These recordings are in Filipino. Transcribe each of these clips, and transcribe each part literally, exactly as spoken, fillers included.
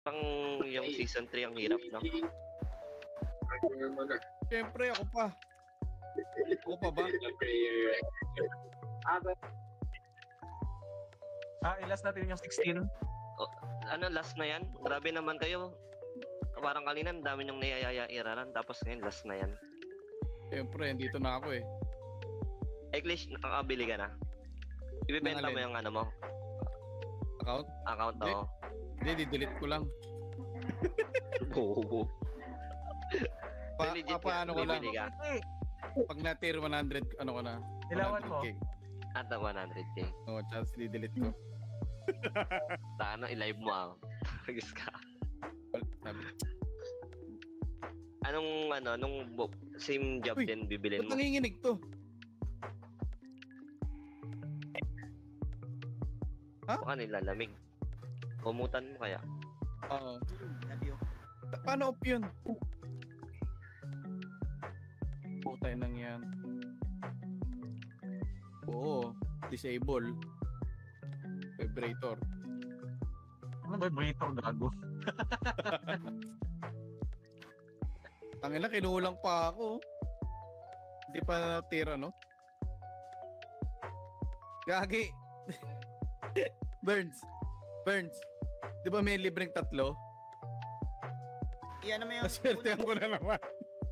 Pang yung season three ang hirap, no? Siyempre, ako pa. Ako pa ba? Ah, ilas natin yung sixteen. O, ano, last na yan? Grabe naman kayo. Parang kanina, ang dami niyong niyayaya-iraran, tapos ngayon, last na yan. Siyempre, dito na ako eh. Eklish, nakakabili ka na? Ibibenta mo yung ano mo? Account? Account, Hindi. oo. Hindi, di-delete ko lang. Oo. Pa, Legit pa, paano ko lang? bibili ka? Pag na-tier one hundred, ano ko na? Ilawan mo. one hundred K. At the one hundred K. Oo, chance di-delete ko. Sa ano, i-live mo ah. Hagis ka. Sabi, Anong, ano, nung bo- same job Uy, din bibilin ba't mo? nanginginig to? Baka nilalamig. Pumutan mo kaya? Oo. Ta- Paano off yun? Putay nang yan. Oo. Disable. Vibrator. Ano ba vibrator gago? Tangina, kinulang pa ako. Hindi pa natira, no? Gagi. Burns. Burns. Di ba may libreng tatlo? Iyan naman yung... Naswertehan ko na naman.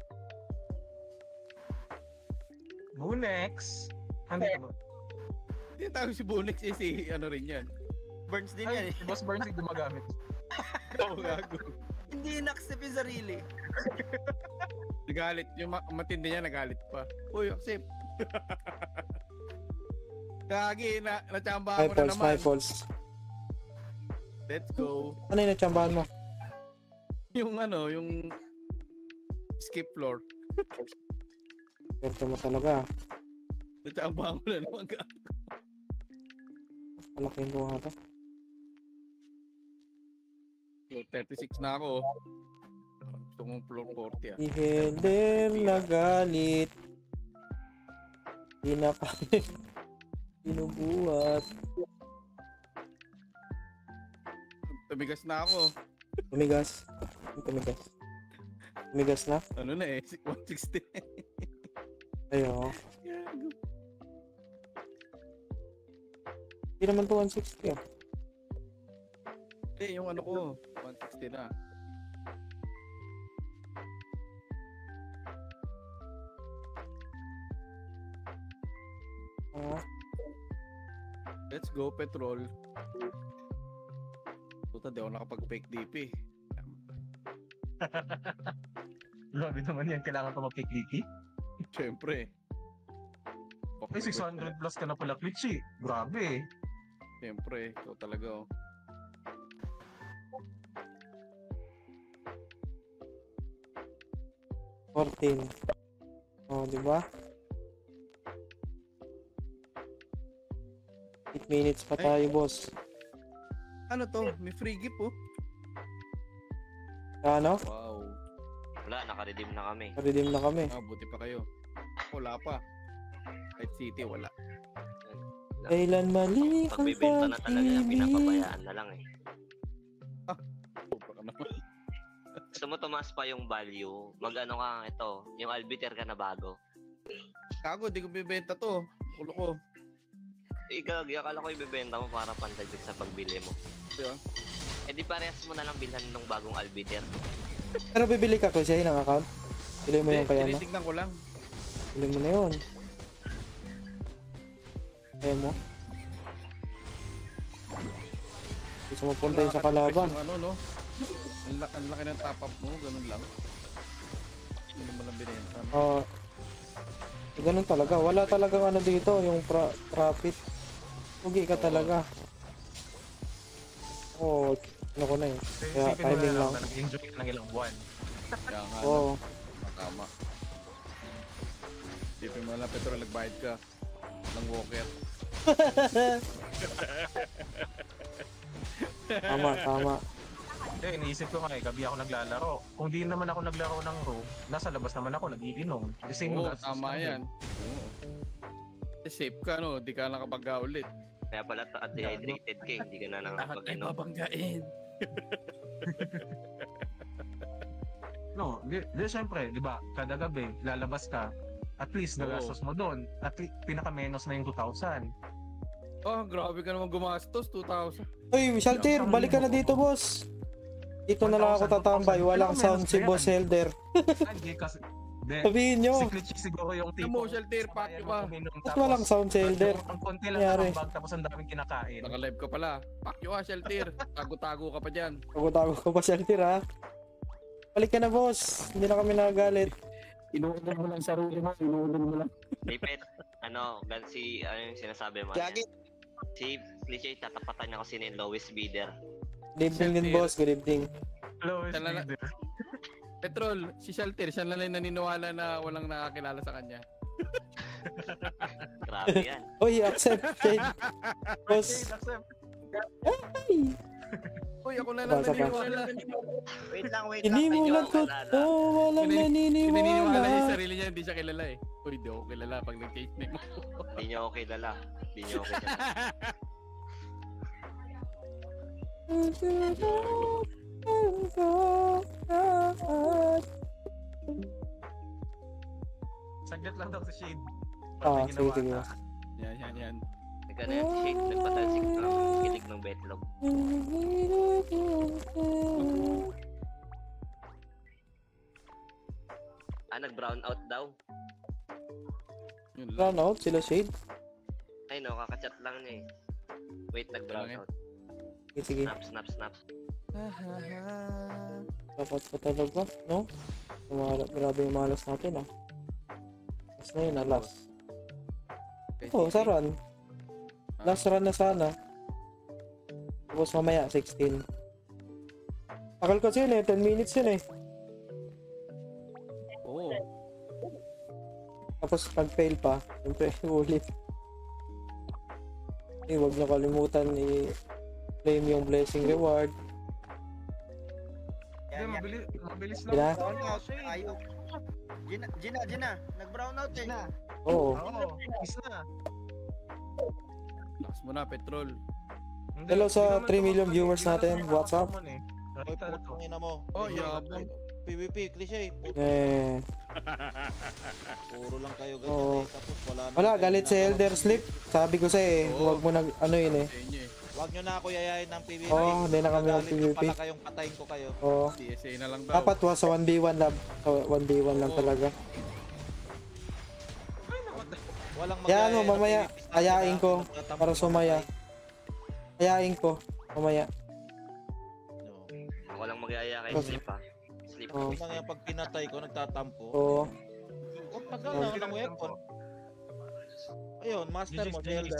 Bunex. Andito ba? Hindi tawag si Bunex eh, si ano rin yan. Burns din yan Ay, eh. si Boss Burns yung gumagamit. Oo, gago. Hindi in-accept yung sarili. Nagalit. Yung ma- matindi niya, nagalit pa. Uy, accept. Gagi, na natsambahan Five mo na falls, naman. five falls. Let's go. Ano yung natsambahan mo? Yung ano, yung skip floor. Swerte mo talaga. Natsambahan mo na naman. Malaki yung buha to. So, thirty-six na ako. Gusto mong floor forty ah. Si Heather nagalit. Di na pa binubuhat. Tumigas na ako. Tumigas. Tumigas. Tumigas na? Ano na eh, one sixty. Ayo. Gago. Hindi naman to one sixty ah. Eh, yung ano ko, one sixty na. Ah, Let's go, petrol. Puta, di ako nakapag-fake D P. Grabe naman yan. Kailangan pa mag-clicky. Siyempre. Ay, six hundred plus ka na pala glitch eh. Grabe eh. Siyempre, ito talaga oh. fourteen. Oh, di ba? eight minutes pa tayo, boss. Ano to? May free gift oh. Ano? Wow. Wala, naka-redeem na kami. Redeem na kami. Ah, buti pa kayo. Wala pa. Night City, wala. Wala. Kailan mali ang Pagbibenta na talaga yan, pag-ibig? pinapabayaan na lang eh. Baka naman. Gusto mo tumaas pa yung value, mag-ano ka, ito, yung Albiter ka na bago. Kago, di ko bibenta to. Kulo ko. Ikaw, akala ko ibibenta mo para pantagdag sa pagbili mo. Diba? Eh di parehas mo na lang bilhan ng bagong Albiter. Pero bibili ka kasi ng account? Bili mo yung kaya na? Tinitignan ko lang. Bili mo na yun. Kaya mo? Gusto mo punta yun sa kalaban. Yung ano, no? Ang, la- ang laki ng top up mo, ganun lang. Hindi mo lang binenta. No? Oo. Uh, ganun talaga. Wala talagang ano dito, yung pra- profit. Pugi ka talaga. Oo, oh, ano ko na eh. Kaya Isipin mo timing na lang. lang, nag-enjoy ka ng ilang buwan. Kaya nga, Oo. no? Tama. Sipin mo lang, petrol, nagbayad ka. Ng walker. Tama, tama. Hindi, iniisip ko nga eh, gabi ako naglalaro. Kung di naman ako naglaro ng Ro, nasa labas naman ako, nag-iinom. The same Oo, gastos tama lang yan. Oo. Eh, safe ka, no? Di ka nakapagka ulit. Kaya pala ta- dehydrated ka, eh, hindi ka na Lahat ay nakapag-inom. babanggain. No, di, di syempre, di ba, kada gabi, lalabas ka, at least Oo. gagastos mo doon, at least pinaka-menos na yung two thousand. Oh, grabe ka naman gumastos, two thousand. Uy, Shaltir, balik ka na dito, boss. Dito na lang ako tatambay. Walang sound si Boss Elder. Hindi kasi, de, Sabihin nyo. si Glitchy siguro yung Ano tipo. mo, Shaltir, pakyo ka. Ba't walang sound si Elder? Ang konti lang Nangyari. ng bag, tapos ang daming kinakain. Naka-live ka pala. Pakyo ka, Shelter. Tago-tago ka pa dyan. Tago-tago ka pa, Shaltir, ha? Balik ka na, boss. Hindi na kami nagagalit. Inuulan mo lang sarili mo. Inuulan mo lang. Lipit, ano, gan si, ano yung sinasabi mo? Gagi. Si Cliche, tatapatan niya kung sino yung lowest bidder. Good evening din, boss. Good evening. Hello, is Tala- leader. Petrol, si Shelter, siya na lang naniniwala na walang nakakilala sa kanya. Grabe yan. Uy, accept. Shade. Boss. accept. Ay! Uy, ako na lang Basa pa. naniniwala. Wait lang, wait lang. Hindi mo medyo lang ko. wala na. Oh, walang Pinani- Pinaniniwala niya naniniwala. yung sarili niya, hindi siya kilala eh. Uy, di ako kilala pag nag-case name mo. Hindi niyo ako kilala. Hindi niyo ako kilala. Saglit lang daw si Shade. Ah, May sige, ginawa sige. na. Yan, yan, yan. Teka na yan, si Shade, nagpatalsik ng kilig ng betlog. Ah, nag-brown out daw. Yun lang. Run out sila, Shade. Ay no, kakachat lang niya eh. Wait, nag-brown Lang eh. out. Sige, sige. Snap, snap, snap. Dapat pa talaga, no? Umala, grabe yung malas natin, ah. Last na yun, ah, last. Oo, oh, sa run. Last run na sana. Tapos mamaya, sixteen. Akal kasi yun eh, ten minutes yun eh. Oo. Tapos pag fail pa, siyempre ulit. Eh, huwag na kalimutan i-claim yung blessing reward. Hindi, Yan, yan. mabilis, mabilis lang. Sila? Brown out. Ayaw. Gina, Gina, Gina. Nag-brown out eh. Oo. Oo, is na. Lakas mo na, Petrol. Hindi, Hello sa hindi naman three million common, viewers hindi naman natin. common What's up? eh. Hoy, Nakita na to. putang ina mo. Oh, Cliche, yabang. P V P, cliche. Put- Eh, Puro lang kayo ganyan Oo. eh. Tapos wala na. wala, kayo galit si ginagawa. Elder Slip. Sabi ko sa eh, Oo. huwag mo nag, ano yun eh. Sa inyo eh. Wag nyo na ako yayain ng P V P. Oo, hindi na kami Magagalit mag-P V P. nyo pala kayong patayin ko kayo. Oo. T S A na lang daw. Dapat was sa one v one lang. Sa one v one lang Oo. talaga. Walang Yan, magyayaya oh, mamaya, ng P V P sa akin, ayain ha? ko Nagtatampo para ka sumaya. patay. Ayain ko. Mamaya. No. Ako lang mag-aaya kay Okay. Sleep ah. Sleep. Oo. Una nga pag pinatay ko, nagtatampo. Oo. Huwag tagal na ako ng weapon. Ayun, master mo, si Elder.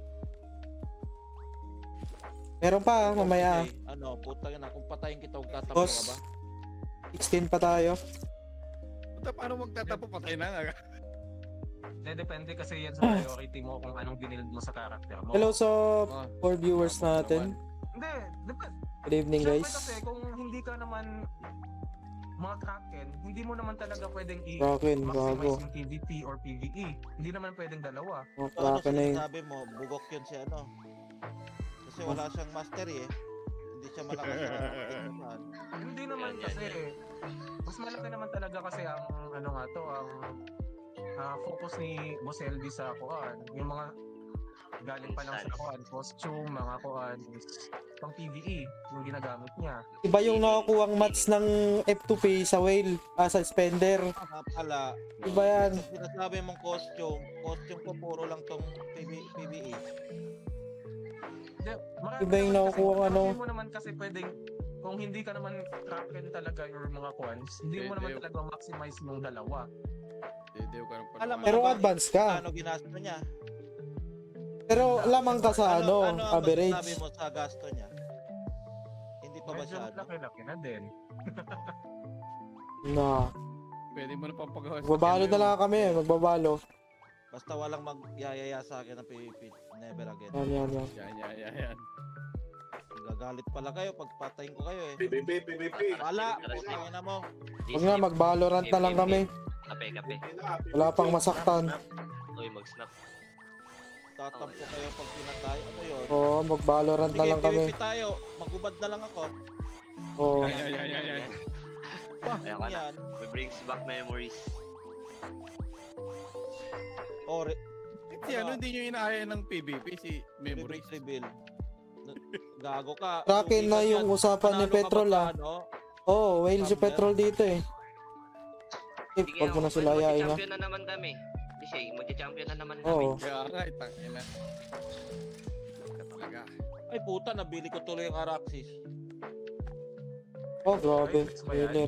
Meron pa, ah, mamaya. Okay, ano, puta na, kung patayin kita, huwag tatampo Boss. ka ba? sixteen pa tayo. Puta, paano magtatapo? Patay na nga. Hindi, depende kasi yan sa priority mo kung anong binild mo sa character mo. Hello sa Ah, four viewers natin. Hindi, depende. Good evening, Siyempre guys. kasi kung hindi ka naman mga Kraken, hindi mo naman talaga pwedeng Kraken, i-maximize bago. yung PvP or PvE. Hindi naman pwedeng dalawa. Oh, So, ano Kraken na yun. sinasabi mo, bugok yun si ano. Kasi wala siyang mastery eh. Hindi siya malakas sa technical. Hindi naman Yan, yan, kasi. Mas malaki naman talaga kasi ang ano nga to, ang ah, focus ni Boss L D sa kuan. Yung mga galing pa lang sa kuan, costume, mga kuan, is pang PvE yung ginagamit niya. Iba yung nakakuhang mats ng F two P sa whale, ah, sa spender. Nga pala, Iba yan. sa sinasabi mong costume, costume ko puro lang tong PV- PvE. Hindi, marami Iba yung naman nakukuha kasi, ano. Hindi mo naman kasi pwedeng kung hindi ka naman Kraken talaga or mga coins, hindi mo Hindi, naman hindi. talaga maximize yung dalawa. Hindi ko alam Alam mo Pero na ba advance ka. Ano ginasto niya? Pero lamang ka sa ano, ang average. masasabi mo sa gasto niya? Hindi pa Medyo masyado. laki-laki na din. Na. Pwede mo na pang pagawa. Magbabalo na lang kami, magbabalo. Basta walang magyayaya sa akin ng P V P. Never again. Yan, yan, yan. Yan, yan, yan, yan. Gagalit pala kayo pag patayin ko kayo eh. P V P, P V P. Wala, putang ina mo. Huwag na, mag-Valorant na lang kami. Kape, kape. Wala pang masaktan. Uy, mag-snap. Tatampo kayo pag pinatay. Ano yun? Oo, mag-Valorant na Sige, lang kami. P V P tayo. Magubad na lang ako. Oo. Ay, ay, ay, ay, ay. Kaya ka na. Yan. It brings back memories. O, re- Si ano, hindi nyo inaaya ng P V P, si memories Memories. reveal. Gago ka. Sa akin na Lugi ka yung dyan. usapan ni Panalo ka Petrol ba ah. sa ano? Oo, oh, whale si Petrol dito eh. Eh, Sige, wag mo na sila ayain ah. Mag-champion na naman kami. Di siya, mag-champion na naman Oo. kami. Kaya nga, itang ina. Ka talaga. Ay puta, nabili ko tuloy yung Araxis. Oh, grabe. Ay, ba yan? Whaler.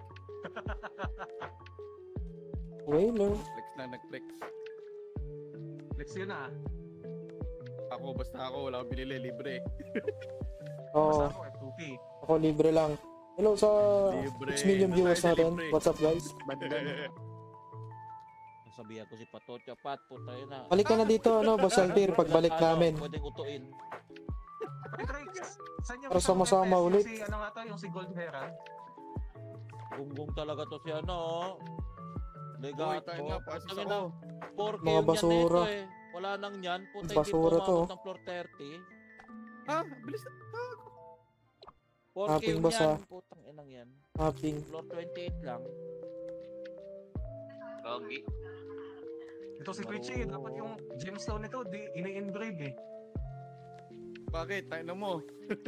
Whaler. Flex lang, nag-flex. Flex yun ah. Ako, basta ako, wala akong binili, libre. Oo, Basta ako, F two P. ako libre lang. Hello sa Libre. six million Doon viewers tayo sa natin. libre. What's up guys? Sabihan ko si Patocha, Pat, puta yun na. Balik ka na dito, ano, Boss Altir, pagbalik namin. Pwedeng utuin. Ay, Trix, saan yung Para sama-sama yung ulit. Si, ano nga to, yung si Gold Herald? Gunggong talaga to si ano. oh. Uy, Legato. tayo nga, pasis Putang ako. ina, four K Mga yung basura. yan nito eh. Wala nang yan. Puta, hindi Basura pa to. umabot ng floor thirty. Ha? Bilis na. four K Ating yung basa. yan. Putang inang yan. Mapping. Floor twenty-eight lang. Gogi. Ito si Twitchy, dapat yung gemstone nito, di ini-engrave eh. Bakit? Tayo na mo.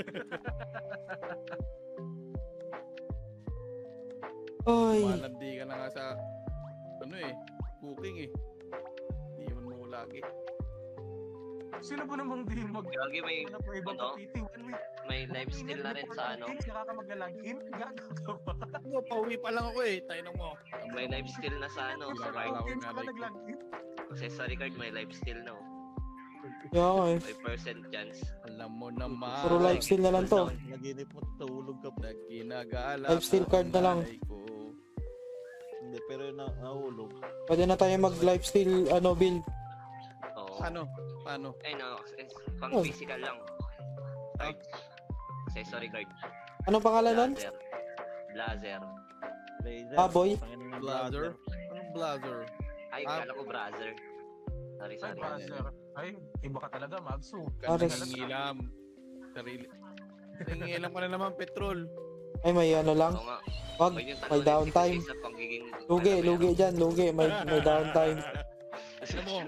Ay, Malandi ka na nga sa, ano eh, cooking eh. Hindi man mo lagi. Sino ba namang di mag... Gogi, may, Ano pa ibang ano? kapiting? Ano eh? may lifestyle na rin sa ano. Saka ka mag-login? Gago ka ba? Ano, pauwi pa lang ako eh. Tayo na mo. May lifestyle na sa ano. Sa Gagalaw. card. ko Games na ka like nag-login? Accessory card, may lifestyle na. oh. yeah, eh. five percent chance. Alam mo naman. Puro lifestyle na lang to. Naginip mo, tulog ka pa. Nagkinagala. Lifestyle card na lang. Ko. Hindi, pero na nahulog. Pwede na tayo mag-lifestyle, ano, build. Oo. Ano? Paano? Ay no, access- pang Oh. physical lang. Card. Accessory card. Anong pangalan nun? Blazer. Blazer. Blazer. Ah, boy. Tangina ng Blazer? Anong blazer? Ay, Ah. kala ko brother. Sorry, Ay, sorry. brother. Ay, iba ka talaga, Magsu. Ah, Ka res- nangingilam. Sarili. Nangingilam ka na naman, petrol. Ay, may ano lang. Oo nga. Wag, May yung may tanong downtime. sa pagiging... Lugi, lugi dyan, lugi. May, may downtime. Ano mo?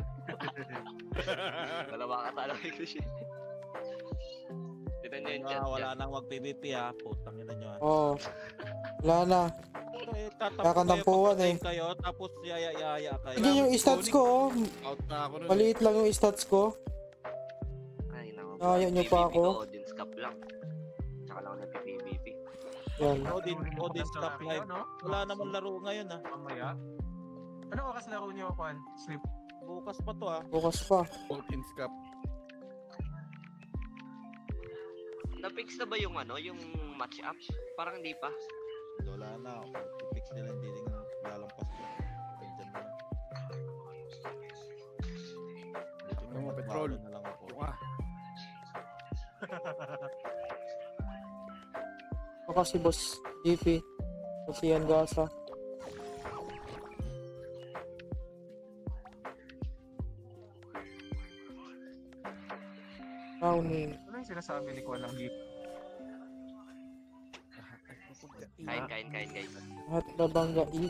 Wala makakatalo ko siya. Tignan nyo yung chat Ah, wala dyan. nang mag-P V P ha. Putang ina nyo ha. Oo. Oh, wala na. Eh, tatampo Kakantampuan kayo, eh. pagpatay kayo, tapos yaya-yaya kayo. Hindi yung stats ko, oh. Out na ako nun. Maliit lang yung stats ko. Ay, nako. Ayaw nyo pa ako. Odin's Cup lang. Tsaka lang nag-P V P. Yan. Odin, Odin Stop Live. No? Wala namang laro ngayon ha. Mamaya. Ano oras laro niyo, Juan? Sleep. Bukas pa to ha. Bukas pa. Odin's Cup. Na-fix na ba yung ano, yung match up? Parang hindi pa. Wala na. I-fix nila, hindi rin lalampas ko. Diyan na. Dito Ano mo, petrol? na lang ako. Ito ka. Ako si Boss G P. Kasi yan gasa. Brownie. Ano yung sinasabi ni Juan ng geek? Kain, kain, kain, kain. At babangga il.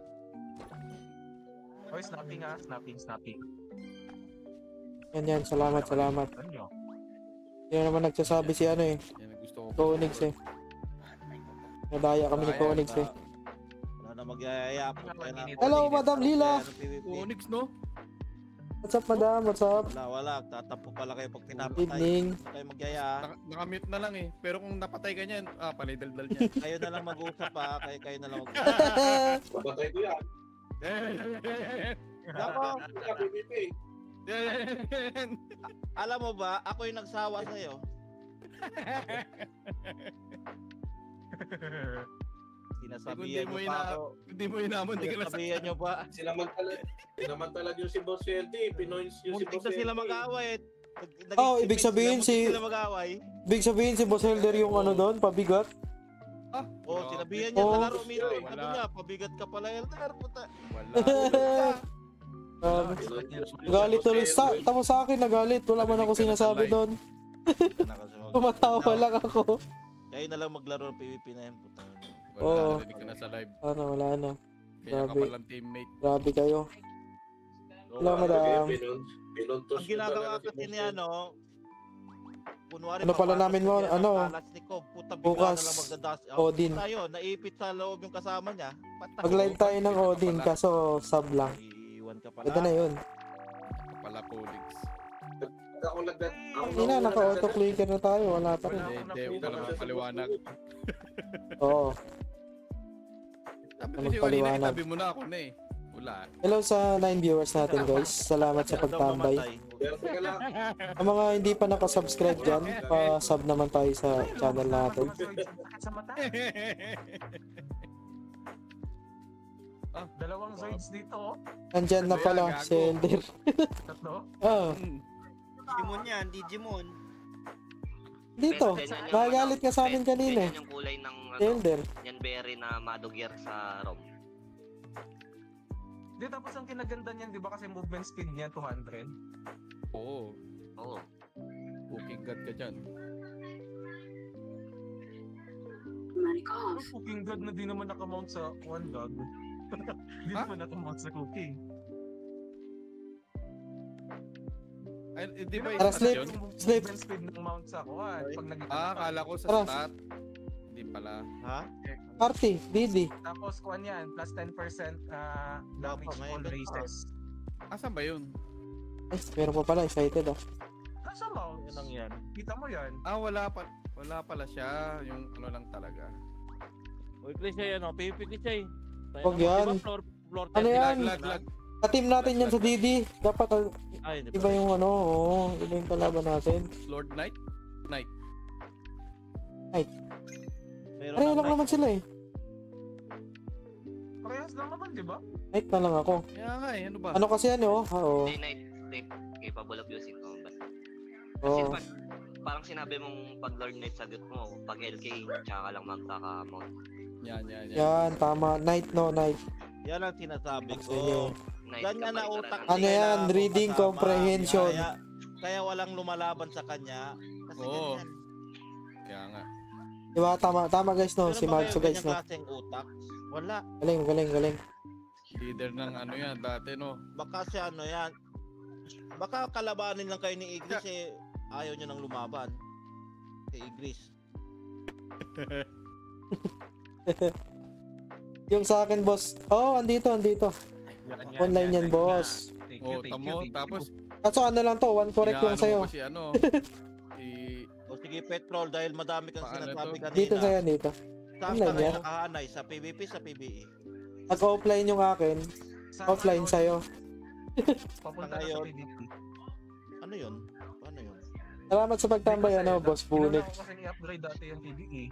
Oy, snapping ah. Snapping, snapping. Yan yan. Salamat, salamat. Ano nyo? Hindi na naman nagsasabi si ano eh. Yan ang gusto ko. Koenigs eh. Nadaya kami ni Koenigs eh. Wala na magyayaya. Puta na. Hello, Madam Lila! Onyx, no? What's up, madam? What's up? Wala, wala. Tatampo pala kayo pag Good pinapatay. evening. Huwag kayo magyaya. Naka- Nakamute na lang eh. Pero kung napatay ka niyan, ah, panay-daldal niya. Kayo na lang mag-usap ha. Kayo, kayo na lang mag Babatay ko yan. Nako, P V P. alam mo ba, ako yung nagsawa sa'yo. Sinasabihan Hindi mo nyo pa ina- ako. Hindi mo inamon, hindi ka na Sinasabihan nyo pa. Sinamantalag, sinamantalag yung si Boss Ferdy. Pinoy yung si Muntik Boss na sila Ferdy. mag-away. Nag- naging Oh, teammates ibig sabihin sila, si- muntik sila mag-away. Big sabihin si Boss Helder yung ano doon, pabigat. Oh, sinabihan niya Oh. sa laro mismo. Wala. Sabi niya, pabigat ka pala, Elder. Puta. Wala. Grabe. Pinoy Diyos mo. Nagalit tuloy sa, tapos sa akin nagalit. Wala man ako sinasabi doon. Tumatawa lang ako. Kaya na lang maglaro ng P V P na yan. Puta. Wala, Oo. narinig ko na sa live. Ano, wala na. Kaya ka Grabe. palang teammate. Grabe kayo. Wala, Oo, madam. Pinun- Pinuntos Ang mo ginagawa talaga si kasi Boss niya, L D. no? Kunwari, Ano pala papasok namin na mo, siya ng ano? alas ni Cobb, puta, bigla Bukas, na lang magdadas. Odin. Puta yun, naipit sa loob yung kasama niya. Patay. Mag-live tayo ng Odin, kaso sub lang. Iiwan ka pala. Pwede na yun. Kapala Polix. Ako nagda- ako Hindi na, ako naka-auto-clicker na tayo. Wala pa rin. Hindi, hindi. Huwag ka lang mapaliwanag. Oo. Sabi Ano kasi kanina, paliwanag? itabi mo na ako na eh. Wala. Hello sa nine viewers natin, guys. Salamat sa Siya daw pagtambay. mamatay. Pero teka lang. Ang mga hindi pa nakasubscribe dyan, pa-sub naman tayo sa channel natin. Sa mata. Dalawang zoids dito, oh. Nandyan na pala si Elder. Tatlo. Ah, Hmm. Digimon yan, Digimon. dito. Pero ganyan yung Nagalit ano, ka sa amin ganyan kanina eh. yung kulay ng Si ano, Elder. yan berry na madugyer sa ROM. Di, tapos ang kinaganda niyan, di ba kasi movement speed niya two hundred? Oo. Oo. Cooking god ka dyan. Pero cooking god na di naman nakamount sa one dog. Di Ha? naman nakamount sa cooking. Ay, hindi ba Tara, yung sleep. yun? Yung Sleep. movement speed ng mount sa kuhan. Pag nag Ah, akala ko sa Tara. stat. Hindi pala. Ha? Party, Didi. Tapos kuhan yan, plus ten percent uh, damage Wapa, may all event races. Asan ba yun? Ay, meron pa pala. Excited ah. Nasa mount. Yan lang yan. Kita mo yan. Ah, wala pa. Wala pala siya. Yung ano lang talaga. Uy, Cliche, ano? P V P Cliche. Huwag yan. Floor, floor Ano ten. yan? Lag, lag, lag. Ka-team natin yan sa Didi. Dapat ah, Ay, hindi iba yung ano, oo. Iba yung kalaban natin. Lord Knight? Knight. Meron Pareho ng lang naman sila eh. Parehas lang naman, di ba? Night na lang ako. Kaya nga eh. Ano ba? Ano kasi yan eh, oh. Ah, Oo. Day night sleep capable of using combat. Kasi Oo. pag, parang sinabi mong pag Lord Knight sagot mo, pag L K, tsaka ka lang magkaka-mount. Yan, yan, yan. Yan, tama. Night, no, night. Yan ang sinasabi ko. Sige. Night Ganyan na kapag utak. ikaw Ano Kailangan yan? mo Reading kasama. comprehension. Kaya, kaya walang lumalaban sa kanya. Kasi Oo. ganyan. Kaya nga. Di ba? Tama, tama guys, no? Meron Si ba Marzo kayo guys, no? ganyang klaseng utak? Wala. Galing, galing, galing. Leader ng ano yan dati no. Baka siya ano yan. Baka kalabanin lang kayo ni Igris eh. Ayaw nyo nang lumaban. Kay Igris. Yung sa akin, boss. Oh, andito, andito. Yan, Online yan, boss. Thank Oh, you, thank tamo. you, thank you. Tapos, Kaso ano lang to, one correct lang inaano sa'yo. mo pa si ano. Si... O sige Petrol dahil madami kang Paano sinasabi to? kanina. Dito sa'yo, dito. Saan Online ka ngayon yan. nakahanay? Sa P V P, sa P V E? Nag-offline yung akin, Sa offline ano, sa'yo. Papunta na sa Ngayon. P D P. Ano yun? Ano yun? Salamat sa pagtambay, ano, boss Punit. Inuna ko kasi i-upgrade dati yung P D E.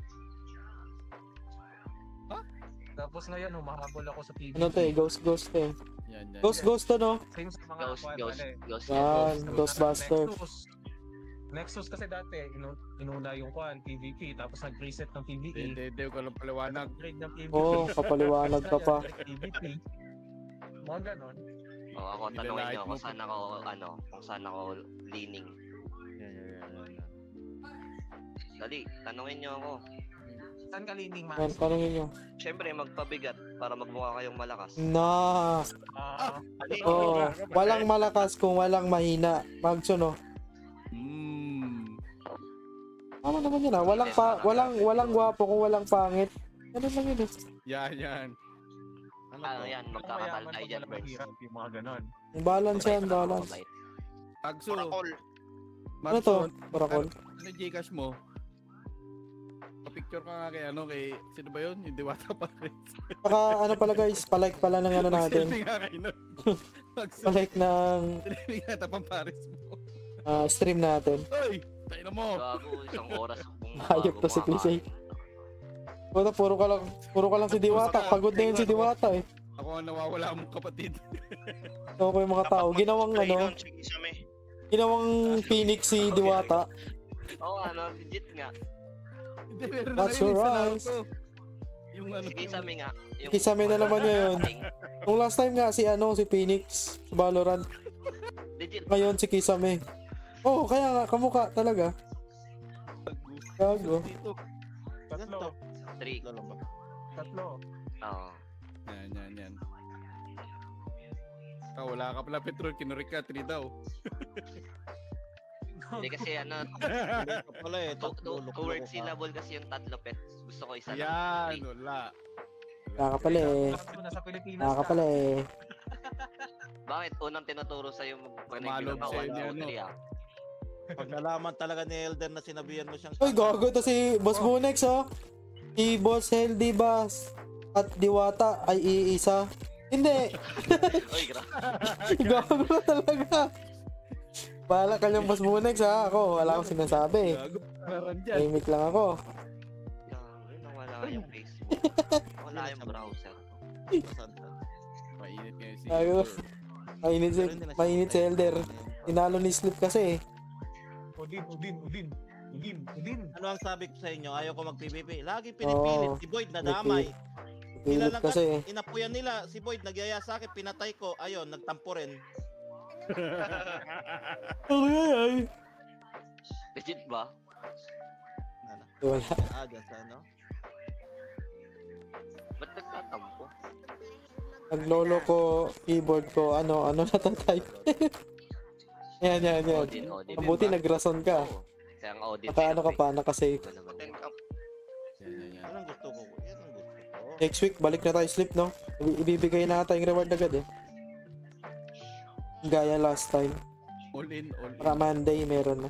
Ha? Tapos ngayon, humahabol ako sa P D E. Ano to eh, ghost, ghost to eh. Yan, yan. Ghost, ghost to, no? Same sa mga Ghost, kuwan, ghost, ano eh. ghost. Yan, Tapos Ghostbuster. Nexus. Nexus kasi dati, inu inuna yung kuwan, P V P, tapos nag-reset ng P V E. Hindi, hindi ko lang paliwanag. Upgrade ng P V P. Oo, oh, kapaliwanag ka pa. P V P. Mga ganon. Oh, ako Nilalait tanungin niyo mo kung saan ako ano, kung saan ako leaning. Yan, yan, yan, yan, yan. Dali, tanungin niyo ako. Saan ka leaning, Yan, Max? tanongin nyo. Siyempre, magpabigat para magmukha kayong malakas. Na, Ah, oh, walang malakas kung walang mahina. Magso, no? Hmm. Tama naman yun ah. Walang pa, walang, walang gwapo kung walang pangit. Ganun lang yun eh. Yan, yan. Ano Ano to? yan, kung magkakabal mayaman, tayo pag dyan, wala Burns. mahirap, yung mga ganon. Yung balance yan, Mabait ako, balance. mabait. Tagso. Ano to? Parakol? Ano yung Gcash mo? Pa-picture ka nga kay ano, kay... Sino ba yun? Yung Diwata pa rin. Saka ano pala guys, palike pala ng ano natin. Mag-selfie nga kayo nun. Mag-selfie. Palike ng nga tapang Paris mo. ah, stream natin. Uy! Tayo na mo! Gago, isang oras kung Hayop to si Cliche. Puta, puro ka lang, puro ka lang si Diwata. Pagod na yun si Diwata eh. Ako ang nawawala mong kapatid. Ako ko yung mga tao. Ginawang ano, ginawang Phoenix si Diwata. Oo, ano, legit nga. Hindi, meron na That's kayo your sa eyes. Naruto. Yung ano, Si Kisame nga. Yung Kisame na naman ngayon. Nung last time nga si ano, si Phoenix sa Valorant. Legit. Ngayon si Kisame. Oo, oh, kaya nga, kamukha talaga. Gago. Dito. Tatlo. Ganito. Three. Tatlo lang ba? Tatlo. Oo. yan, yan, yan. Ah, wala ka pala petrol, kinurik ka, three daw. Hindi kasi ano, Hindi ka pala eh. to, Tatlo, to, loko-loko to word ka. syllable kasi yung tatlo pet. Gusto ko isa lang. Yan, Three. wala. Wala ka pala eh. Tatlo na sa Pilipinas Wala ka pala eh. Bakit unang tinuturo sa'yo pag Malob nagbilang ka, sa'yo one, ni two, ano. three, ah. Pag nalaman talaga ni Elder na sinabihan mo siyang Uy, gago to si Boss Bunex oh. Si Boss Healthy Bass at Diwata ay iisa. Hindi. Uy, gra. Gago na talaga. Bahala ka niyang Boss Bunex ha. Ako, wala akong sinasabi. Gago, meron dyan. Tahimik lang ako. Grabe, nawala yung Facebook. Wala yung browser. Mainit ngayon si Gago. Igor. Mainit si, mainit si Elder. Tinalo ni Slip kasi eh. Udin, Udin, Udin. Udin, Udin. Ano ang sabi ko sa inyo? Ayaw ko mag-P V P. Lagi pinipilit. Oo. Si Boyd nadamay. Pilit Nilalang kasi eh. Inapuyan nila. Si Boyd nagyaya sa akin. Pinatay ko. Ayun, nagtampo rin. Ay, ay, ay. Legit ba? Ano? Wala. Ah, dyan sa ano? Ba't nagtatampo? Ang lolo ko, keyboard ko, ano, ano natatype. Yan, yan, yan. Odin, Odin. Mabuti nagrason ka. Oo. Kaya ang Odin. Naka ano ka pa, nakasave. Iba naman Yan, yun. yan, yan. Yan ang gusto ko. Yan ang gusto ko. Next week, balik na tayo Slip, no? I- ibibigay na tayong reward agad eh. Gaya last time. All in, all in. Para Monday, meron na.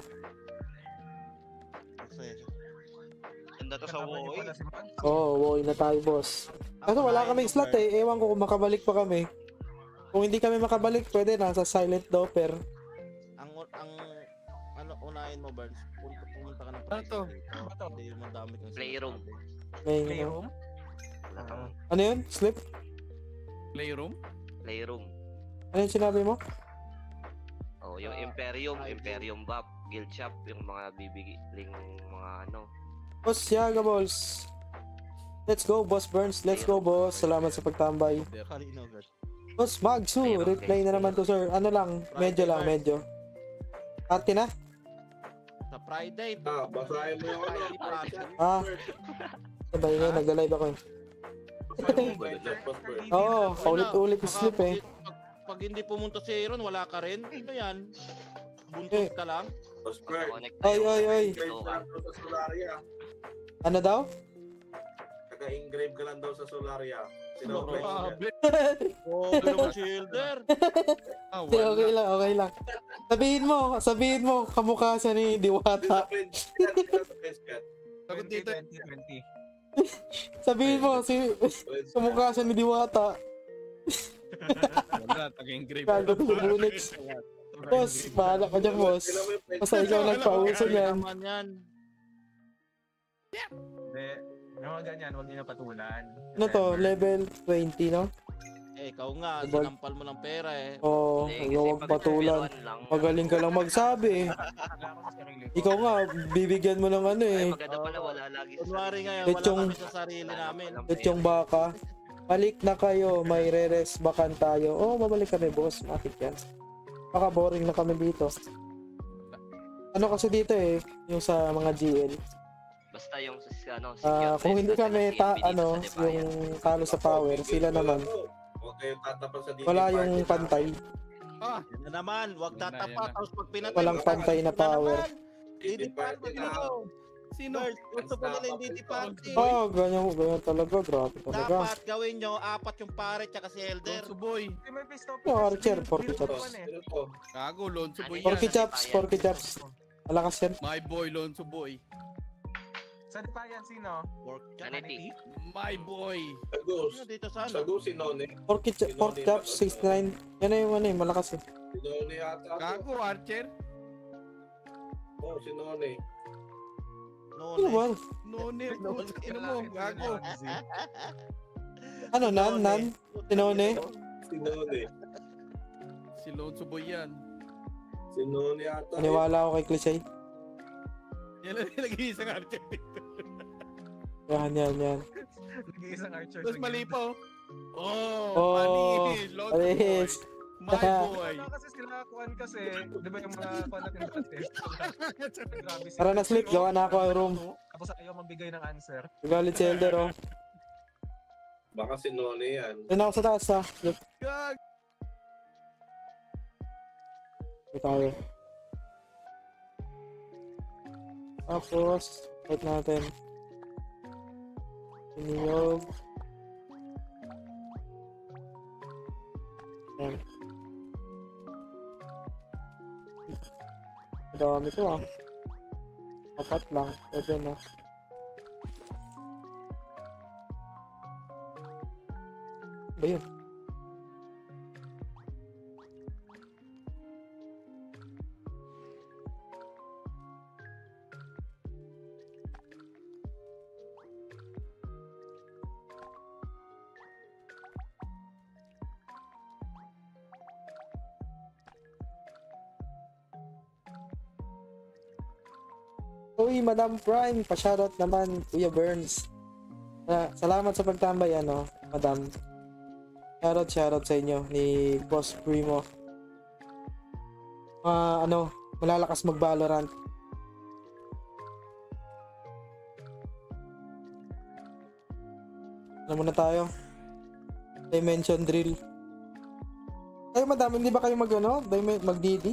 Kasi, Ganda to sa Kasama niyo Woy. pala si Max. Oo, oh, woy na tayo, boss. Kaso wala kaming slot eh. Ewan ko kung makabalik pa kami. Kung hindi kami makabalik, pwede na sa silent doper. ang ang ano unahin mo, Burns. Punta pumunta ka ng Ano to? Ano to? Hindi mo dami kang Playroom. May, Playroom? Wala kang ano yun? Slip? Playroom? playroom. Ano yung sinabi mo? Oh, yung Ah, Imperium, I D. Imperium Bap, Guild Shop, yung mga bibiling mga ano. Boss Yaga Balls. Let's go, Boss Burns. Let's go, boss. Salamat sa pagtambay. Kanino, Burns? Boss Magsu, reply na naman to, sir. Ano lang, medyo lang, medyo. Party na? Sa Friday. Ah, basahin mo yung ano. Friday party. Ah, sabay nga, nagla-live ako eh. Basahin mo yung Boss Bird. Oo, paulit-ulit yung Baka slip eh. Pag, pag hindi pumunta si Aaron, wala ka rin. Ano yan? Buntot Eh. ka lang. Boss Bird. Connect Oy, oy, oy. Engrave ka lang daw sa Solaria. Ano daw? Naka-engrave ka lang daw sa Solaria. Sino-place Ah, niya. Oh, naman si Elder. Ah, Hindi, wala. okay lang, okay lang. Sabihin mo, sabihin mo, kamukha siya ni Diwata. Sino-place ka? Sino-place ka? Sagot dito. twenty twenty. Sabihin mo, si, kamukha siya ni Diwata. Wala, taga-engrave. Gago ng Bunix. Boss, bahala ka dyan, boss. Sino mo yung place Basta ikaw nagpauso niyan. Naman yan. Hindi. Yung mga ganyan, huwag niyo napatulan. Ano to, level twenty, no? Eh, ikaw nga, Bal- sinampal mo ng pera eh. Oo, Hindi, huwag kasi pag patulan. nagbiruan lang, Magaling ka lang magsabi eh. Wala ako sa sarili ko. Ikaw nga, bibigyan mo ng ano Ay, eh. maganda pala, wala lagi sa Kunwari sarili. ngayon, wala Lechong- kami sa sarili namin. At yung baka, balik na kayo, may re-res bakan tayo. Oo, oh, babalik kami, boss. Bakit yan? Baka boring na kami dito. Ano kasi dito eh, yung sa mga G L. Basta yung ano, Ah, secure kung place hindi na kami sa ta T M B ano, dito sa Debayan. yung talo sa power, sila naman. Huwag kayong tatapat sa D J Wala party yung namin. pantay. Ah, Yan na naman, wag Yan na, tatapat. yan na. Tapos pag pinatay, Walang mo, pantay na yan power. naman. D J Didi party party na. mo. sino? Guys, gusto ko nila yung Didi party. Oh, ganyan, ganyan talaga, grabe talaga. Dapat gawin nyo, apat yung pare tsaka si Elder. Lonzo Boy. Hindi, may piece of- Oh, Archer, forty Zero chops. one eh. Sino to? Gago, Lonzo Boy Ano Porky yan. chops, porky chops. Malakas yan. My boy, Lonzo Boy. Sa Defiant, sino? Pork chop. Sanity. My boy. Sa Goose. Sino dito sa Sa ano? Goose, si Noni. Porky, ch- pork chops, sixty-nine. Yan na yung ano eh, malakas eh. Si Noni ata. Gago, Archer. Oo, si Noni. No, Ano ba? None, ino mo, gago. Ano, nan, nan? Tinone? Si Noni. Si Lonzo Boy yan. Si Noni ata. Paniwala ako kay Cliche. Yan lang nilagay isang Archer dito. Yan, yan, yan. Nag-iisang archer Tapos sa mali guild. pa oh. Oh, Oh, mali. Lord boy. Paris. My boy. Wala kasi sila kuan kasi, di ba yung mga kuan natin dati? Grabe sila. Tara na, Sleep. Gawa na ako ang room. Tapos ayaw magbigay ng answer. Galit si Elder, oh. Baka si Noni yan. Doon ako sa taas, ha. Sleep. Gag. Ito tayo. Tapos, wait natin. Iniyog. Ayan. Madami to ah. Apat lang. Pwede na. Ba yun? Uy, Madam Prime, pa-shoutout naman, Kuya Burns. Ah, salamat sa pagtambay, ano, Madam. Shoutout, shoutout sa inyo ni Boss Primo. Ah, ano, malalakas mag-Valorant. Ano muna tayo? Dimension Drill. Ay, Madam, hindi ba kayo mag, ano, Dimen- mag-D D?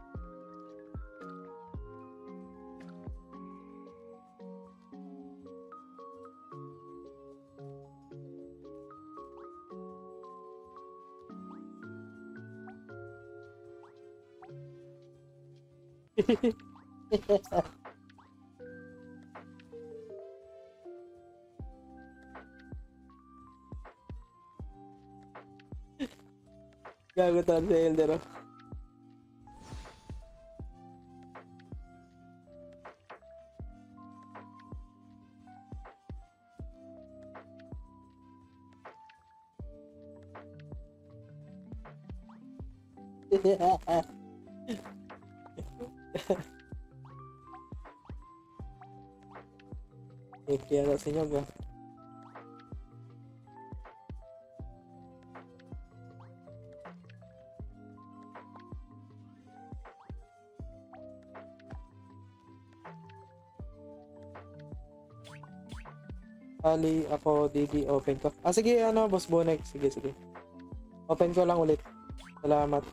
Gago tayo sa Elder, oh. Kaya sa inyo ba? Ali, ako, Didi, open ko. Ah, sige, ano, Boss Bonek. Sige, sige. Open ko lang ulit. Salamat.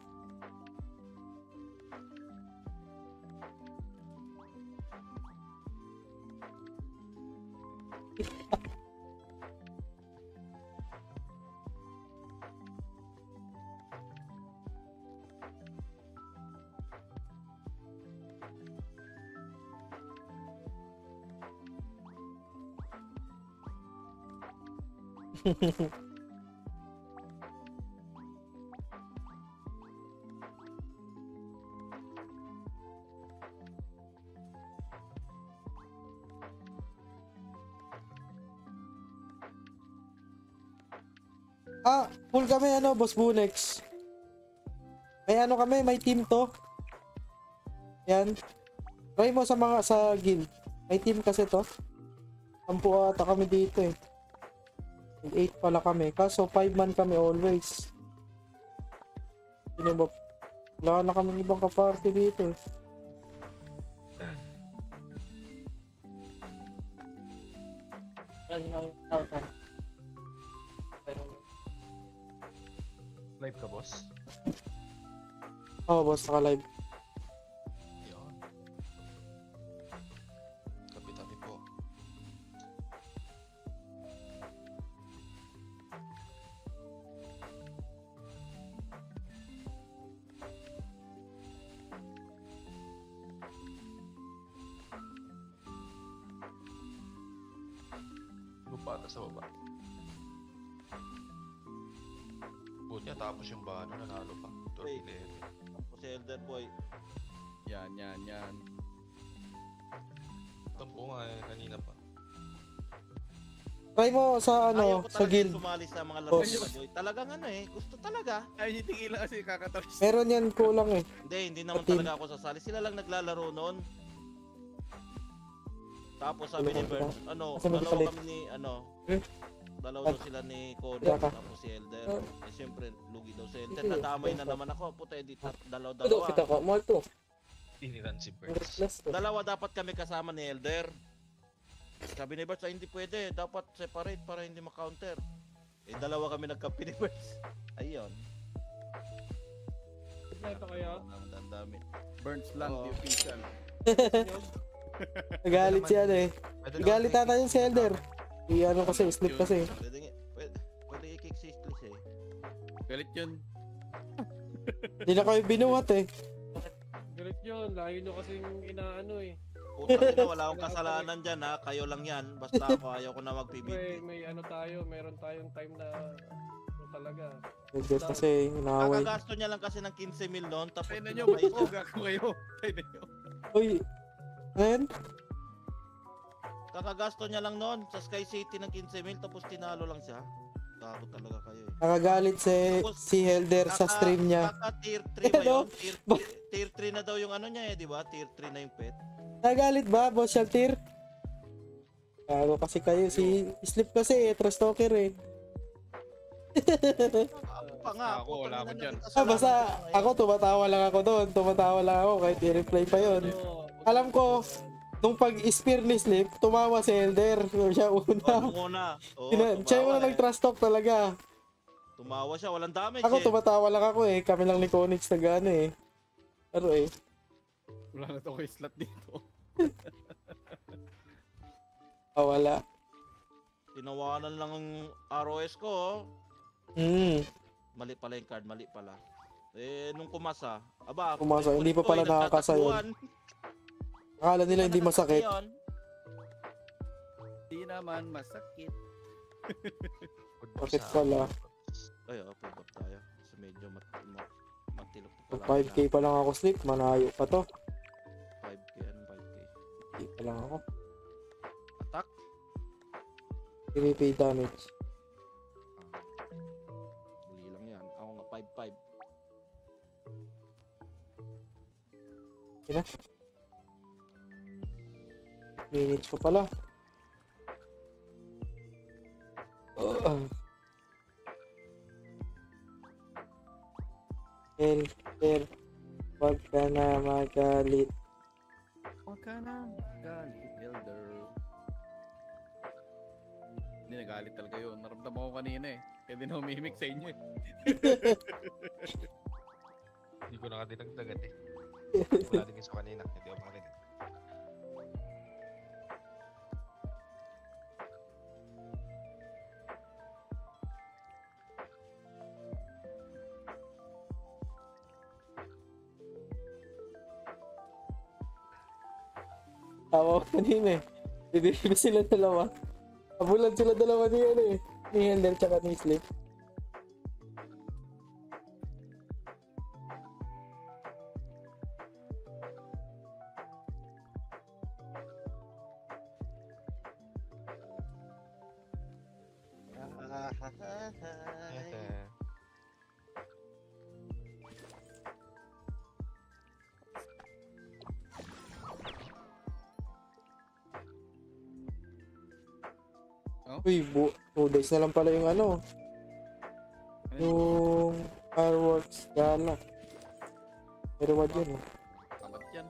Ah, full kami ano, Boss Bunex. May ano kami, may team to. Yan. Try mo sa mga sa guild. May team kasi to. Sampu ata kami dito eh. eight pala kami. Kaso five man kami always. Sino ba? Wala na kami ibang kaparty dito eh. Live ka, boss? Oo, oh, boss, naka-live. Yun. Tabi-tabi po. Lupata sa baba. Buti niya tapos yung bano, nanalo pa. Tornilero. Ako si Elder Boy. Yan, yan, yan. Tampo nga eh, kanina pa. Try mo sa Ayaw ano, ko sa talaga guild. sumali sa mga laro Boss. ni Boy. Talagang ano eh, gusto talaga. Ay, tigilan kasi kakatapos. Meron yan kulang eh. Hindi, hindi naman Team. talaga ako sasali. Sila lang naglalaro noon. Tapos sabi ni Ano ba? Burns, ano, Kasi dalawa magpalit. kami ni, ano, Hmm? Dalawa daw sila ni Cody Saka. tapos si Elder. Ah. Eh siyempre, lugi daw si Elder. Hindi, Nadamay na siyempre. naman ako. Puta, edi tat- Ito, dalaw-dalawa. kita ko. Mahal to. Iniran si Ang Birds. plus to. Dalawa dapat kami kasama ni Elder. Sabi ni Birds, "Ay, hindi pwede. Dapat separate para hindi ma-counter." Eh, dalawa kami nagkampi ni Birds. Ayun. Ito kaya? Ang dami. Burns lang, Oo. the official. Nagalit siya ano eh. Pwede Nagalit naman ata yung si Elder. I ano kasi, slip kasi. Pwede, nga- pwede, pwede i-kick si Splish eh. Galit yun. Hindi na kayo binuhat eh. Galit yun, layo nyo kasing inaano eh. Puta na, wala akong kasalanan dyan ha. Kayo lang yan. Basta ako ayaw ko na May, mag-P B T. may ano tayo, meron tayong time na ano talaga. Elder kasi, inaaway. Kakagasto niya lang kasi ng fifteen mil noon. Tapos Tayo na nyo, pinapay siya. matutuga ko kayo. Tayo na nyo. Uy, ngayon? Kakagasto niya lang noon sa Sky City ng fifteen mil. Tapos tinalo lang siya. Gago talaga kayo eh. Nakagalit si, si Elder sa Kaka- stream niya. Kaka tier three ba Ano? yun? Tier, tier three na daw yung ano niya eh, di ba? Tier three na yung pet. Nagalit ba, Boss Shaltir? Gago kasi kayo. Si Slip kasi eh, trash talker eh. Ako pa nga. Ako, wala ako dyan. Ah, basta ako tumatawa lang ako doon. Tumatawa lang ako kahit i-reply pa yon. Alam ko, nung pag-spear ni Slip, tumawa si Elder. Siya Oh, una. nung una. Oo, Sina- siya yung tumawa una eh. nag-trash talk talaga. Tumawa siya, walang damage Ako eh. tumatawa lang ako eh. Kami lang ni Konix na gano eh. Pero eh. Wala na to kay slot dito. Ah, wala. Tinawanan lang ang R O S ko. oh. Hmm. Mali pala yung card, mali pala. Eh, nung kumasa, aba, Kumasa, hindi pa ko, pala eh, nakakasa yun. nagtatakbuhan. Akala nila hindi masakit. Yun. Hindi naman masakit. Bakit pala? Ay, oh, pull back tayo. Kasi medyo mat, mat, matilok pa pala. five K pa lang ako Slip. Manayo pa to. five K, ano five K? five K pa lang ako. Attack? P V P damage. Muli lang yan. Ako nga, five five. Sina? Minutes ko pala. Uh. Elder, wag ka na magalit. Huwag ka na. Galit, Elder. Hindi, nagalit talaga yun. Naramdaman ko kanina eh. Kaya din ako umimik sa inyo eh. Hindi ko nakadinagdagan eh. Wala din sa kanina. Hindi ako makarinig. Tawa ko kanina eh. Bibili sila dalawa. Abulan sila dalawa ni ano eh. Ni Elder tsaka ni Slip. Ete. Uy, bu two days na lang pala yung ano. Yung fireworks gala. Pero wag yun eh. Tamat yan.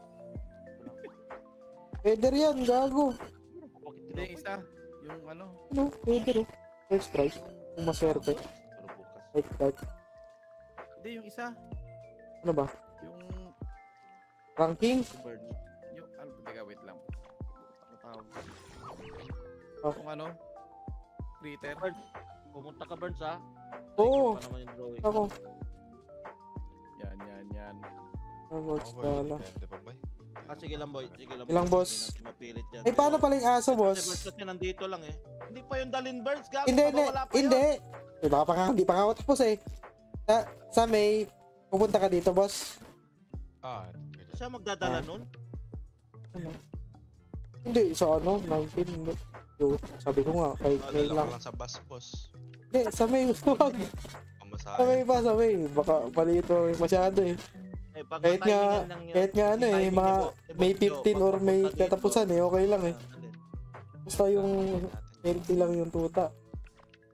Elder yan, gago. Bakit Hindi, yung isa. Yung ano. Ano? Elder oh. First prize. Kung maswerte. Pero bukas. Like that. Hindi, yung isa. Ano ba? Yung... Ranking? Bird. Yung... Ano, teka, wait lang. Ano tawag? Ah. Yung ano? Critter. Pumunta ka, Burns, ha? Oo. Pa naman yung drawing. Ako. Yan, yan, yan. Fireworks Ako ba? gala. Depende pa ba? Ah, sige lang, boy. Sige lang. Ilang boy. boss? Hindi natin mapilit yan. Eh, paano pala yung aso, Kasi Burns boss? kasi nandito lang eh. Hindi pa yung Dalin Birds, gago. Hindi, pa ba? hindi. Wala pa Hindi. yun. Eh, baka pa nga, hindi pa nga ako tapos eh. Sa, sa May, pupunta ka dito, boss. Ah, pwede. Siya magdadala Ah. nun? Ano? Hindi, sa ano, nineteen. Hindi. Yo, sabi ko nga, kay May Maalala ko lang. lang sa bus, boss. Hindi, sa May, wag. Sa Pamasahe. May pa, sa May. Baka palito masyado eh. Eh, pag Kahit nga, matiming lang yan, kahit nga ano eh, timing mga ni Bo- ni May Boss Joe, fifteen pag or May pupunta dito, katapusan eh, okay lang eh. ah, Dalin. Basta yung healthy lang yung tuta.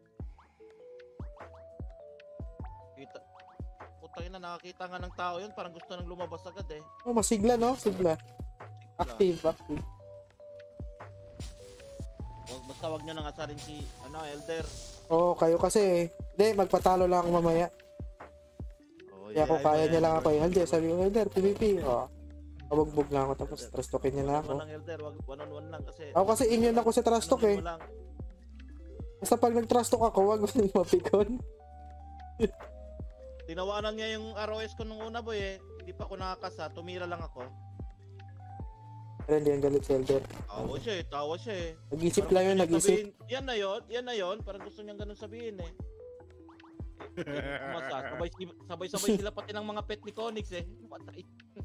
na nakakita nga ng tao yun, parang gusto nang lumabas agad eh. Oh, masigla, no? Sigla. Active, active. Wag, basta wag nyo nang asarin si, ano, Elder. Oo, kayo kasi. Hindi, magpatalo lang ako mamaya. Oh, Kaya kung kaya mo niya yan, lang ako bro. eh. Hindi, sabi ko, Elder, P V P. Oh. Kabugbog lang ako tapos trash talkin niya na ako. One-on-one lang, Elder, wag one-on-one lang kasi. Ako kasi immune ako sa trash talk eh. Tanungin mo lang. Basta pag nag-trash talk ako, wag mo nang mapikon. Tinawanan niya yung R O S ko nung una, boy eh. Hindi pa ako nakakasa, tumira lang ako. Pero hindi ang galit si Elder. Tawa siya eh, tawa siya eh. Nag-isip Parang lang yun, gusto niyang nag-isip. sabihin, Yan na yon, yan na yon, parang gusto niyang ganun sabihin eh. Eh, kumasa, sabay, sabay-sabay sila pati ng mga pet ni Conix eh. Patay.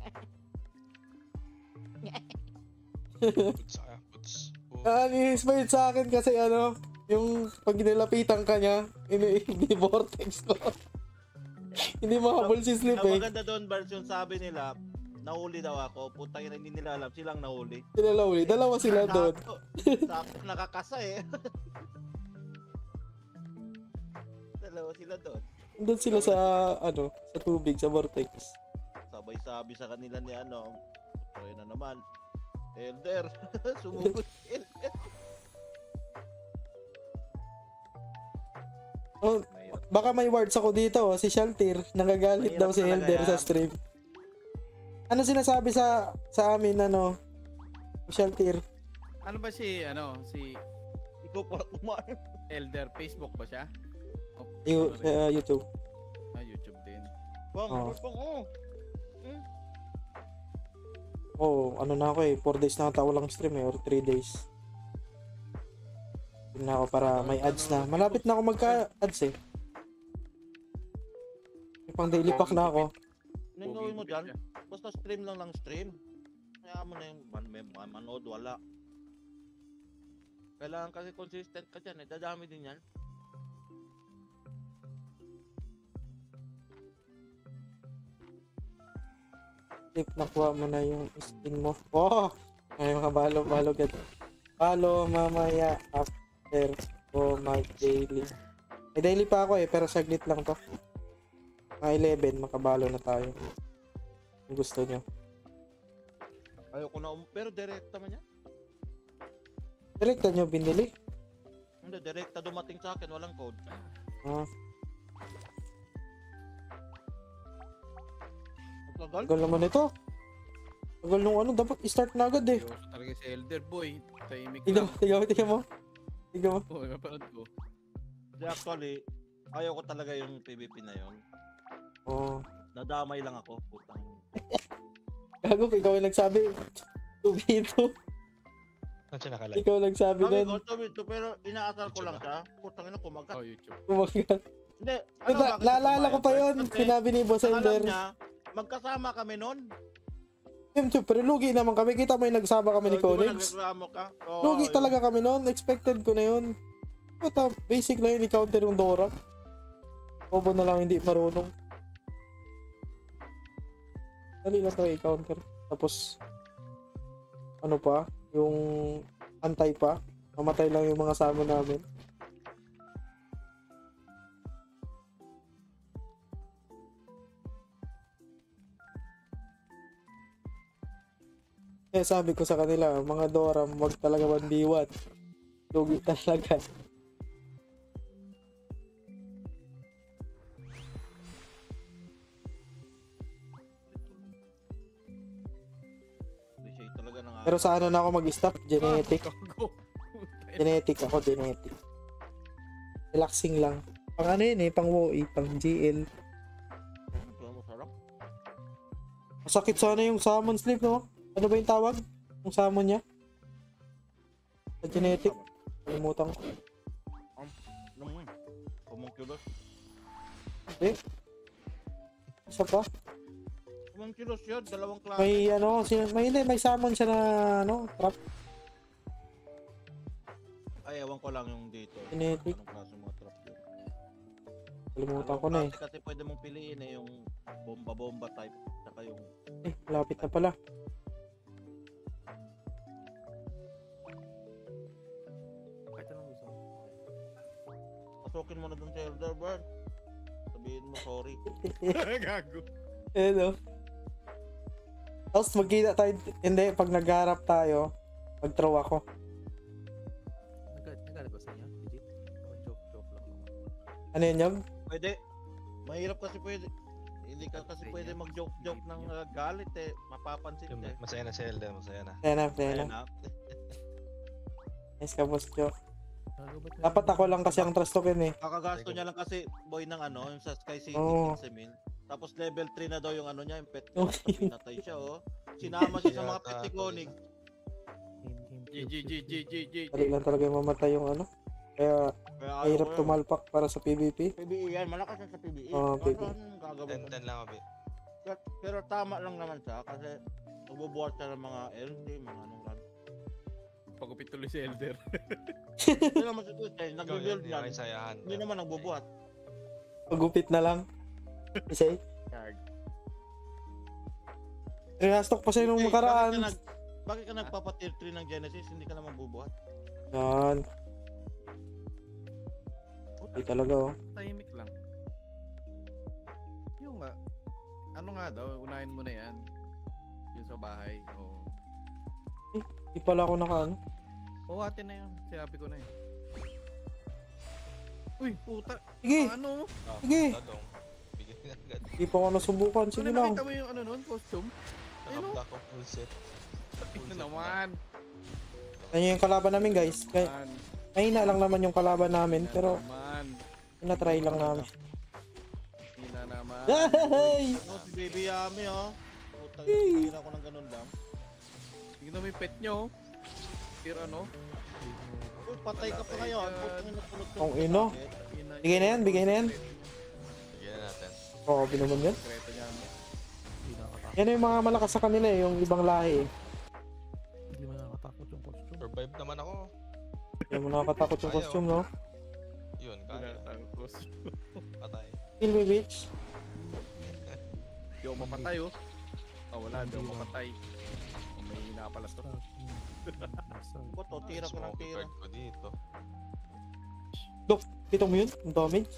Puts, ah, puts. Oh, Ah, ni-inspired sa akin kasi ano, yung pag nilapitan ka niya, ini vortex ko. Hindi makahabol si Sleep Ang eh. maganda doon, Bars, yung sabi nila, nahuli daw ako. Putang ina, hindi nila alam, silang nahuli. Sila uli, dalawa sila doon. Sakto, sakto nakakasa eh. Dalawa sila doon. Doon sila sa, ano, sa tubig, sa vortex. Sabay sabi sa kanila ni ano, ayun na naman, Elder, sumugod si Elder. Oh, baka may words ako dito, oh, si Shaltir, nagagalit Mahirap daw si talaga Elder sa yan. stream. Ano sinasabi sa sa amin, ano, Shaltir? Ano ba si, ano, si Ikaw pa kumain. Elder? Facebook ba siya? O, You, ano rin? uh, YouTube. Ah, YouTube din. Bang, Oh. bang, oh. Oh, ano na ako eh, four days na ata walang stream eh, or three days. Stream na ako para may ads na. Malapit na ako magka-ads eh. May pang daily pack na ako. Anong gawin mo dyan? Basta stream lang lang stream. Kaya mo na yung man, may, man, manood, wala. Kailangan kasi consistent ka dyan eh, dadami din yan. Tip, nakuha mo na yung skin mo. Oh! Ay, mga balo, balo agad. Balo mamaya after ko mag-daily. May daily pa ako eh, pero saglit lang to. Mga eleven, makabalo na tayo. Kung gusto nyo. Ayoko na, um- pero direkta man yan. Direkta nyo binili. Hindi, direkta dumating sa akin, walang code. Ah, Tagal? tagal naman ito. Tagal nung ano, dapat i-start na agad eh. Seryoso talaga si Elder, boy. Tahimik Tigaw, lang. tigaw, tigaw mo. Tigaw mo. Oo, mapanood ko. Kasi actually, ayaw ko talaga yung P V P na yon. Oh. Nadamay lang ako, putang. Gago, ikaw yung nagsabi. Tubito. saan siya nakalike? Ikaw nagsabi Sabi nun. ko, sabi ko, pero inaasar ko lang siya. Putang ina, kumagat. Oh, YouTube. Kumagat. Hindi, Ano, bakit naalala ko ako pa pumayag? yun. Kasi Sinabi ni Boss ang alam Elder. niya, magkasama kami nun. YouTube, pero lugi naman kami. Kita mo yung nagsama kami ni So, di ba Conix. nagreklamo ka? Oo, Lugi yun. talaga kami noon. Expected ko na yun. Puta, basic lang yun. I-counter yung Dora. Obo na lang hindi marunong. Dali lang tayo i-counter. Tapos, ano pa? Yung antay pa. Mamatay lang yung mga sama namin. Kaya sabi ko sa kanila, mga Dora, wag talaga one v one. Lugi talaga. Appreciate talaga ng Pero sa ano na ako mag-stop? Genetic. Gago. Genetic ako, genetic. Relaxing lang. Pang ano yun eh, pang W O E, pang G L. Ito masarap. Masakit sana yung salmon sleep, no? Ano ba yung tawag? Yung salmon niya? Sa genetic? Kalimutan ko. Ano mo yun? Homunculus. Eh? Isa pa? Homunculus yun, dalawang klase. May ano, sin- may hindi, may salmon siya na ano, trap. Ay, ewan ko lang yung dito. Genetic. Anong klase mga trap yun? Kalimutan ko Dalawang na eh. klase kasi pwede mong piliin eh, yung bomba-bomba type. Saka yung Eh, lapit na pala. pasukin mo na dun sa Elder Bird. Sabihin mo sorry. Gago. Eh, no? Tapos magkita tayo, hindi, pag nagharap tayo, mag-throw ako. Nagalit ba sa inyo? Legit? O joke, joke lang naman. Ano yun, Yob? Pwede. Mahirap kasi pwede. Hindi ka kasi pwede mag-joke-joke ng uh, galit eh. Mapapansin Yung ka eh. masaya na si Elder, masaya na. Ayan na, ayan na. Ayun na. Nice ka, boss Joe. Gago, ba't Dapat ako lang kasi ang trust token eh. Kakagasto niya lang kasi boy ng ano, yung sa Sky City, Oo. fifteen mil. Tapos level three na daw yung ano niya, yung pet Oh. niya. Tapos pinatay siya oh. Sinama siya sa mga pet ni Konig. G, G, G, G, G, G, G. Dali lang talaga yung mamatay yung ano. Kaya Kaya mahirap ayaw ko yun. tumalpak para sa P V P. P B E yan, malakas yan sa P B E. Oo, Kaso P B E. anong gagawin ten ko? ten lang abi. Pero, pero tama lang naman siya kasi nagbubuhat siya ng mga L T, mga anong run. Pagupit tuloy si Elder. Hindi naman siya ito, eh, Ikaw yun, nag-build hindi yan. ako yung sayahan. Hindi naman nagbubuhat. Pagupit na lang. Kasi, rehastock pa siya nung Eh, makaraan. Bakit ka, nag, bakit ka nagpapa-tier three ng Genesis, hindi ka naman bubuhat? Yan. Hindi talaga oh. Tahimik lang. Yung nga, ano nga daw, unahin mo na yan. Yung sa bahay. O, Di pala ako naka ano. buhatin na yun. Sinabi ko na yun. Uy, puta. Sige, Ano? Ah, Sige. Dadong. Bigyan na agad. di pa ako nasubukan. Ano Sige lang. nakita mo yung ano nun, costume? Ayun, Nakabda ko full set. Ito naman. Yan yung kalaban namin guys. Kay, Man, mahina lang naman yung kalaban namin. Pero, man. na-try lang namin. Hina naman. Yay! Ano, si Baby Yami oh. Puta, hindi ako ng ganun lang. Tingnan mo yung pet nyo. Tier ano? Uy, patay ka pa ngayon. Puta, napunod ka Ang pa sa ino. akin. Bigay na yan, bigay na yan. Bigyan na natin. Oo, binaman yan. Sekreto niya. Hindi nakakatakot. Yan yung mga malakas sa kanila eh, yung ibang lahi eh. Hindi mo nakakatakot yung costume. Survive naman ako. Yung mga nakakatakot yung costume, no? Yun, Hindi kaya. nakakatakot yung costume. Patay. Kill me, bitch. Hindi ako mapatay oh. Ah, wala, hindi ako mapatay. Oh, may hina pala to. Ba't to, tira ko ng Smoke tira. card ko dito. Look, kita mo yun? Ang damage.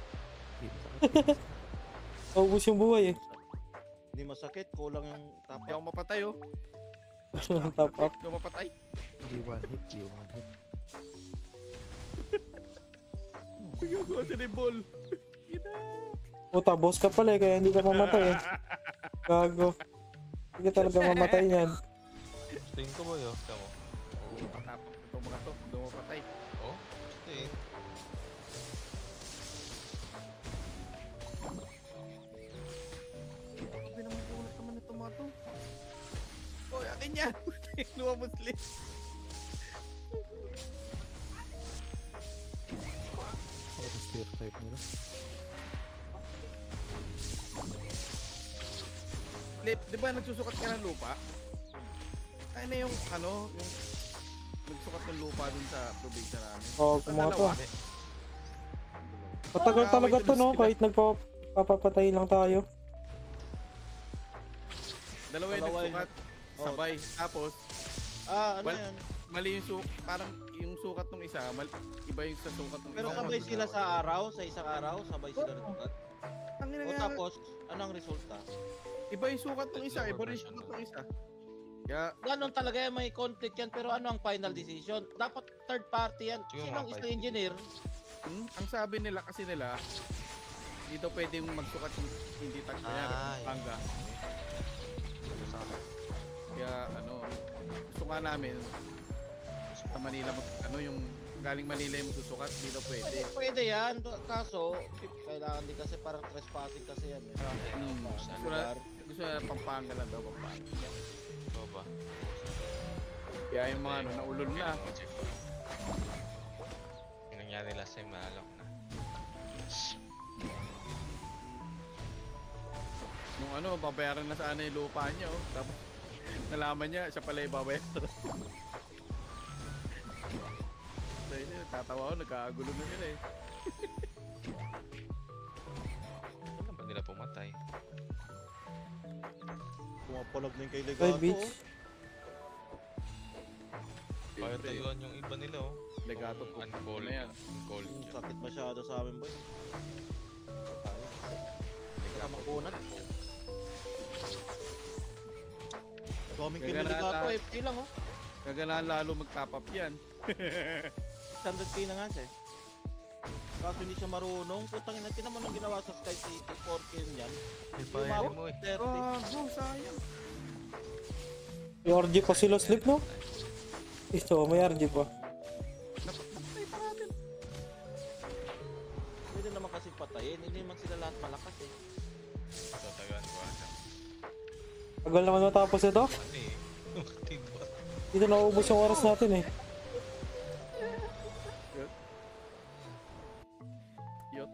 Paubos yung buhay eh. Hindi masakit, kulang yung Hindi tapak. ako mapatay oh. Top up. Hindi ako mapatay. Hindi one hit, hindi one hit. Gagawa siya ng ball. Puta, boss ka pala eh, kaya hindi ka mamatay eh. Gago. Hindi ka talaga mamatay yan. Tingin ko ba yun? Tama. Patapok itong mga to. Hindi ako mapatay. Oh, stay. Sabi naman ulat naman itong mga to. Oy, akin yan. Lumabas ulit. Ako spear type nila. Lip, di ba nagsusukat ka ng lupa? Ay na yung ano, yung nagsukat ng lupa dun sa probinsya namin. Oo, Ang kumuha to. dalawa. Matagal Ah, talaga wait, to no, sila. kahit nagpapapatay lang tayo. Dalawa yung Dalawa yun. nagsukat. Oh. Sabay. Tapos, Ah, ano Well, yan? mali yung sukat, parang yung sukat ng isa, mal, iba yung sa sukat ng Pero isa. sabay sila sa araw, sa isang araw, sabay sila nagsukat. Ang O ginagawa- tapos, anong resulta? iba yung sukat ng isa, iba rin yung sukat ng isa. Kaya, Ganon talaga yan, may conflict yan, pero ano ang final decision? Dapat third party yan. Yung Sino ang mga isang five. engineer? hmm, ang sabi nila kasi nila, dito pwedeng magsukat yung hindi tag kaya Ah, yun. pangga. Kaya ano, gusto nga namin sa Manila mag, ano yung galing Manila yung susukat, dito pwede. Pwede yan, kaso kailangan din kasi parang trespassing kasi yan. Eh. Hmm, Sa gusto na, lugar. gusto na Pampanga lang daw, Pampanga. Ito ba? Kaya yung mga ano, naulol na. Yung nangyari last time, naalok na. Nung ano, babayaran na sana yung lupa niya, oh. Tapos, nalaman niya, siya pala yung babayaran. Dahil yun, tatawa ako, nagkakagulo na sila eh. Kailan ba nila pumatay? Pumapalag na yung kay Bye, Legato. bitch. Kaya Siyempre, tayuan yung iba nila oh. Legato po. Uncall. Ano yan? Uncall. Hmm, sakit masyado sa amin boy. Hindi ka makunat. Coming Kaya kill na- na F K lang oh. Kaganahan lalo mag-top up yan. one hundred K na nga siya eh. Kaso hindi siya marunong. Putang ina, tinaman ang ginawa sa Sky City. four K yan. May Yung pahili mabot mo eh. thirty. Gago, sayang. May R G pa sila sleep, no? Ito, may R G pa. Pwede naman kasi patayin. Hindi naman sila lahat malakas eh. Tatagan ko ano. Tagal naman matapos ito. Ano eh. Tiba. Dito nauubos yung oras natin eh. Yot.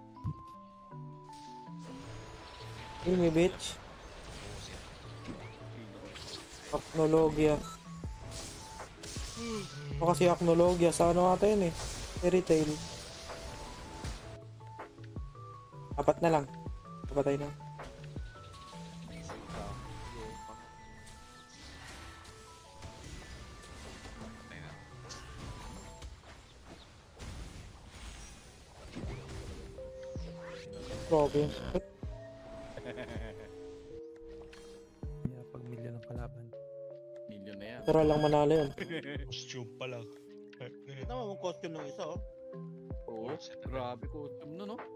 Kill me, bitch. Aknologia. Ito kasi aknologia. Sa ano ata yun eh. Fairy Tail. Apat na lang. Kapatay na. Grabe. Pag milyon ng kalaban. Million na yan. Pero lang manalo yun. Costume pa lang. Ito naman yung costume ng isa oh. Oo, grabe costume no, no?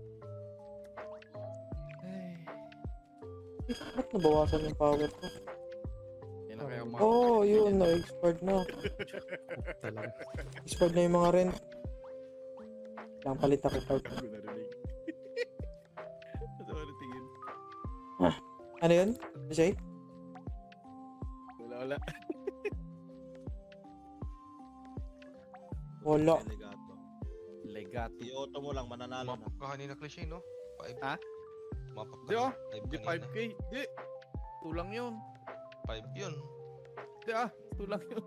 Ay. Ba't nabawasan yung power ko? Yan na kaya mga... Oh, yun na. Expired na. Talaga. Expired na yung mga rent. Lang palit ako card. Hindi ko narinig. Ano ano tingin? Ano yun? Jay? Wala, wala. Wala. Legato. Legato. I-auto mo lang, mananalo na. Mapag ka kanina cliche no? five. Ha? Mapag Di oh, five di kanina. five K. Di. Tulang yun. five yun. Di ah, tulang yun.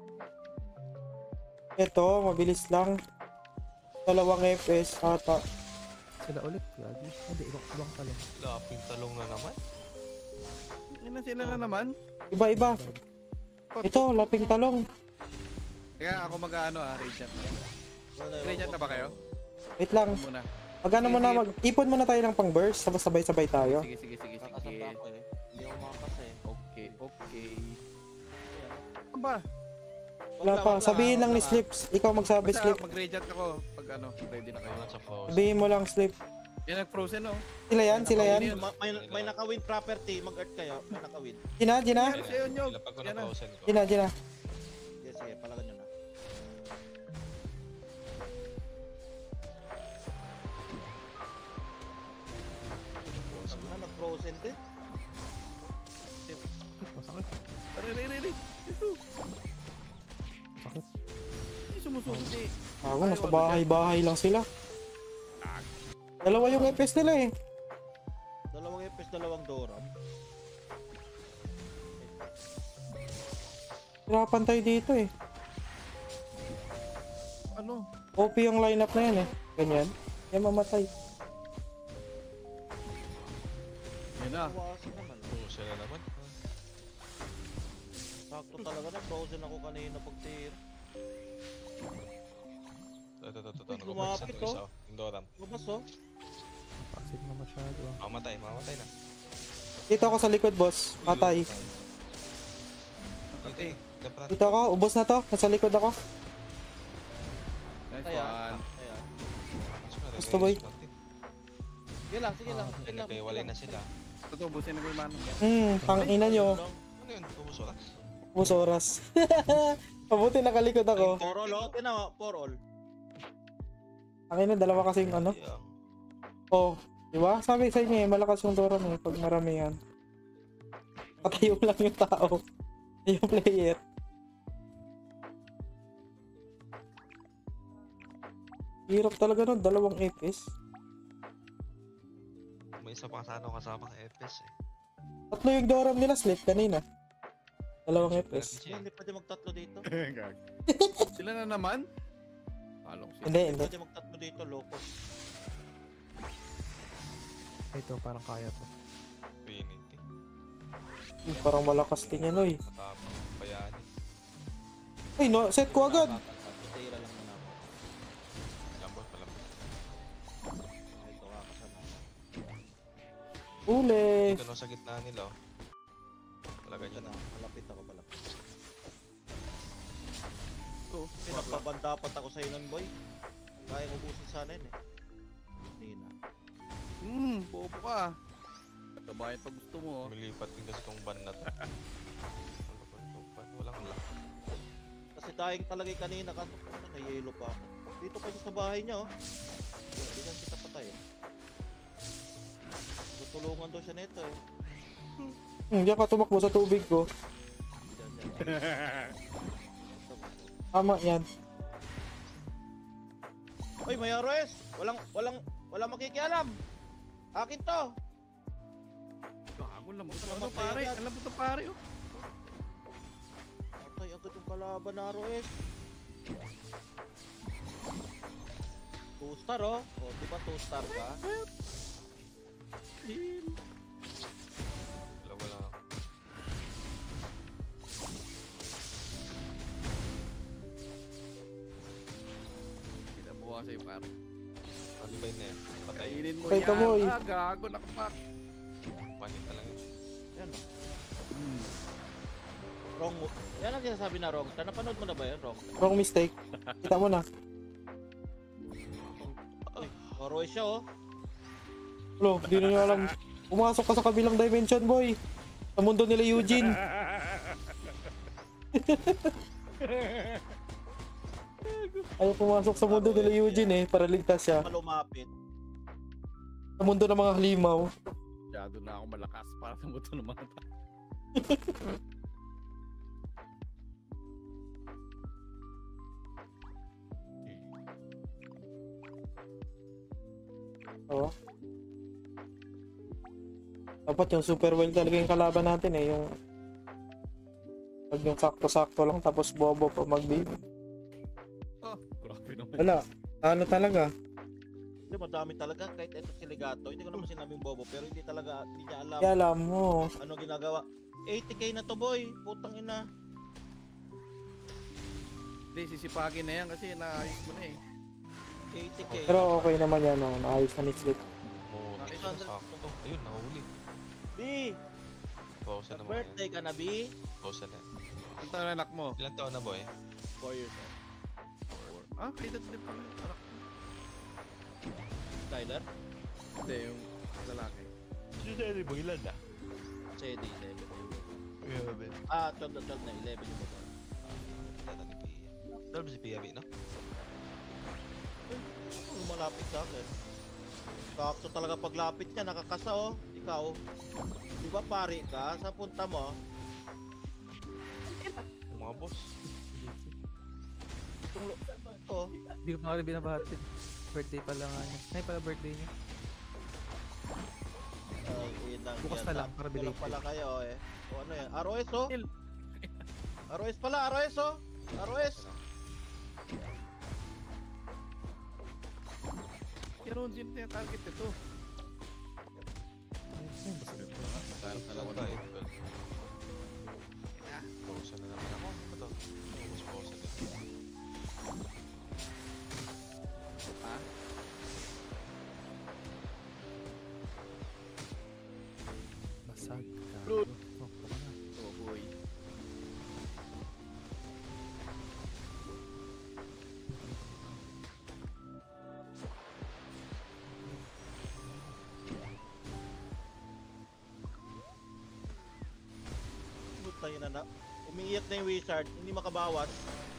Ito, mabilis lang. Dalawang F S ata. Sila ulit. Lagi. Hindi, ibang, ibang pala. Laping talong na naman. Yan na sila na naman. Iba-iba. Ito, laping talong. Kaya ako mag-ano ah, Radiant. Radiant na ba kayo? Wait lang. Ako muna. Pag ano mo na, mag ipon muna tayo ng pang burst. Tapos sabay-sabay tayo. Sige, sige, sige, sige. Kakasamba ako eh. Hindi ako makakas eh. Okay, okay. Ano ba? Wala pa. Sabihin lang ni Slips. Ikaw magsabi, Basta Slip. mag-radiant ako pag ano, ready na kayo. Wala sa frozen. Sabihin mo lang, Slip. Yan nag-frozen oh. Sila yan, sila yan. Ma- May, may naka-win property, mag-art kayo. May naka-win. Gina, Gina. Yan sa'yo nyo. Ilapag ko na Yan na. frozen ko. Gina, Gina. Yes, sige, palagan nyo na. Sabi na, nag-frozen din. Masakit. Aray, aray, aray, aray. Ito. Sakit. Hindi sumusunod eh. Ako, nasa bahay-bahay lang sila. Dalawa yung F S nila eh. Dalawang F S, dalawang Doram. Hirapan tayo dito eh. Ano? O P yung lineup na yan eh. Ganyan. Yan mamatay. Yan na. Kawasin naman. Frozen na naman. Sakto talaga na, frozen ako kanina pag tier. Ito, ito, ito. Uy, Nag-overset lumapit, yung isa. oh. Yung Doram. Lumabas oh. Pasid na masyado. ah. Mamatay, mamatay na. Dito ako sa likod, boss. Patay. Okay. Dapat Dito ako. Ubos na to. Nasa likod ako. Nice Kaya, one. kaya. Gusto, boy. Sige lang, sige lang. Hindi, Sige lang, nagkaiwalay sige na lang. sila. Totoo, busin na ko yung manong. Hmm, tang ina nyo. Ano yun? Ubus oras. Ubos oras. Mabuti nakalikod ako. For all, oh. Tina, for all. Ang ina, dalawa kasing ano. Yeah. Oh, di ba? Sabi sa inyo eh, malakas yung Doran eh, pag marami yan. Patayo lang yung tao. Yung player. Hirap talaga nun, dalawang F S. May isa pa sana kasamang F S eh. Tatlo yung Doran nila, Slip kanina. Dalawang F S. Hindi, hindi pwede magtatlo dito. Sila na naman? Halong sila. Hindi, Hindi hindi. pwede magtatlo dito, locos. Ito, parang kaya to. Trinity. Parang malakas din yan, oy. Katapang bayani. Uy, no, set ko agad. Tira lang muna ako. Lambot, palambot. Ito, kakasama. Uli! Ito no, sa gitna nila. oh. Talaga Ito dyan. na, malapit ako malapit. Oh, Pinagpabandapat ako sa nun, boy. Kaya ubusin sana yun eh. Hindi na. Hmm, bobo ka. Kabayan pag gusto mo. oh. Lumilipat din kasi tong ban na to. Ano ba itong ban? Walang lock. Kasi tayong talaga yung kanina kaso ano, na-yellow pa ako. Dito pa siya sa bahay niya oh. Hindi lang kita patay eh. Tutulungan daw siya nito eh. Hmm, diyan ka tumakbo sa tubig ko. Diyan, diyan. Tama yan. Uy, may R O S! Walang, walang, walang makikialam! Akin to! Gago, lambot Gusto ano naman pare. kaya yan. Alam mo to pare. oh. Patay agad yung kalaban na R O S. two star oh. O, di ba two star ka? Heal. Dalawa lang ako. Kinabuha sa'yo pare. Ano ba yun eh? Patay. Kainin mo Ay, yan. kamoy. Ah, gago, nakapak. Panik na lang yun. Yan oh. Hmm. Wrong. Yan ang sinasabi na wrong. Napanood mo na ba yan? Wrong. Wrong mistake. Kita mo na. R O S siya oh. Lo, di na nyo alam. Pumasok ka sa kabilang dimension, boy. Sa mundo nila Eugene. Ayaw pumasok sa mundo nila Eugene eh, para ligtas siya. Malumapit. Sa mundo ng mga halimaw. Masyado na ako malakas para sa buto ng mga tao. Oo. Dapat yung super well talaga yung kalaban natin eh, yung pag yung sakto-sakto lang tapos bobo pa mag-baby. Oh, grabe naman. Wala, ano talaga? Hindi, madami talaga. Kahit ito si Legato. Hindi ko naman sinabing bobo. Pero hindi talaga, hindi niya alam Kaya alam mo, ano ginagawa. eighty K na to boy. Putang ina. Hindi, sisipagin na yan kasi naayos mo na eh. eighty K. pero okay naman yan, no? Naayos na ni Slip. Mutik na sakto. Ayun, nahuli. B! Pause na naman yan. Birthday ka na, B? Pause na. Ang taon na anak mo? Ilan taon na boy? four years old. Ah, kaya dati din pala yung anak mo. Tyler? Hindi, yung lalaki. Sinari mo ilan na? C D, eleven. Grabe. Ah, twelve na twelve na, eleven yung motor. Tata ni Pia. Dalawa ba si Pia, no? Oh, malapit sa akin. Sakto talaga paglapit niya, nakakasa oh. Ikaw, di ba pari ka? Sa punta mo, Yung mga boss. itong lo- ito, Hindi ko pa nga rin binabati. Birthday pala nga niya. Ay, pala birthday niya. ay, inang Bukas yan. na lang, para Kulang belated. pala kayo eh. O ano yan? R O S oh? Il. R O S pala, R O S oh? R O S? Pero hindi na yung target ito. Tayo talaga ba? Pause na naman ako. Ano ba to? Pause, pause na. Ha? Basag. Fruit. Oh, baka na. Oh boy. Putang ina na. Umiiyak na yung wizard, hindi makabawas.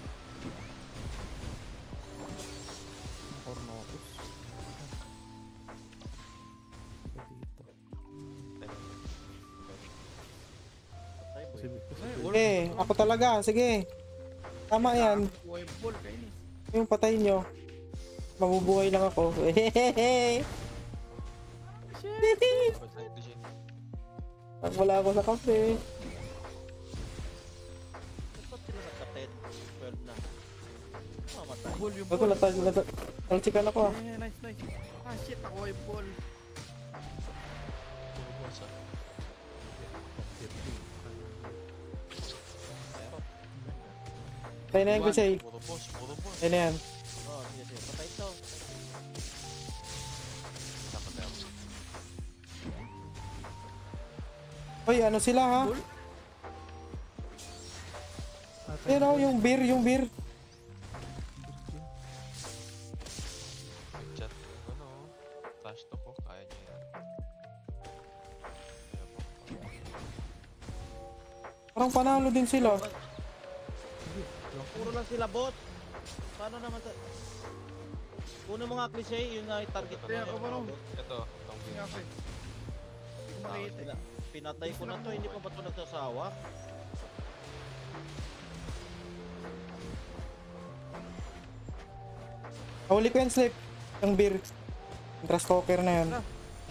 Cornopus. Ito dito. Patay boy. Posible. Sige, ako talaga, sige. Tama yan. Kuha yung ball, kainis. Yung patay nyo. Mabubuhay lang ako. Hehehe. Pag wala ako sa kape. Ba't sila nagka-ten? twelve na. Mamatay. Ball yung Ako ball. natag natag talsikan ako ah. Eh, nice, nice. Ah, shit, ako yung ball. Puro boss ah. Patay na yan ko siya. Puro boss, puro boss. Patay na yan. Oh, sige, sige. Patay ito. Dapat na ako. Hoy, ano sila ha? Ayun oh, yung beer, yung beer. Nag-chat yung ano, trash talk ko, kaya niya yan. Parang panalo din sila. Puro lang sila bot. Paano naman sa... Una mga cliche, yun na yung target ko. Kaya ako ba nung? Ito, itong Hindi game. ako eh. Hindi ko Ah, makita eh. pina- pinatay ko na to, hindi pa ba ito nagsasawa? Huli ko yan, Slip. Yung beer. Yung trash talker na yun.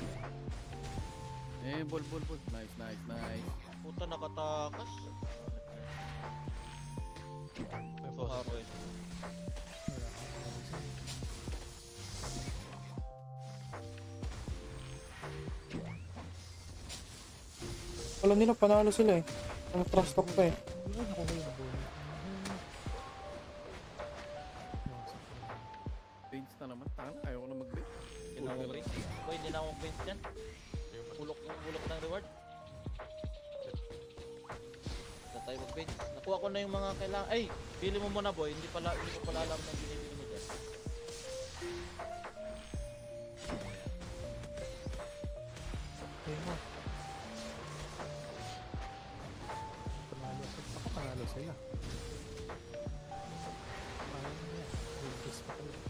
Eh, ball, ball, ball. Nice, nice, nice. Puta nakatakas. May So, boss. haro eh. Alam nila, panalo sila eh. Ang trash talk pa eh. Range na naman. Tanga, ayaw ko na mag-bet. Kinawari. Boy, hindi na akong bench dyan. Bulok yung bulok ng reward. Hindi tayo mag-bench. Nakuha ko na yung mga kailangan. Ay! Pili mo muna boy. Hindi pala, hindi ko pala alam ng binibili mo dyan. Okay mo. Panalo. Ako panalo sila. Panalo niya. Release pa kayo.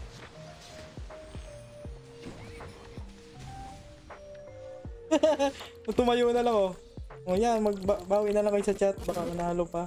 Tumayo na lang oh. O yan, magbawi na lang kayo sa chat. Baka manalo pa.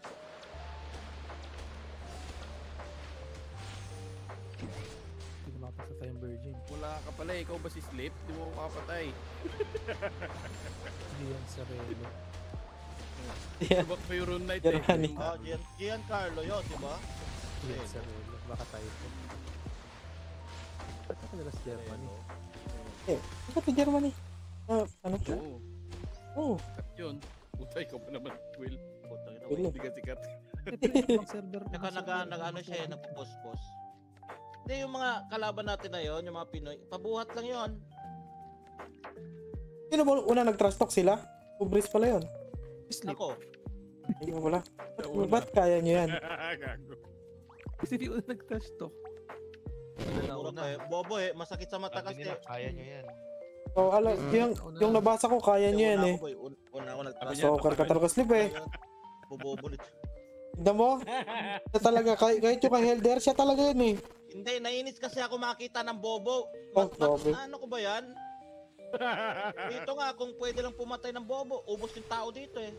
Hindi ko makapasa tayong virgin. Wala ka pala eh. Ikaw ba si Slip? Di mo ko kapatay. Hindi yan sa relo. Yeah. Subak pa yung rune knight Yan, eh. honey. Ah, Gian, Giancarlo yun, di ba? Hindi yan sa relo. Baka tayo po. Ba't ako nila sa Germany? Eh, ito pa Germany. Ah, ano po? Oo. Oh. Kat yun. Puta, ikaw pa naman. Will. Puta, ina, Will. Hindi ka sikat. Ibang server. Saka nag, nag ano siya, eh, nagpo-post-post. Hindi, yung mga kalaban natin na yon, yung mga Pinoy, pabuhat lang yon. Sino ba una nag-trash talk sila? Ubris pala yun. Sleep. Ako, Hindi mo wala. Ba't kaya nyo yan? Gago. Kasi di una nag-trash talk. puro kayo. Bobo eh, masakit sa mata Sabi kasi. nila, kaya nyo yan. Oh, alam, yung, yung nabasa ko, kaya nyo yan Una eh. ako, boy. Un- Una ako nag-trust. Soccer ka talaga, Slip eh. Bobobo. Tignan mo? Siya talaga, kahit, kahit yung kay Helder, siya talaga yun eh. Hindi, nainis kasi ako makita ng bobo. Oh, Mat- mat- grabe. ano ko ba yan? Dito nga, kung pwede lang pumatay ng bobo, ubos yung tao dito eh.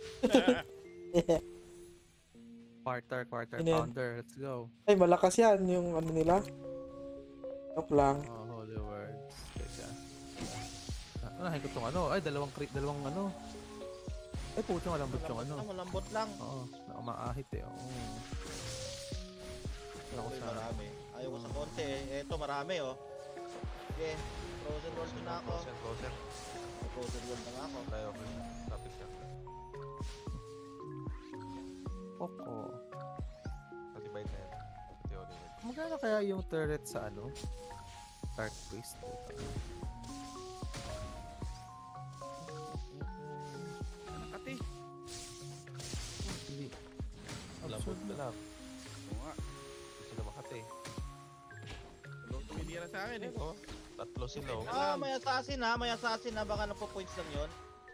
Quarter, quarter Ano yan? pounder. Let's go. Ay, malakas yan, yung ano nila. Joke lang. Oh, holy words. Teka. Ah, unahin ko tong ano. Ay, dalawang crit, dalawang ano. Ay, puto malambot yung ano. Malambot lang, malambot lang. Oo, nakaahit eh. Oo. Wala ko Uy, sa... marami. Ayaw ko sa konti eh. Eto, marami oh. Sige, frozen world na ako. Frozen, frozen. Frozen world na nga ako. Tayo, okay. Lapit siya. Poco. Matibay na yan. Pati Oliver. Magkano kaya yung turret sa ano? Dark Priest. Nakati. Hindi. Labot Absurd na na. lang. Oo nga. Hindi sila makati. Tumitira sa akin eh. Oh, tatlo sila oh. Ah, may assassin ha, may assassin ha. Baka napo-points lang yun.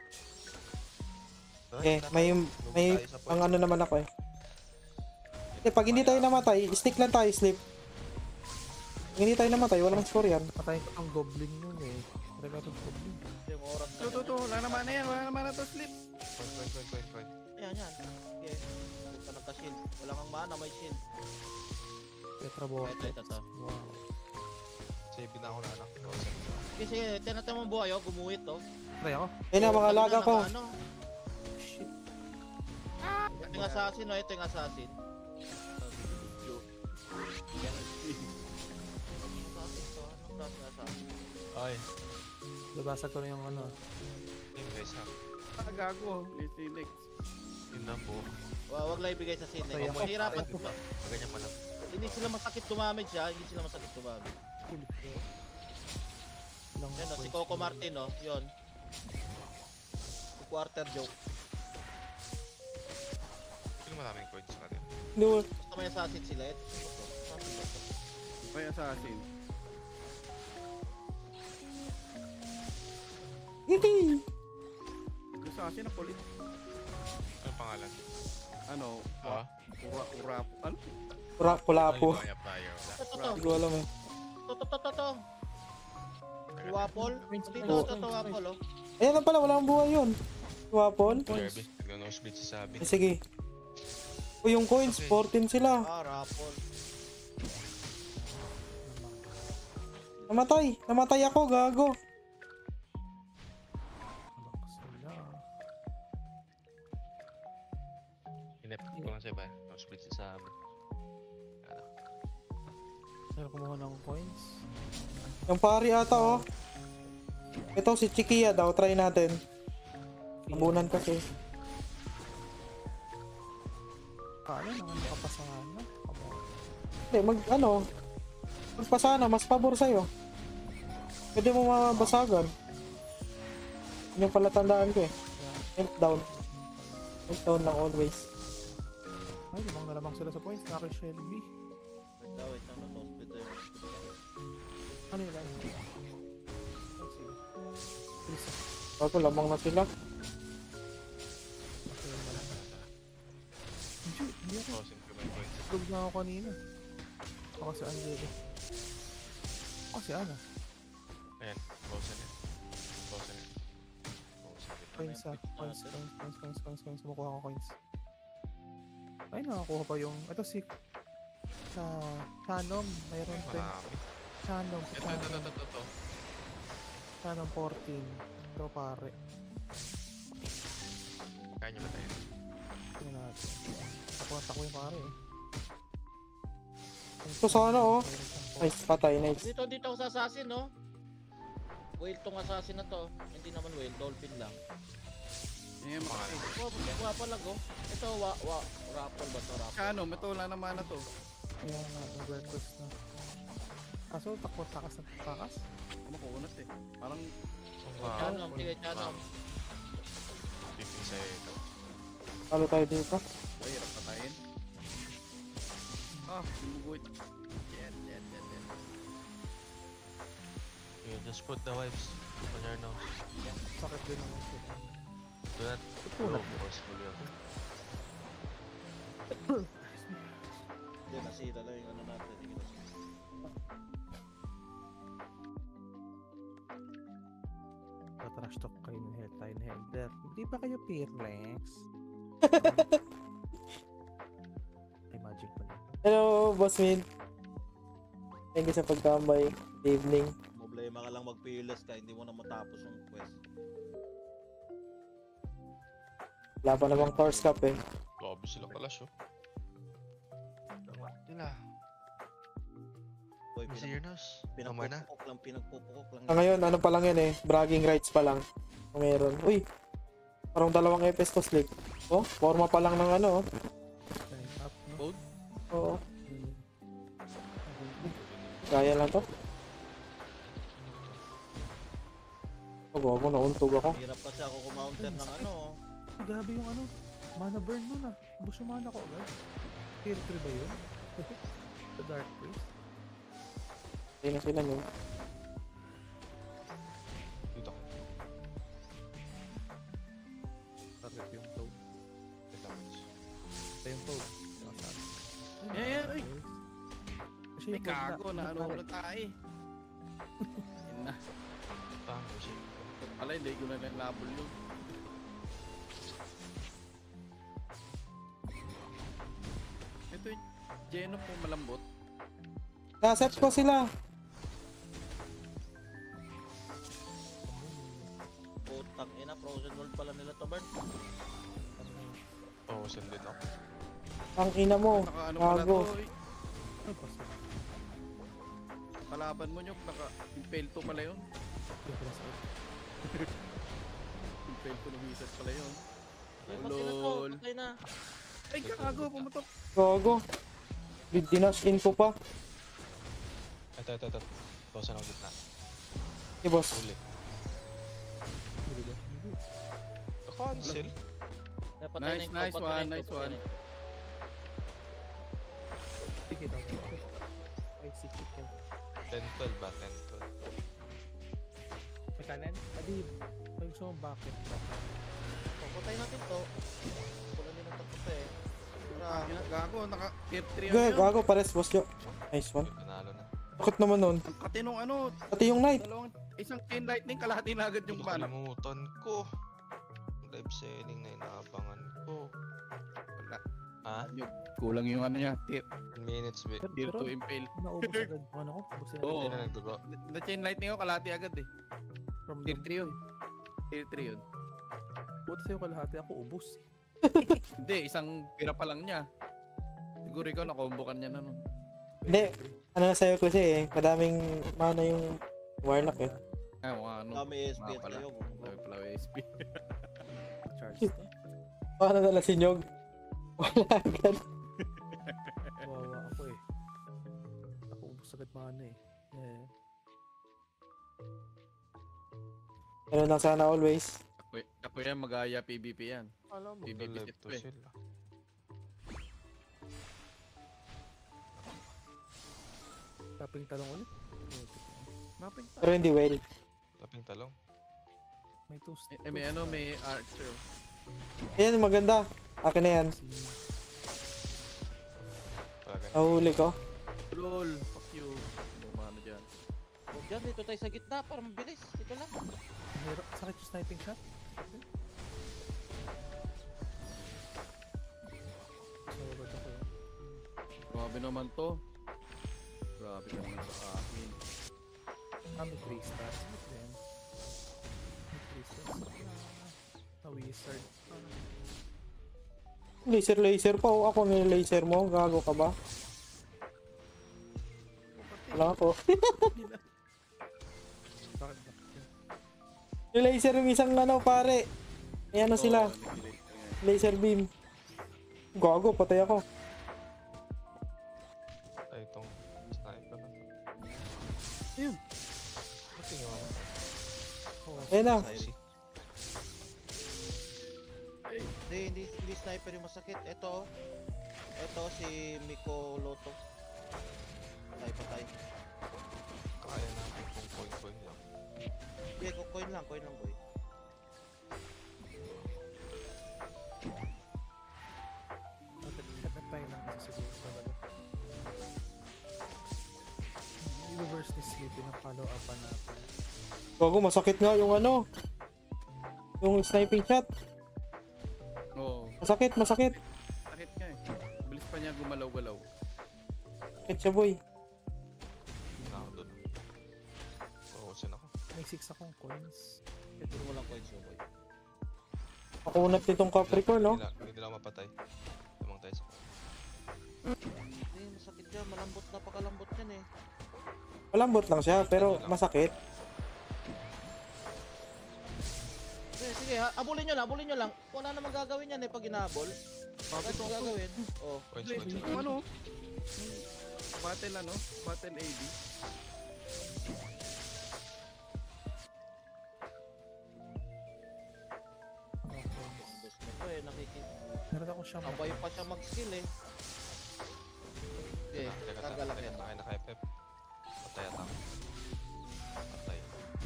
Tara, Eh, tara. may, Lubog may, tayo sa ang point. ano naman ako eh. Eh, pag hindi tayo namatay, stick lang tayo, Slip. Pag hindi tayo namatay, walang score yan. Patayin ko ang goblin yun eh. Patayin ko ang goblin. Yung oras na. Ito, ito, ito. Wala naman na yan. Wala naman na to, Slip. Point, point, point, point, point. Yan, yan. Okay. Punta nagka-shield. Wala kang mana, may shield. Petra Ito, Vortex. ito, ito. Wow. Save na ako na anak. Frozen. Sige, sige. Tinatay mo buhay oh. Gumuhit oh. Try ako. Ayun na, mga laga ko. Ano? Shit. Ito yung assassin oh. Ito yung assassin. Ay, Babasag ko na yung ano. yung guys ha. Ah, gago. Let's next. Yun lang po. Wa- Wag lang ibigay sa sine. Kaya- Mahirapan. Maganyan pa lang. Hindi sila masakit tumamage siya. Hindi sila masakit tumamage. Kulit ko. Ilang Yan oh. Si points Coco na- Martin oh. Yun. Kukuha quarter joke. Sino maraming coins sa kanila? No. Basta may assassin sila eh. Assassin ba to? May assassin. Hihi. Yung assassin na polit. Ano pangalan? Ano? Ah? Ura, ura, ano? Pura, kulapo. Ay, kaya player. Wala. Ito, ito, Hindi ko alam eh. ito, ito, ito, ito. Wapol? Dito, Oo. ito, ito, wapol, oh. Ayan lang pala, wala akong buhay yun. Wapon? Kirby, nag-nosebleed si Sabi. Eh, sige. O yung coins, Okay. fourteen sila. Ah, rapol. Namatay. Namatay ako, gago. Malakas sila. Hinip ko lang siya ba? Nosebleed si Sabi. Ano? Saan kumuha ng coins? Yung pari ata, oh. Ito, si Chikia daw. Try natin. Abunan kasi. Kaya naman nakapasahan na. Come on. Hindi, mag, ano. Magpasana, mas pabor sa'yo. Pwede mo mabasagan. Yun yung pala tandaan ko eh. Health down. Health down lang always. Ay, limang na lamang sila sa points. Naki Shelby. Wait lang, wait lang, nosebleed tayo. Ano yun lang? Please. Bago, lamang na sila. Okay, wala. Hindi, hindi ako. Frozen ko may coins. Tulog na ako kanina. Ako si Angelo. Ako si Ana. Ayan, frozen yan. Frozen yan. Frozen yan. Coins ah. Coins, coins, coins, coins, coins, coins. Makuha ko coins. Ay, nakakuha pa yung... Ito si... Sa... Shannon. Mayroon din. Marami. Shannon. Si Ito, ito, ito, Shannon. ito, ito. Shannon fourteen. Ito pare. Kaya niyo ba tayo? Tingnan natin. Takuha, takuha yung pare eh. Ito sana, oh. Mayroon siyang four. Nice, patay, nice. Dito, dito ako sa assassin, no? Whale tong assassin na to. Hindi naman whale, dolphin lang. Yan, Pangalan. Oh, wala pa lang, oh. Ito, wa, wa, rapol ba to, rapol? Kano, may wala naman na to. Kaya nga, nag-request na. Kaso, takbo, takas na takas. Makunat eh. Parang Wow. Chanom, sige, chanom. Fifteen sa'yo ito. Talo tayo dito. ay, hirap patayin. Ah, sumuguit. Yan, yan, yan, yan. You just put the wipes on your nose. Sakit din naman siya. Do not Tulad. go forceful yun. Hindi, nasira lang yung ano natin. Sige, nasira. Tatrash talk kayo ng headline header. Hindi ba kayo peerlex? Ay, magic pala. Hello, Boss Min. Thank you sa pagtambay. Good evening. Problema ka lang mag-fearless ka, hindi mo na matapos yung quest. Wala pa namang Thor's Cup eh. Grabe sila kalas, oh. Nila. Boy, Kasi pinag- your nose. Tama na. pinagpupukok lang, pinagpupukok lang. Ah, ngayon, ano pa lang yan eh. Bragging rights pa lang. Kung meron. Uy! Parang dalawang F S to sleep. Oh, forma pa lang ng ano. oh. Sign up, no? Code? Oo. Hmm. Kaya lang to. Oh, gago, nauntog ako. Hirap kasi ako kumounter ng ano. Ay, grabe yung ano. Mana burn nun ah. Ubus yung mana ko agad. Tier three ba yun? The Dark Priest. Hindi na sila nyo. Dito. Target yung toad. Dito. Ito yung toad. Nakasabi. Eh, eh, ay. Kasi May yung toad kago na ano ko na tayo. Yan na. Tama siya. Pala, hindi ko na nalabol yun. Ito yung Geno po malambot. Naset ko sila. Putang ina, frozen world pala nila to, Bert. Oo, send din ako. Ang ina mo. Naka ano pala Gago. to. eh. Ano pa sa? Kalaban mo nyo, naka impale to pala yun. Yung pinasa- Impale to ng wizard pala yun. Ay, Oh, patay na to, lol. patay na. Ay, kakago, pumutok. Gago. Dinash info pa. Ito, ito, ito. Tosan ako gitna. Eh, boss. Uli. Bili ba? Bili. Naka-cancel. Nice, nice one, nice one. Sige daw. Ay, si chicken. ten twelve ba? ten twelve. May kanan? Adib. Ay, gusto mong bakit? Papatay natin to. Wala din ang tapos eh. Ah, gago, naka tier three Gago, ano yun. gago, pares, boss yo. Nice one. Panalo na. Bakit naman nun? Ang katinong ano, Pati yung knight. dalawang, isang chain lightning, kalahati na agad yung mana. Nakalimutan ko. Live selling na inaabangan ko. Wala. Ha? Kulang yung ano niya, tier, ten minutes, be. tier Pero- two impale. Naubos agad. Ano ko? Ubusin Oo. Hindi na nagdugo. Na chain lightning ako, kalahati agad eh. From Tier the three yun. Tier three yun. buti sa'yo kalahati. Ako ubos. Hindi, isang pira pa lang niya. Siguro ikaw nakombokan niya na nun. Hindi. Ano na sa'yo kasi eh. Madaming mana yung warlock eh. Ay, mga ano. Kami S P Mga at pala. kayo. Ay, pala S P. Charge to. Paano na lang si Nyog? Wala agad. Kawawa ako eh. Ako ubos agad mana eh. Yeah. Ano lang sana always. Ako, ako yan, mag-aya P V P yan. Alam mo. P V P Live set to ko eh. sila. Taping talong ulit. Mapping Pero hindi well. Taping talong. May toast. Eh, may ano, may archer. Ayan, maganda. Akin na yan. Talaga. Nahuli ko. Lol, fuck you. Bumano dyan. Huwag dyan, dito tayo sa gitna para mabilis. Dito lang. Mahirap. Sakit yung sniping shot. So, ba't ako yun? Grabe naman to. Grabe naman sa akin. Ah, may three stars. Ba't yan? May three stars. Ah, a wizard. Laser, laser pa. Oh, ako may laser mo. Gago ka ba? Wala ako. Bakit ba? Yung laser yung isang ano pare. May ano sila. Oo, nag-delay ka nga eh. Laser beam. Gago, patay ako. Ay, itong sniper na. Ayun. Ba't yung mga Oh, Ayan na. Saisi? Hindi, hindi, hindi sniper yung masakit. Ito, oh. Ito si Miko Loto. Patay, patay. Kaya namin kung coin-coin lang. Hindi, ko coin lang, coin lang boy. Nagpapay lang kasi siguro talaga. I-reverse ni Sleepy na follow-upan natin. Gago, masakit nga yung ano. Yung sniping shot. Oo. Masakit, masakit. Sakit nga eh. Bilis pa niya gumalaw-galaw. Sakit siya boy. Hindi na ako doon. Pausin ako. May six akong coins. Ito walang coins mo boy. Makunat nitong Capricorn, no? Hindi na, hindi na ako mapatay. Lamang tayo sa... Hindi, masakit yan. Malambot, napakalambot yan eh. Malambot lang siya, pero masakit. Sige, sige, ha, abulin nyo lang, abulin nyo lang. Wala namang gagawin yan eh pag inaabol. Bakit mo gagawin? Oh. Coins, coins. Yung ano? Battle ano? Battle A D. Okay. Boss na to eh, nakikita. Meron ako siyang Abay pa siya mag-skill eh. Okay, Teka, teka, tagalak teka, yan. teka, naka-F F. Patay at ako. Patay.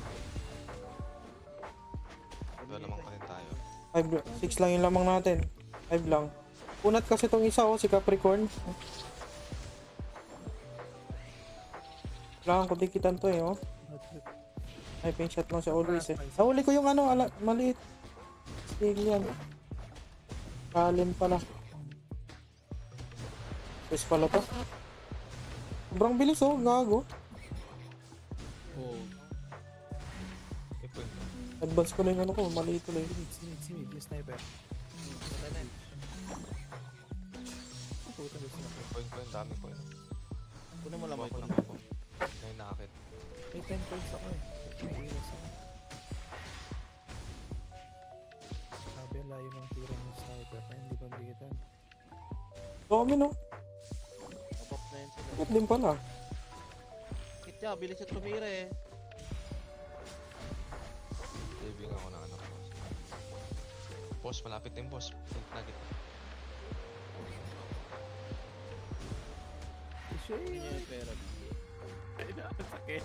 Dua lamang pa rin tayo. five, six lang yung lamang natin. five lang. Kunat kasi tong isa, oh, si Capricorn. Kailangan ko dikitan to eh, oh. Ay, pink shot lang siya always eh. Nahuli ko yung ano, ala, maliit. Sige yan. Kalim pala. Yes pala to. Sobrang bilis oh, gago. Oo. I-point ko. Advance ko na yung ano ko, maliit ulit. Sinid, sinid, sinid, yung sniper. Patay na yun. Puta na sila. Coin, coin, dami coin. Kunin mo lang boy. Kuha ko kunin lang mo. ako. Ngayon nakakit. May ten coins ako eh. May iwas ako. Sabi, ang layo ng tira ng sniper na hindi pa bigitan. Dami no. Abok na yun sila. Bakit din pala? Kitya, bilis at tumira eh. Saving ako na ano. Boss, malapit na yung boss. Nugget. Shit. Pero, Ay na, ang sakit.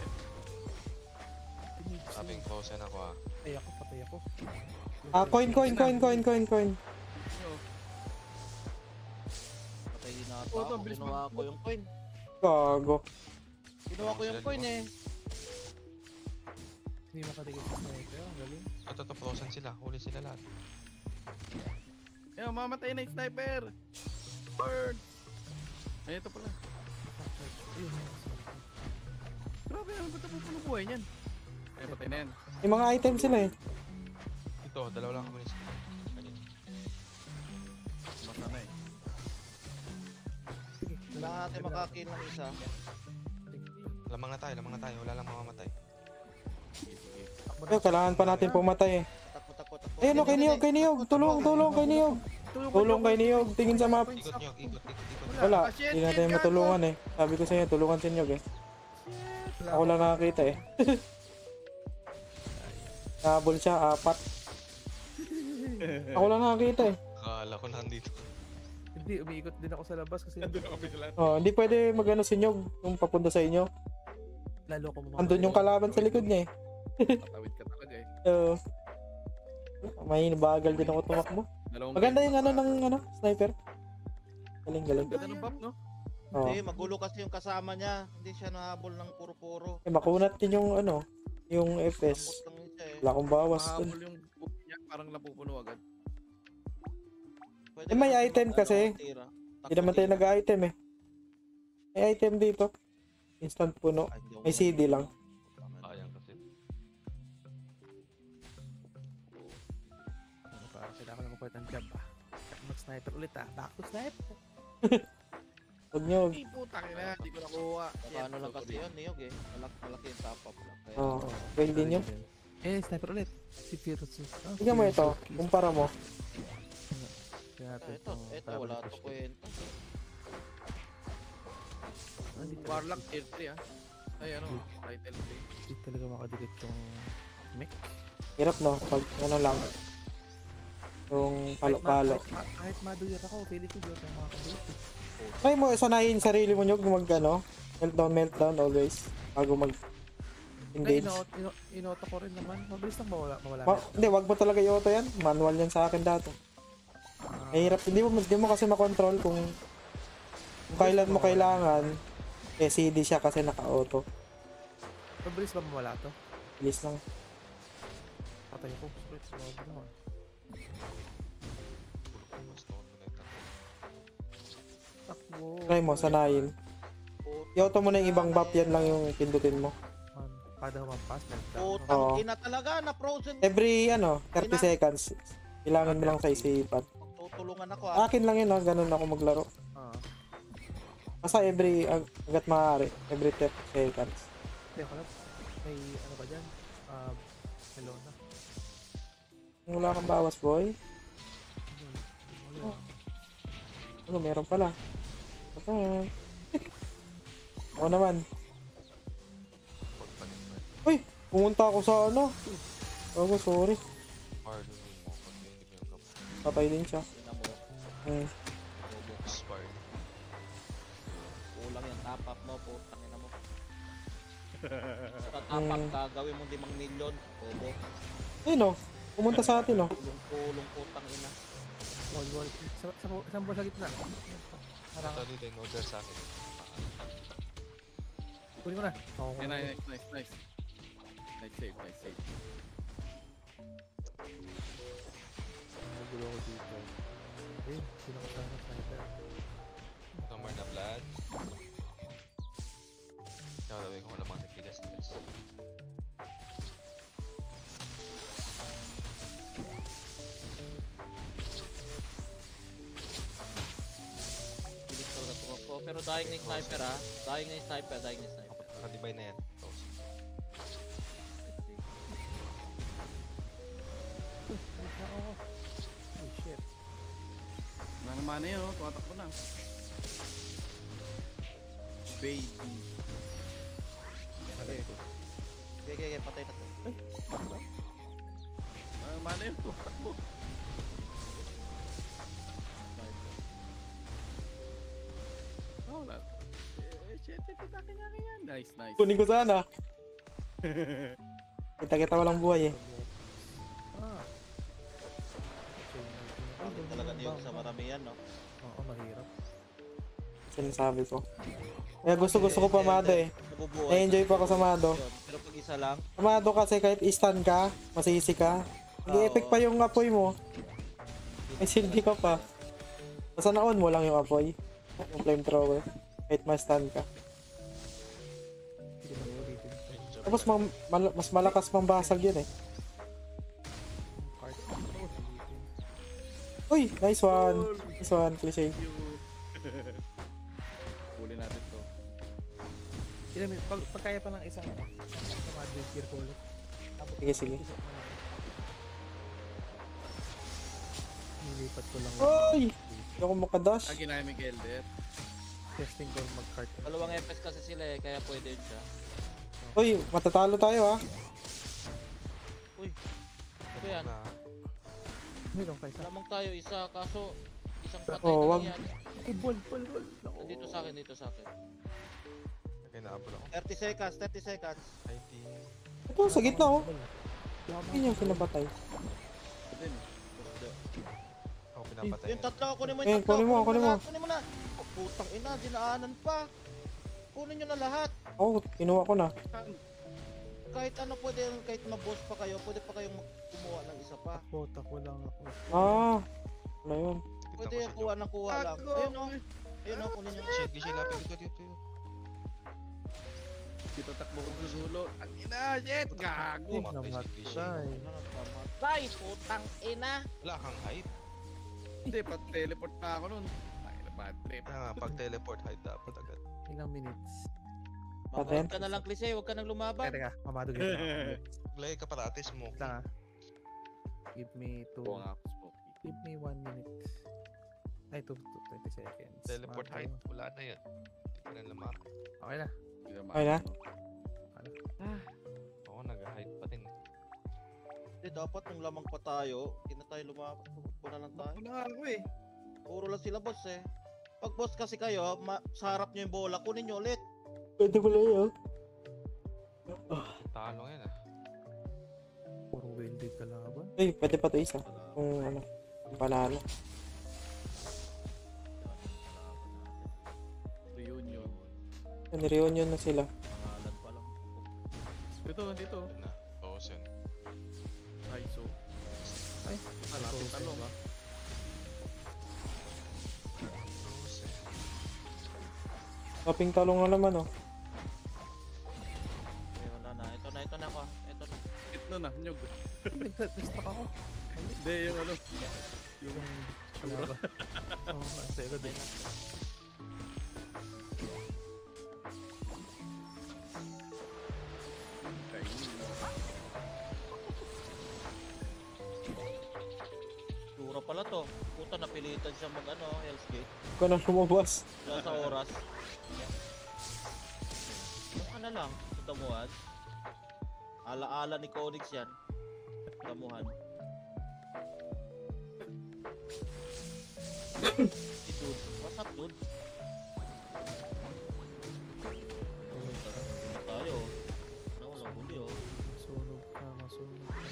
Sabing frozen ako ah. Patay ako, patay ako. Ah, coin, coin, coin, coin, coin, coin. Patay din ata Oh, ako. to, bilis Ginawa mag- ko yung coin. Gago. Ginawa ko yung coin eh. Hindi makatigil sa sniper. Ang galing. Ito, ito, frozen sila. Huli sila lahat. Ayun, mamatay na yung sniper. Bird. Ay, ito pala. Ayun, Grabe, ano ba ito pupuno buhay niyan? Ay, patay na yan. May mga items sila eh. Ito, dalawa lang kami ni Sky. Kanina. Basta na eh. sige. Kailangan natin makakill ng isa. Lamang na tayo, lamang na tayo. Wala lang mamamatay. Ayun, kailangan pa natin pumatay eh. Takbo, takbo, takbo. Ayun, oh, kay Niyog, kay Niyog. Tulong, tulong, kay Niyog. Tulong kay Niyog. Tingin sa map. Ikot nyo, ikot, ikot, ikot. Wala, Ah, shit, hindi shit, natin gago. matulungan eh. Sabi ko sa inyo, tulungan si Niyog eh. Ako lang nakakita eh. Nabol siya, apat. Ako lang nakakita eh. Akala ko nandito. Hindi, umiikot din ako sa labas kasi Nandun ako bigla. Oh, hindi pwede magano si Niyog kung papunta sa inyo. lalo ko mga... Andun yung kalaban sa likod niya eh. Patawid ka talaga eh. So, may bagal din ako tumakbo. Dalawang Maganda game. yung ano ng ano, sniper. Galing, galing. Ganda ng buff, no? Oh. Hindi, magulo kasi yung kasama niya. Hindi siya nahabol ng puro-puro. Eh, makunat din yung ano, yung F S. Takot lang siya eh. Wala akong bawas dun. Mahabol yung buff niya, parang napupuno agad. Pwede Eh, may naman item mag- kasi. ano, tira. Hindi naman tayo Takbo, tira. nag-item eh. May item dito. Instant puno. Ay, hindi ako May C D lang. Sayang kasi. Ano, parang sila ako na makuha ng job ah. Mag-sniper ulit ah. Back to sniper. Huwag nyo. Ay, putang ina, hindi ko nakuha. Ano lang kasi yun, Niyog eh. Malaki, malaki yung top up lang. Kaya, Oh, pwede din yun. Eh, sniper ulit. Si Firsus. Ah, Tingnan mo ito. Kumpara mo. Kaya Ah, ito, ito, wala to kwenta. Warlock tier three ah. Ay ano, title three. Hindi talaga makadikit yung mech. Hirap no? Pag ano lang. Yung palo-palo. Kahit, ma- kahit maduyot ako, pili ko dito ang mga kadikit. Try mo, sanayin yung sarili mo nyo kung mag ano. Meltdown, meltdown always. Bago mag Ay, engage. ino- ino- inota ko rin naman. Mabilis lang mawala. mawala Ma- hindi, wag mo talaga i-auto yan. Manual yan sa akin dati. Mahirap. Hindi mo, hindi mo kasi makontrol kung kung kailan mo kailangan. Eh, C D siya kasi naka-auto. Mabilis ba mawala to? Bilis lang. Patay ako. Sorry, sorry naman. Takbo. Try mo, sanayin. I-auto mo na yung ibang buff, yan lang yung pindutin mo. Man, kada humampas, meltdown. Putang Oo. ina talaga, na frozen. Every, ano, thirty seconds. Kailangan mo lang sa isipan. Tutulungan ako ah. Akin lang yun, ha? Ganun ako maglaro. Ah. Basta every, ag- hanggat maaari. Every thirty seconds. Hindi ako lang. May ano ba dyan? Ah, Melona. Kung wala kang bawas, boy. Wala. Ano, meron pala. Okay. Ako naman. Uy! Pumunta ako sa ano. Bago, sorry. Pardon mo mo. Pag hindi mo yung kapag. Patay din siya. Ina mo, Hmm. Spark. kulang yung top up mo, putang ina mo. Sa top up Hmm. ka, gawin mo limang milyon. Bobo. Ayun, oh. Pumunta sa atin, oh. Kulong-kulong putang ina. Wall, wall. Sa, sa, sa, sa gitna. Parang, Ito dito yung order sa akin. kunin mo na. Ako Okay, nice, nice, nice. Nice save, nice save. Nagulo ko dito. Eh, sino ko sana sniper? Ito more na blood. Ikaw gawin ko lang mga tipigas. Bilis talaga tumakbo. Pero dying na yung sniper ah. Dying na yung sniper, dying na yung sniper. Nakadibay na yan. Close. Oo. Oh, shit. Wala naman na yun, oh. Tumatakbo na. Baby. Okay. Okay, okay, okay, patay na to. Wala naman na yun, tumatakbo. Oh, wala. Eh, shit, kita kanya kanya. Nice, nice. Kunin ko sana. Kita-kita walang buhay eh. Ah. Bakit talaga yung sa maramihan, no? Oo, mahirap. Sinasabi ko. Kaya gusto gusto ko pa Mado eh. Na-enjoy pa ako sa Mado. Pero pag isa lang, Sa Mado kasi kahit stun ka, masisi ka. Nag-effect pa yung apoy mo. May silbi ka pa. Basta na-on mo lang yung apoy. Yung flamethrower. Kahit ma-stun ka. Hindi ko na ulitin. Tapos ma- mal- mas malakas pang basag yun eh. Card. Ulitin. Uy! Nice one! Nice one, cliche. Huli natin to. Ilan minutes? Pag, pag kaya pa ng isang ano, isang magic gear ko ulit. Tapos, Sige, sige. isang ano. Nilipat ko lang. Uy! Hindi ako makadash. Ah, ginaya may Elder. Testing ko mag-cart. dalawang F P S kasi sila eh, kaya pwede yun siya. Uy! Matatalo tayo ah. Uy, ano yan? Na, Meron kayo sa... Lamang tayo isa, kaso isang patay Oh, na wag. lang yan. Ay, ball, ball, ball. Naku. Dito sa akin, dito sa akin. kaya naabol ako. thirty seconds, thirty seconds. nineteen. Ito, sa gitna oh. Lamang. Yun yung pinapatay. Ako pinapatay. Yung tatlo, kunin mo Eh, yung tatlo. kunin mo, kunin mo. na lahat, Kunin mo na. Oh, putang ina, dinaanan pa. Kunin nyo na lahat. Oo, oh, kinuha ko na. Kahit ano pwede, kahit ma-boss pa kayo, pwede pa kayong mag- kumuha ng isa pa. Takbo, takbo lang ako. Ah! Ano yun? Pwede yung kuha ng kuha lang. Ayun o. Ayun o, kunin nyo. Shit, gising lapit dito dito. Dito takbo ko sa dulo. Ang ina, shit! Gago! Namatay. Tay, putang ina. Wala kang height. Hindi, pat-teleport na ako nun. Ay, na bad trip. Kaya nga, pag teleport height dapat agad. Ilang minutes? Mabalik ka na lang, Klise. Huwag ka nang lumaban. Teka, teka. Mamado get na ako. Lagay ka paratis mo. Wait lang ah. Give me two. Oo nga ako, Smokey. Give me one minute. Ay, two, two, twenty seconds. Teleport Mamado. height, wala na yun. Hindi ka na lamar. Okay na. Hindi naman, Ay na? no? Oo, nag-height pa din. Hindi, dapat nung lamang pa tayo, hindi na tayo lumaban. Puna lang tayo. Ano nga ako eh. Puro lang sila boss eh. Pag boss kasi kayo, ma- sa harap nyo yung bola, kunin nyo ulit. Pwede ko lang yun. Talo yan ah. Puro winded kalaban. Uy, pwede pa to isa. Kung ano, kung panalo. Reunion. Reunion na sila. Pangalan pa lang. Dito, dito. Yun na. Thousand. Ay, so. Ay, Malapit talong ah. Thousand. Kaping talong na naman oh. Ayun na na. Ito na, ito na ako. Ito na. Ito na, nyog. nag-stuck ako. Hindi, yung ano. Yung kalaban. Oo, ang sego din. Dura pala to. Puta, napilitan siya mag ano, Hell's Gate. Huwag ka na lumabas. Wala sa oras. Ano na lang, sa damuhan. Ala-ala ni Konix yan. Damuhan. Si dude. What's up, dude? Ano tayo? Ano, walang huli oh. Masunog ka, masunog ka.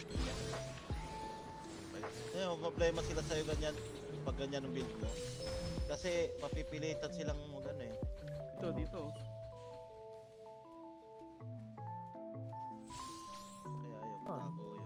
Eh, may problema sila sa'yo ganyan. Pag ganyan ang build mo. Kasi mapipilitan silang mag ano eh. Dito, dito. Kaya ayun, Ah. tago yun.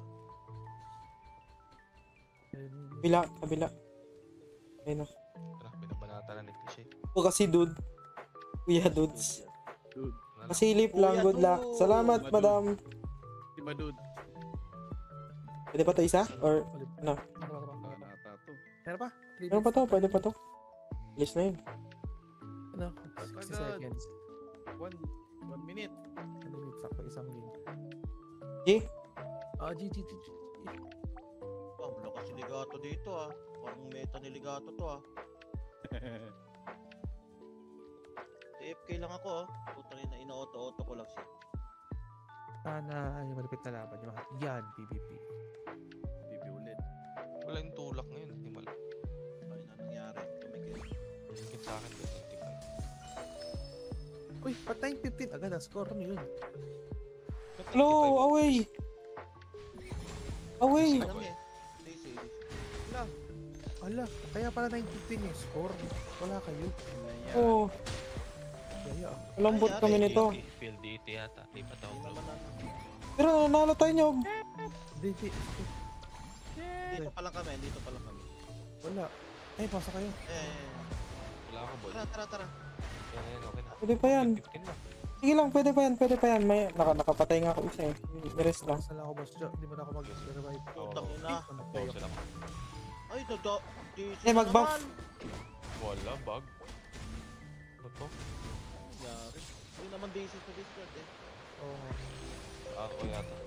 And- Kabila, kabila. Ayun oh. Tara, binabanata na ni Cliche. O kasi dude. Kuya dudes. Dude. Ano? Masilip lang, good luck. Salamat, Madud. madam. Si Madud. Pwede pa to isa? Or ano? Ano ba, ano ba? Wala ata to. Meron pa? Three Meron pa minutes. to, pwede pa to. Bilis na yun. Ano? sixty Agad. seconds. One, one minute. Ano minutes ako? Isang game. G? Ah, G, G, G, G. Ah, wala kasi ligato dito ah. Parang meta ni ligato to ah. A F K lang ako ah. Puta rin na ina-auto-auto ko lang siya. Sana yung malapit na laban. Yung mga- yan, P V P. Bibi ulit. Wala yung tulak ngayon. Hindi mal. Ano na nangyari? Tumikil. Higit sa akin, twenty-five. Uy, ba't nine fifteen agad ang score? Ano yun? Hello, away! Away! Ano eh? Easy. Ala, kaya pala nine fifteen yung score. Wala kayo. Oh, Kaya ah. malambot kami nito. Field D T yata. Lipat ako. Hindi naman ano. Pero nanalo tayo nyo. Hindi, hindi. Dito pa lang kami, dito pa lang kami. Wala. Ay, pasok kayo. Eh, Wala ako boy. tara, tara, tara. Yan, yan, okay na. Pwede pa yan. fifteen na. Sige lang, pwede pa yan, pwede pa yan. May, naka, nakapatay nga ako isa eh. I-rest lang. Sala ako, boss Jo. Hindi mo na ako mag-revive. Putang ina. Oo, sila. Ay, nagda... Eh, mag-buff. Wala, bug. Ano to? Yari. Hindi naman basic na Discord eh. Oo. Ako yata.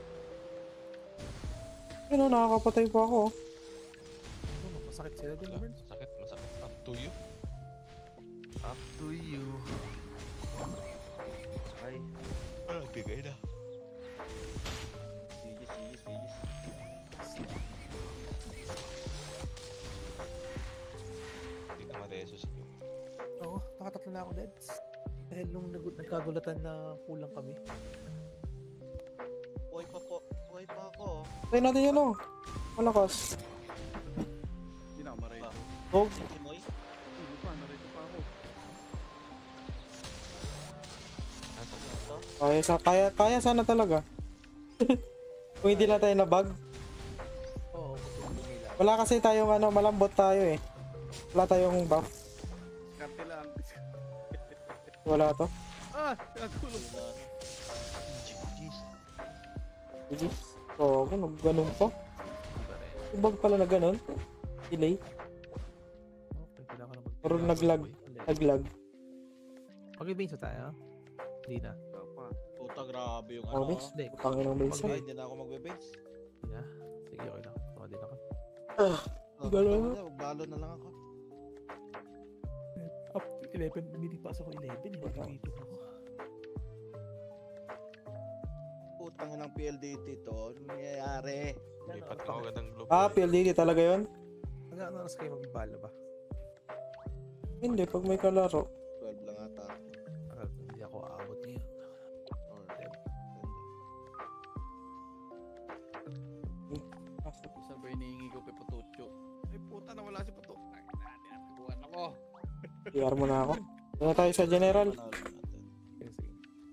Yun o, nakakapatay pa ako. Ano, masakit sila din, Wala, Burns. masakit, masakit. Up to you. Up to you. Ay. Ah, bigay na. Sige, sige, sige. Hindi ka matesos. Oo, nakatatlo na ako, Deds. Dahil nung nag nagkagulatan na kulang kami. Uy pa po. Uy pa ako. Try natin yun o. Malakas. Hindi na ako maray. Oh, Si Moy. Hindi pa, narito pa ako. Ito. kaya, sa, kaya, kaya sana talaga. Kung hindi na tayo nabag. Oo, kasi hindi nila. Wala kasi tayong ano, malambot tayo eh. Wala tayong buff. Karte lang. Wala to. Ah, natulog. Sige. So, ano, ganun pa. Ibag pala na ganun. Delay. Okay, kailangan na mag- Pero naglag. Naglag. Mag-base na tayo? Hindi na. Puta, grabe yung Oh, ano. base. Hindi. Pangin ng base. Ay, hindi na ako magbe-base. Hindi na. Sige, okay lang. Tama din ako. Ah, Galo. Balo na lang ako. Up to eleven. Hindi pa ako eleven. Hindi pa dito ako. Putang ng P L D T to. Ano nangyayari? Lipat lang ako gandang globe. Ah, P L D D talaga yun? Hanggang ano oras kayo magbala ba? Hindi, pag may kalaro. twelve lang ata. Ah, hindi ako aabot niya. Or Isa ba hinihingi ko kay Patucho? Ay puta, nawala si Patucho. Ay, tinataguan ako. P R mo na ako. Doon na tayo sa general. panalo natin. Sige, sige.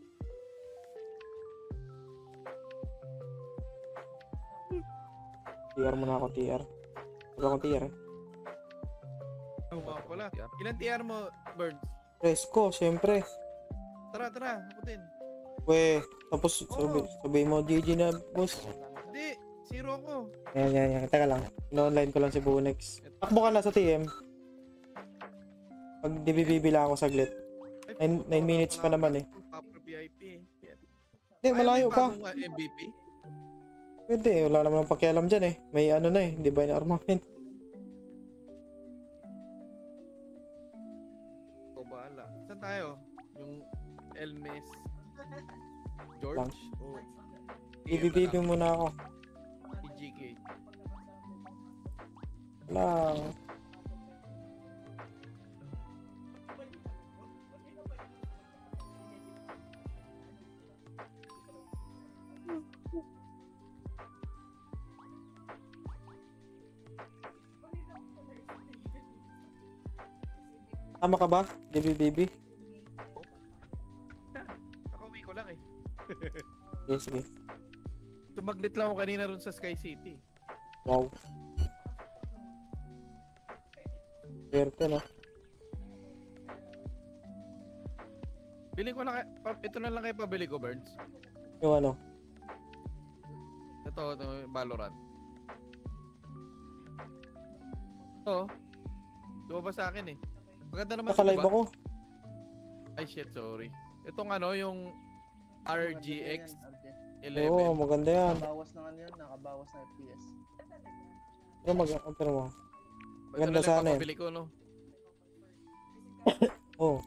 T R mo na ako, T R. Wala akong T R eh. Ano ba pala? Ilan T R mo, Burns? Fresco, syempre. Tara, tara. Ako din. We, tapos sabi, sabi mo, G G na, boss. Hindi. Zero ako. Yan, yan, yan. Teka lang. In-online ko lang si Bunex. Takbo ka na sa T M. Pag D B B B lang ako saglit. Nine- nine minutes pa naman eh. Upper V I P. Hindi, malayo pa. M V P. Pwede, wala naman ang pakialam dyan eh. May ano na eh, Divine Armament. O bahala. Saan tayo? Yung Elmes. George? Lang. O D B B B muna ako. P G K. Wala. Tama ka ba? D B B B? Nakauwi ko lang eh. Yes, sige. Tumaglit lang ako kanina ron sa Sky City. Wow. Swerte no? Bili ko na kay, pa, ito na lang kayo pabili ko, Burns. Yung ano? Ito, ito Valorant. Ito. Lumabas sa akin eh. Maganda naman ito, Nakalive diba? ako. Ay shit, sorry. Itong ano, yung R G X Oo, eleven. maganda yan. Nakabawas na ano yun, nakabawas na F P S. Pero mag... Pero mo. Ito maganda na lang sana eh. papabili ko, no? Oh,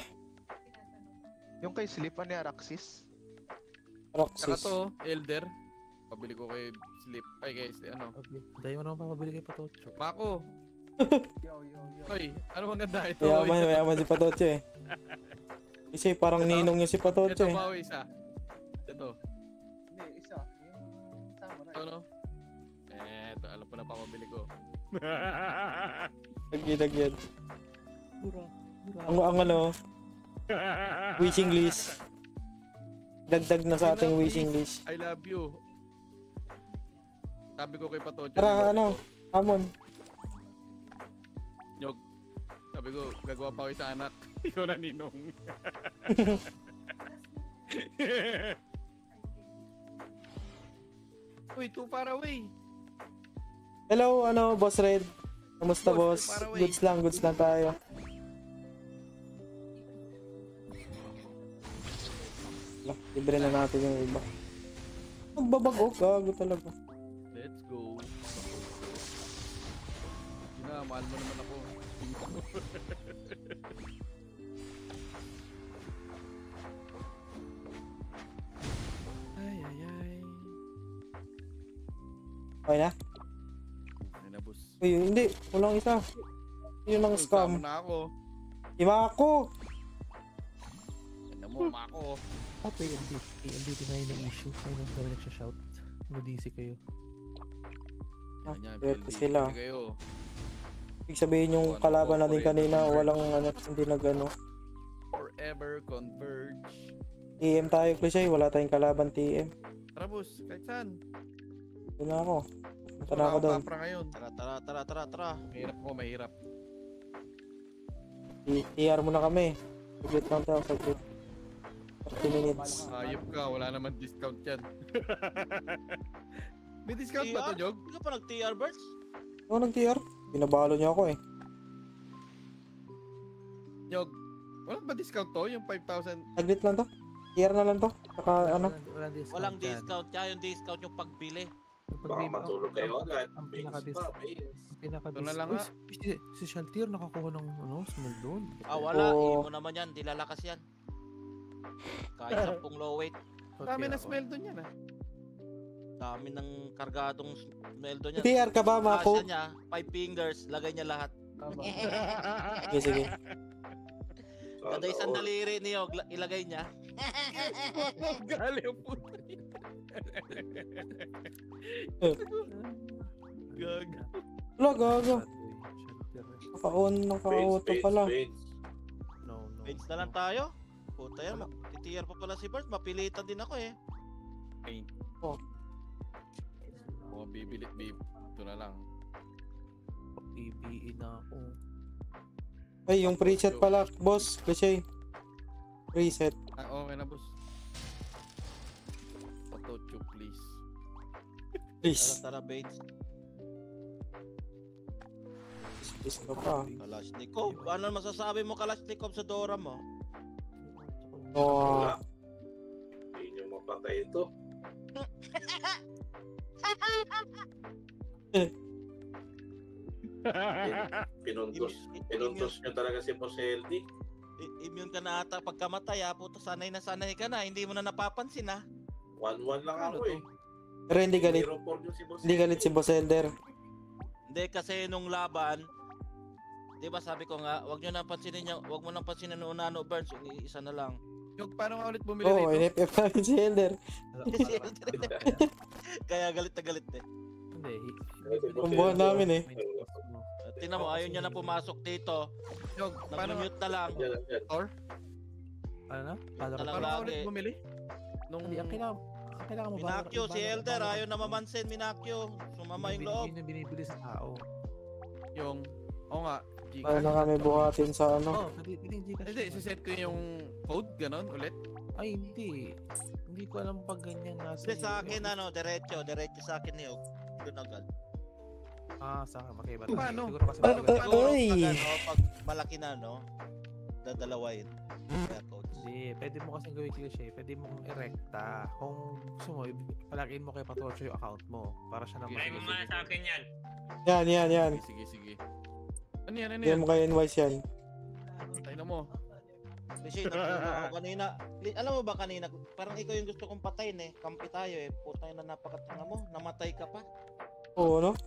Yung kay Sleep, ano yung Araxis? Saka Roxys. to, Elder. Pabili ko kay Sleep. Ay, guys, ano. Okay. Dahil mo naman papabili kay Patocho. Mako. Yo, yo, yo. Oy, ano maganda ito? Mayaman, mayaman si Patoche eh. Kasi parang Ito? ninong niya si Patocho Ito eh. ba o isa? Ito. Hindi, isa. Yung tama na. Ito, no? Eh, ito. Alam ko na pa mabili ko. Lagyan-lagyan. Mura. Mura. Ang, ang ano, wishing list. Dagdag na sa ating wishing list. I love you. Sabi ko kay Patocho. Tara, ano, Amon. Nyog. Sabi ko, gagawa pa ako sa anak. Ikaw na ninong. Uy, too far away. Hello, ano, Boss Red. Kamusta, Boss, boss? far away. Goods lang, goods lang tayo. Wala, libre na natin yung iba. Magbabago, gago talaga. Let's go. Yun na, mahal mo naman ako. Ay, ay, ay. Okay na? Ay na, boss. Uy, hindi. Walang isa. Yun ang Uy, scam. tama na ako. Ima ako! Ganda mo, mako. Ah, pero M D T. M D T na yun ang issue. Ayun ang dami nagsha-shout. Mag-D C kayo. Yan, yan, Pwede building. sila. Hindi kayo. Ibig sabihin yung kalaban natin kanina, walang ano, hindi nag-ano. Forever converge. T M tayo, Cliche. Wala tayong kalaban T M. Tara, boss. Kahit saan. Doon na ako. Punta na ako doon. Papra ngayon. Tara, tara, tara, tara, tara. Mahirap ko, mahirap. T R muna kami. Saglit lang tayo, saglit. thirty minutes. Hayop ka, wala naman discount yan. May discount ba to, Jog? Hindi ka pa nag-T R Birds? Ano nag-T R? Binabalo niya ako eh. Jog, wala ba discount to? Yung five thousand? Saglit lang to. T R na lang to. Saka ano. Walang, walang discount. Walang dyan. discount. Kaya yung discount yung pagbili. Yung Baka pag-bili- matulog kayo agad. Ang Beans pinaka-dis- pa, beans. ang pinaka Ito na lang Uy, nga. si, si Shaltier nakakuha ng ano, small doon. Ah, wala. Oo. Imo naman yan. Di lalakas yan. Kahit sampung low weight. Dami na smell dun yan ah. Dami ng kargadong smell doon yan. T R ka ba, Kasya Mako? niya, five fingers, lagay niya lahat. Sige, sige. Kada isang daliri niyo, gla- ilagay niya. Gali ang puto. Gag. Wala, gago. Shaltier. Naka-on, Beans, naka-auto beans, pala. beans. No, no. Bench na lang tayo. Puta yan, titiyar pa pala si Bert. Mapilitan din ako eh. Ay. Oh. Mga bibili, bib. Ito na lang. P B E na ako. Ay, yung preset pala, boss. Cliche. Preset. Ah, okay na, boss. Patocho, please. Tara, Please. tara, Bench. Please ka pa. Kalashnikov. Ano masasabi mo, Kalashnikov, sa Dora mo? Oh, Wala. Hindi nyo mapatay ito. Pinuntos. Im- Pinuntos nyo talaga si Boss L D. I- immune ka na ata pagkamatay ha. Puta, sanay na sanay ka na. Hindi mo na napapansin ha. one one lang Ano ako to? eh. pero hindi galit. zero four yung si Boss Hindi L D. galit si Boss Elder. Hindi kasi nung laban, di ba sabi ko nga, wag nyo nang pansinin niya, wag mo nang pansinin nung Nano Burns, yung isa na lang. Jog, paano nga ulit bumili Oo, oh, rito? N F F namin si Elder. Kaya galit na galit eh. Hindi. Kumbuhan namin eh. At tingnan mo, ayaw niya na pumasok dito. Jog, paano nga, Nag-mute na lang. Yan, yan. Ano na? Paano Talang paano nga lagi. ulit bumili? Nung... Hindi, ang kailangan, ang kailangan mo Minakyo, si Elder, ayaw na mamansin, Minakyo. Sumama yung loob. Yun yung binibili sa tao. Yung... Oo nga, Paano Gcash. na kami buhatin sa ano? Oh, pwede, pwede yung Gcash. Hindi, siset ko yung code, ganon, ulit. Ay, hindi. Hindi ko alam pag ganyan nasa... Hindi sa akin, ano, diretso, diretso sa akin ni Og. Doon agad. Ah, sa akin. Okay, ba? Paano? Siguro kasi... Ah, pag- ah, Siguro Ay! pag, ano, pag malaki na, no, dadalawain. Kaya coach. Hindi, pwede mo kasing gawin cliche. Pwede mong erekta. Kung gusto mo, palakiin mo kay Patocho yung account mo. Para siya naman... Sige, sige, sa akin yan. Yan, yan, yan. Sige, sige. Ano yan, ano Hindi yan? mo kay N Y S yan. Tayo na mo. Kasi nagtulong ako kanina. Li- Alam mo ba kanina, parang ikaw yung gusto kong patayin eh. Kampi tayo eh. Putang na napakatanga mo. Namatay ka pa. Oo, no?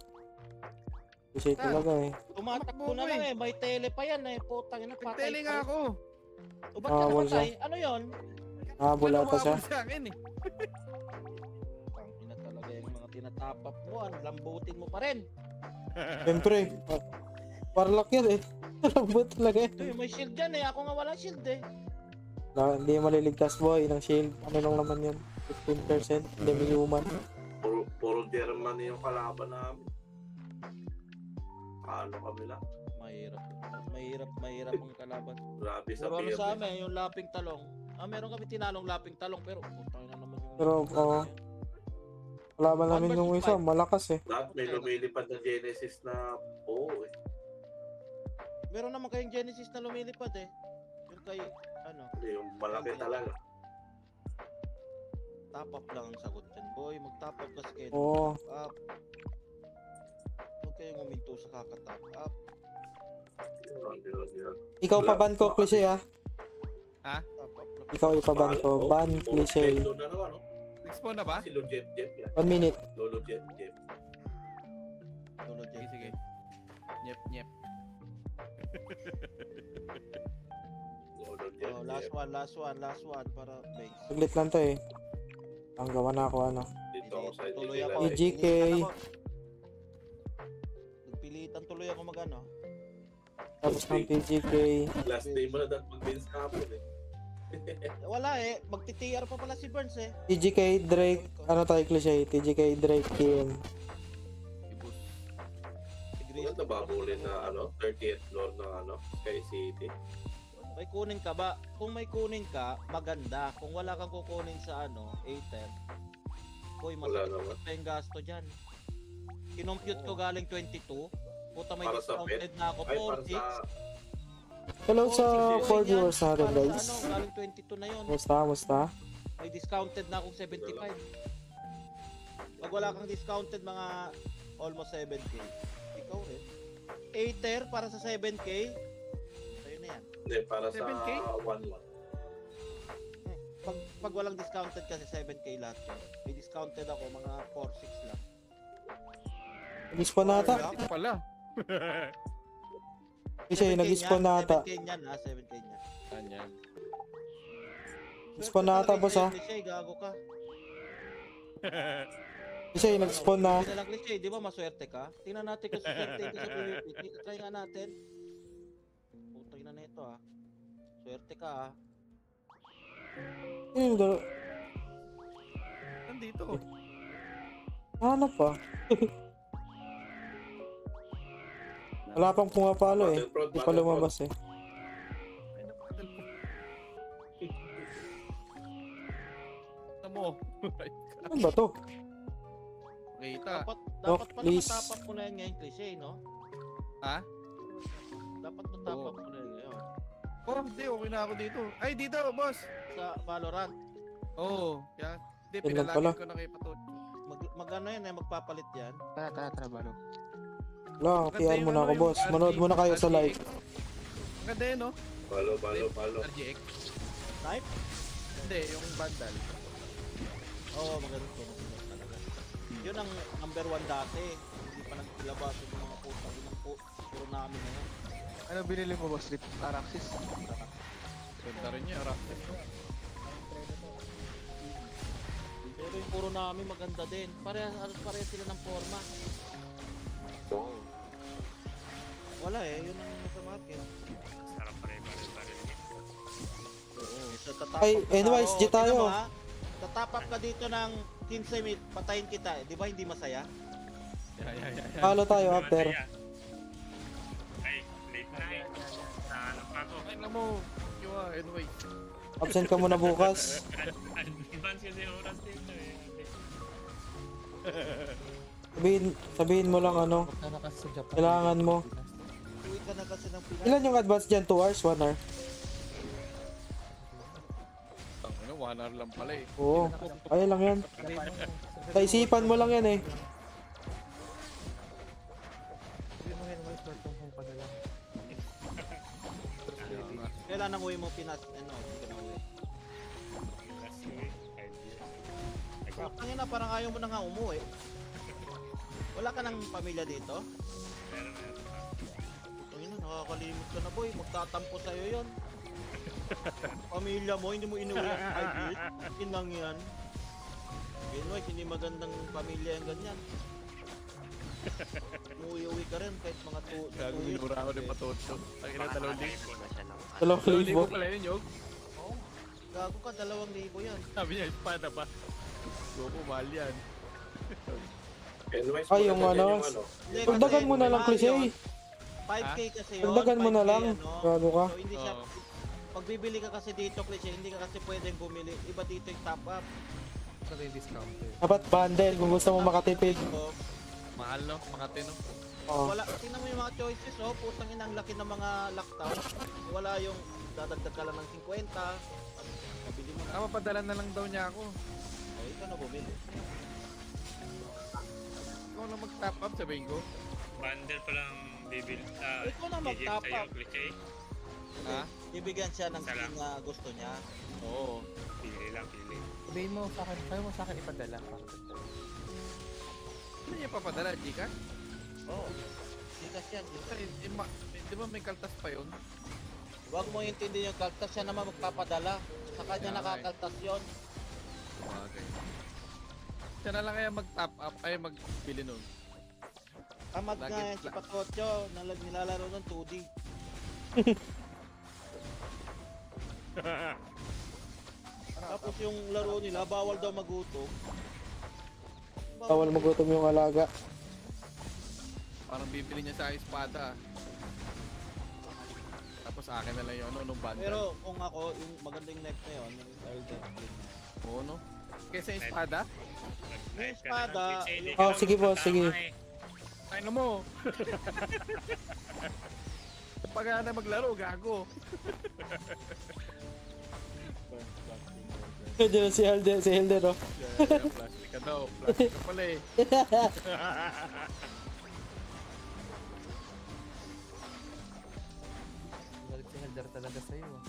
Kasi talaga eh. Tumatakbo na lang eh. May tele pa yan eh. Putang na patay. Nagtele nga pa. ako. O ba't ka Nakawal namatay? Ano yun? Nakabula Ano ata siya. sa akin eh. Pangina talaga yung mga tinatapap mo. Ang lambutin mo pa rin. Siyempre. pa- Parlock yan eh. Lambot talaga yan. Ito yung may shield dyan eh. Ako nga wala shield eh. Na, hindi maliligtas boy ng shield. Ano lang naman yun? fifteen percent. Hindi may human. Puro, puro German yung kalaban namin. Paano kami lang? Mahirap. Mahirap, mahirap ang kalaban. Grabe sa Puro ano P M. sa amin, yung laping talong. Ah, meron kami tinalong laping talong pero putang na naman yung... Pero, oo. Kalaban namin yung isa. Malakas eh. Lahat may lumilipad na Genesis na oo eh. Meron naman kayong Genesis na lumilipad eh. Yung kay, ano, Yung malaki talaga. top up lang ang sagot dyan, boy. Mag-top up ka schedule. Oo. Up. Huwag kayong uminto sa kaka-top up. Yun, yun, yun. Ikaw pa ban ko, cliche ah. Top up lang. Ikaw ipaban ko. Ban, cliche. Doon na naman, no? Nag-spawn na ba? Si Lolo Jeff Jeff yan. One minute. Lolo Jeff Jeff. Lolo Sige, J. sige. Nyep, nyep. Lolo Jeff Oh, last Jeff. one, last one, last one para base. Saglit lang to eh. Ang gawa na ako ano. Dito ako sa Tuloy N ako. T L. E G K. Nagpilitan ako. Nagpilitan tuloy ako magano. Tapos ng T G K. Last day mo na dapat mag-wins kapon eh. Wala eh, magti-T R pa pala si Burns eh. T G K, Drake. Ano tayo cliche? T G K, Drake, Kim. Ibus. Si Huwag Grace. na babulin na ano, thirtieth floor ng ano, Sky City. May kunin ka ba? Kung may kunin ka, maganda. Kung wala kang kukunin sa ano, Aether, boy, Wala masakit naman. pa yung gasto dyan. Kinompute ko galing twenty-two. Puta may Para sa discounted na ako, Ay, para forty. sa... Hello sa forty four yan. viewers natin Para guys. Sa ano, galing twenty-two na yun. Musta, musta? May discounted na akong seventy-five. Pag wala kang discounted, mga almost seven K. Ikaw rin. Aether para sa seven K. Sa'yo na yan. Hindi, para sa seven K? one one. Pag, pag walang discounted kasi seven K lahat yun. May discounted ako, mga four six lang. Nag-spawn nata. Ito pala. Kasi nag-spawn nata. seven K niyan, ah, seven K niyan. Ganyan. Nag-spawn nata boss ah. Cliche, gago ka. Kasi nag-spawn na. Hindi na lang cliche, di ba maswerte ka? Tingnan natin kung swerte ka sa P V P. Try nga natin. Putay na na ito ah. Swerte ka ah. Yung dalo. Nandito. Ano pa? Wala pang pumapalo eh. Hindi pa lumabas eh. Ay, napakadal ko. Ano mo? Ano ba to? Kita. Dapat, Doc, dapat pala please. matapap mo na yan ngayon cliche, no? Ha? Dapat matapap mo na yan ngayon. Oh, hindi. Okay na ako dito. Ay, dito, boss. Sa Valorant, Oo. Oh, yan. Hindi, Yan lang pala. pinalagin ko na kay Patot. mag, mag ano yan eh, magpapalit yan. Tara, tara, tara, balo. Wala, P R mo na ako boss. Manood muna kayo sa live. Ang ganda yun, no? Palo, palo, palo. R G X. Snipe? Hindi, yung bandal. Oo, oh, maganda to. Maganda talaga. Yun ang number one dati. Hindi pa nagpilabas yung mga putang inang po. Puro namin na yan. Ano binili mo, boss? Rip Araxis? Ganda rin niya, Raktes. Pero yung puro namin maganda din. Parehas, halos parehas sila ng forma. Wala eh, yun ang nasa market. Sarap pa rin, pare, pare. Oo. So, tatapap Ay, ka na, anyways, oo. di tayo. Tingnan mo, ha? Tatapap ka dito ng fifteen minutes, patayin kita. eh. Di ba hindi masaya? Yeah, yeah, yeah. yeah. Follow tayo after. Ay, late na eh. Nahanap pa ako. Ay, alam mo. Yung ah, anyway. Absent ka muna bukas. Advance kasi yung oras dito eh. Sabihin, sabihin mo lang ano. Huwag na nakas sa Japan. Kailangan mo. Uwi ka na kasi ng Pinas. Ilan yung advance dyan? two hours? one hour? Ang ano, one hour lang pala eh. Oo. Kaya lang yan. Kaisipan mo lang yan eh. Hindi mo ngayon, short from home pa na lang. Kailan nang uwi mo Pinas? Ano, hindi ka na uwi. Last week, five years. I got Ang ina, parang ayaw mo na nga umuwi. Wala ka ng pamilya dito? meron meron pa. Ang ina, nakakalimot ka na boy. Magtatampo sa'yo yun. Pamilya mo, hindi mo inuwi ang five years. Inang yan. Meanwhile, hindi magandang pamilya yung ganyan. Umuwi-uwi ka rin kahit mga two, Gago, two years. binura ako ni Patoto. Ang ina, dalawang libo. Libo na siya ng ano. Dalawang Dalawang libo. libo pala yun, Yog. Oo. Gago ka, dalawang libo yan. Sabi niya, espada pa. Goku, mahal yan. Anyways, Ay, yung maganda ano, yung ano. Hindi, Dagdagan kasi mo na lang, mahal Cliche. yun. five K kasi yun. Dagdagan mo na five K lang. ano. Gago ka. So, hindi siya, Oo. pag bibili ka kasi dito, Cliche, hindi ka kasi pwedeng bumili. Iba dito yung top up. Ito yung discounted. Dapat bundle kung gusto mo makatipid. So, Mahal, no? Makati, no? Oo. wala, tingnan mo yung mga choices, oh, putang ina, ang laki ng mga lockdown. Wala yung dadagdag ka lang ng fifty. Mabili mo na. Ah, mapadala na lang daw niya ako. Oh, ikaw na bumili. Ikaw lang mag-top up, sabihin ko. Bundle pa lang bibil. Ah, Ikaw na bibigyan mag-top sa'yo, up. Cliché. Ha? Ibigyan siya ng Isa lang. skin na gusto niya. Oo. Pili lang, pili. Sabihin mo sa akin, sabi mo sa akin ipadala. Para dagdag. Ano niya papadala, Gcash? Oo. Oh, Gcash yan. Kasi, eh, ma- eh, di ba may kaltas pa yun? Huwag mo intindihin yung kaltas, siya naman magpapadala. Sa kanya Yeah, nakakaltas yun. Okay. Siya na lang kaya mag-top up, ay magbili nun. Tamad Lagi nga yan si pla- Patotyo, nalag nilalaro ng two D. Tapos yung laro nila, bawal daw magutom. Bawal magutom yung alaga. Parang bibili niya sa espada. Tapos akin na lang yung ano, nung bundle. Pero kung ako, yung magandang neck na yun, yung Elden Ring. Oo, no? Kesa espada? Yung espada, yung- Oh, sige po, sige. Ay, ano mo? Pag na maglaro, gago. Diyan si Helder, si Helder, oh. Yeah, yeah, plastic ka daw. Plastic ka pala eh. Galit si Helder talaga sa'yo. ah.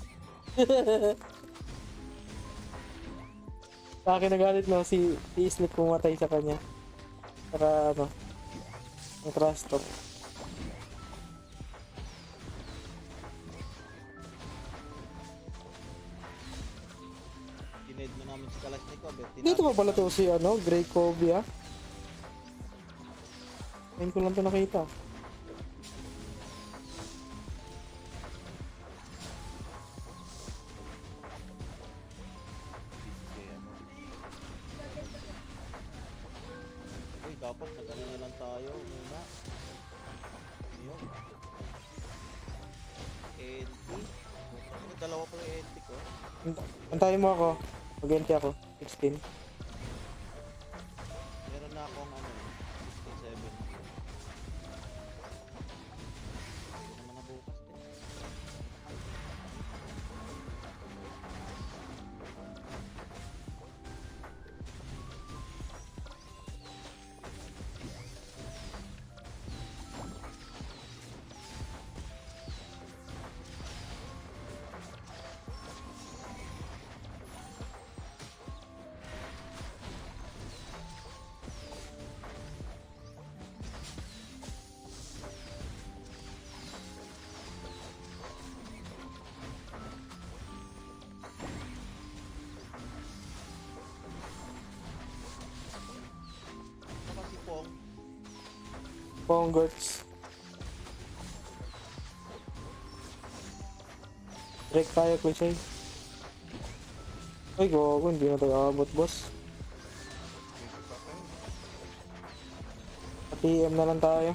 Sa akin nagalit, no, si, si Slip pumatay sa kanya. Para ano, yung trust talk. Tinid mo namin si Kalashnikov. Eh. Dito pa pala to si ano, Grey Kobe, ah. Ngayon ko lang to nakita. Uy, dapat nagano na lang tayo muna. Yun. eighty. May dalawa pala eighty ko. Antayin mo ako. Mag-entry ako. sixteen. Meron na akong ano, sixty-seven. Hindi naman na bukas din. Saka si Pong, Pongerts. Break tayo, Cliche. Ay, gago. Hindi na tayo abot, boss. T M na lang tayo.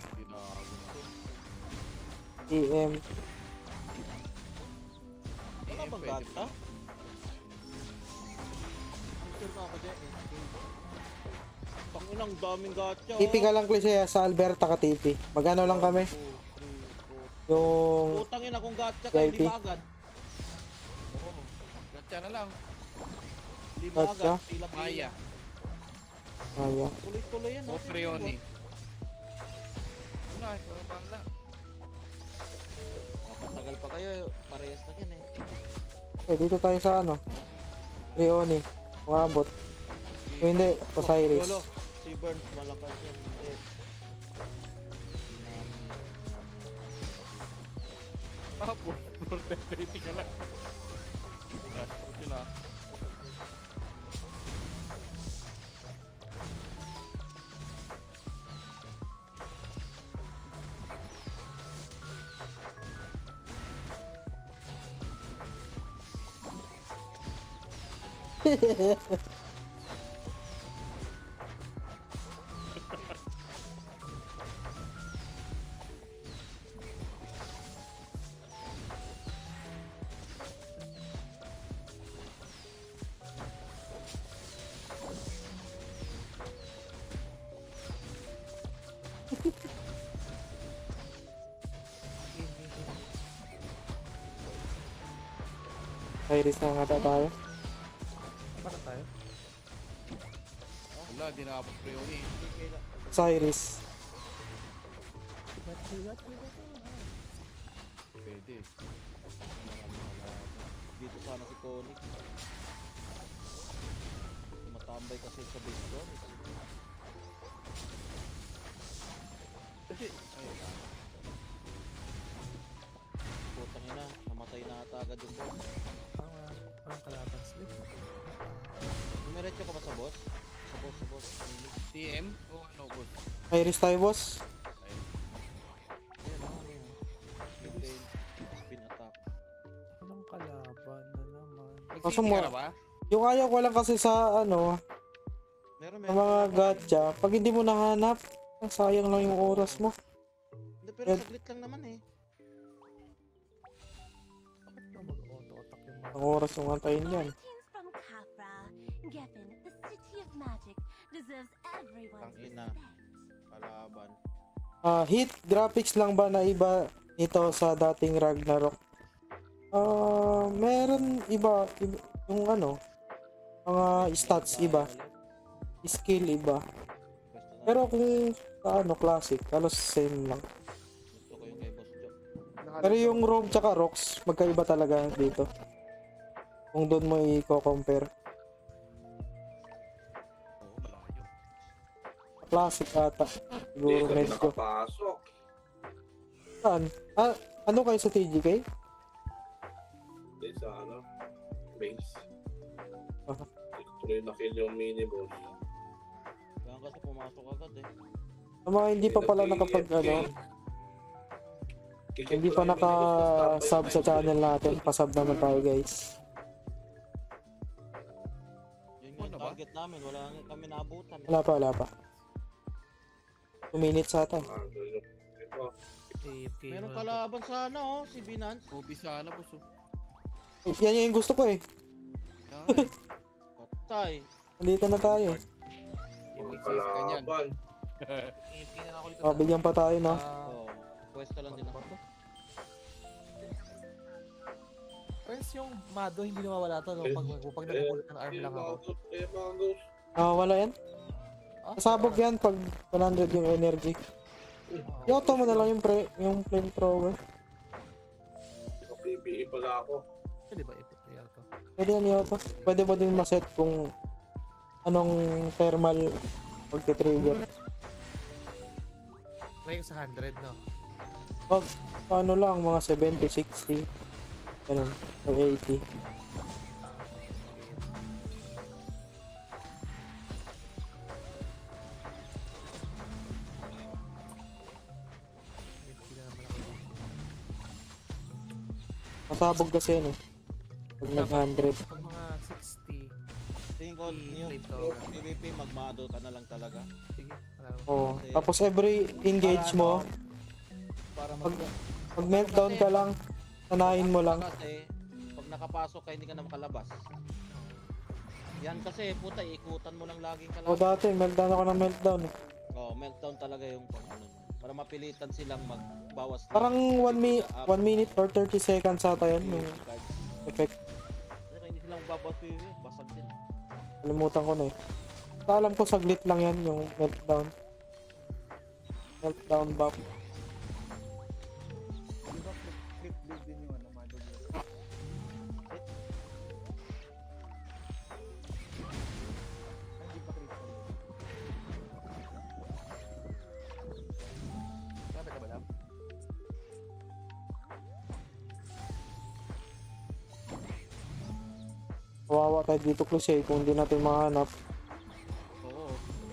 T M. wala bang gata? Ang sure na ako dyan eh. Tanginang daming gacha. T P ka lang, Cliche, sa Alberta ka T P. Magano lang kami. Yung Putang ina kung gacha ka, hindi V I P. ba agad? Gatcha na lang. Hindi ba Gacha? agad? Pila Maya. Maya. Tuloy-tuloy yan. O ah. Freoni. Ano, ay, wala pa na. Matagal pa kayo, parehas na yan eh. Eh, dito tayo sa ano. Leone. Umabot. O hindi, Osiris. Lolo, si Burns malakas yan. Hindi. Ah, four thirty ka lang. Last fruit yun ah. Iris na nga tayo. Para tayo. Wala, di nakapag pre eh. Cyrus. Pwede. Dito sana si Konik. Tumatambay kasi sa base doon. Kasi, ayun ah. Putang ina, namatay na ata agad yung boss. Parang parang kalaban sila. Dumiretso ka ba sa boss? Sa boss, sa boss. T M o ano boss? Iris tayo, boss. Ayan, ano yun. Spin, spin attack. Anong kalaban na naman? Kaso Nag-C T mo, ka na ba? yung ayaw ko lang kasi sa ano, Meron, sa meron. mga gacha, pag hindi mo nahanap, sayang lang yung oras mo. Hindi, pero saglit lang naman eh. Bakit ba mag-auto-attack yung mga... Ang oras yung antayin yan. Greetings from Capra. Geffen, the city of magic, deserves everyone's Tang ina. respect. Kalaban. Ah, hit graphics lang ba na iba ito sa dating Ragnarok? Ah, meron iba, iba yung ano, mga stats iba, skill iba. Pero kung sa ano classic, halos same lang. Gusto ko yung kay Boss Joe. Pero yung Rogue tsaka Rocks, magkaiba talaga dito. Kung doon mo i-compare. Oo, malayo. Classic ata. Siguro Hindi next ko. nakapasok. Saan? Ah, ano kayo sa T G K? Hindi sa ano, base. Aha. Tuloy na kill yung mini boss. Kaya kasi pumasok agad eh. Sa mga hindi pa pala nakapag ano, hindi pa naka-sub sa channel natin, pa-sub naman tayo guys. Yun yung Ano ba? target namin. Wala nga kami naabutan. Wala pa, wala pa. two minutes ata. Ah, ito. A F K Meron mo. kalaban sana oh, si Binance. Ubi sana boss oh. Yan yung gusto ko eh. Yan. Patay. Nandito na tayo. Yung Mga exist ka niyan. kalaban. A F K na ako dito. Oh, bigyan pa tayo no. Ah, Oo. Pwesto lang din ako. Friends, yung Mado hindi nawawala to no? Pag, pag nakukulit ng arm lang ako. Eh, mga ghost. Ah, wala yan. Ah, Pasabog yan pag one hundred yung energy. Yoto mo na lang yung pre, yung flamethrower. P P E pala ako. Pwede ba ipit niya to? Pwede yan yoto. Pwede mo din maset kung anong thermal pagka-trigger. Try sa one hundred no? Pag ano lang, mga seventy, sixty. Ganun. Or eighty. Hindi na naman ako dito. Masabog kasi yan eh. Pag nag one hundred. Pag mga sixty, Tingin ko yung Flamethrower. P V P magmado ka na lang talaga. sige. Wala naman. Oo. Tapos every engage mo, Para pag, mag pag meltdown ka lang, sanayin mo lang. Kasi pag nakapasok ka hindi ka na makalabas. Yan kasi puta ikutan mo lang laging O kalaban. dati, meltdown ako ng meltdown eh. Oh, meltdown talaga yung pang ano. Para mapilitan silang magbawas. ng Parang one, mi up. one minute or thirty seconds ata yun yung Cards. effect. Kasi hindi silang magbabawas P V P, basag din. Kalimutan ko na eh. Basta alam ko saglit lang yan yung meltdown. Meltdown buff. Di ba flip flip build din yung ano, Mado build? Ay, di pa crystal. Sabi ka ba lang? Kawawa tayo dito, Cliche, kung hindi natin mahanap. Oo.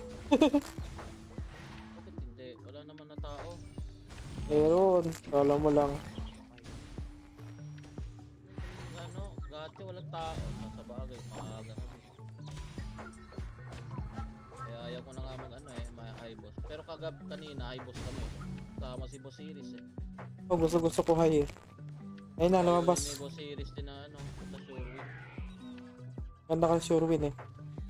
Bakit hindi? Wala naman na tao. Meron, kala mo lang. Ano, gati walang tao. Sa bagay, maaga na. Kaya ayaw ko na nga mag ano eh, may high boss. Pero kagab kanina high boss kami. Sama si Boss Iris eh. Oh, gusto gusto ko high eh. Ayun na, lumabas. May Boss Iris din na ano, sa Shurwin. Ganda ka sure win eh.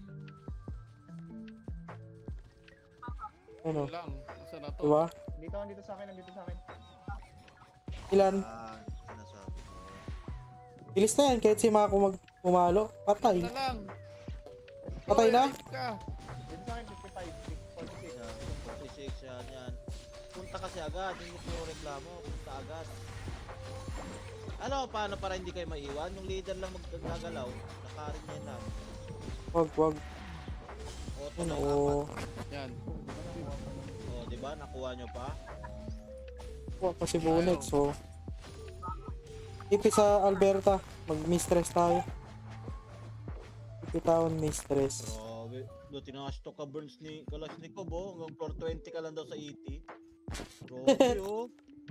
Ano? lang. Asa na to? Diba? Dito, dito sa akin, dito sa akin. Ilan? Ah, sinasabi ko. Bilis na yan, kahit si Mako mag pumalo. Patay. Na lang. Patay na? Live ka. Dito sa akin, fifty-five, forty-six. Yan, forty-six yan yan. Punta kasi agad, hindi puro reklamo, punta agad. Ano, paano para hindi kayo maiwan? Yung leader lang magagalaw, nakarin niya lang. Wag, wag. Auto Ano? na Oh, Yan. oh, di ba? Nakuha nyo pa? wag pa si Bunet, so. Ipi sa Alberta, mag-mistress tayo. Ipi taon mistress. Grabe. Do tinastok ka burns ni Kalashnikov, oh. Hanggang floor twenty ka lang daw sa E T. Grabe, oh.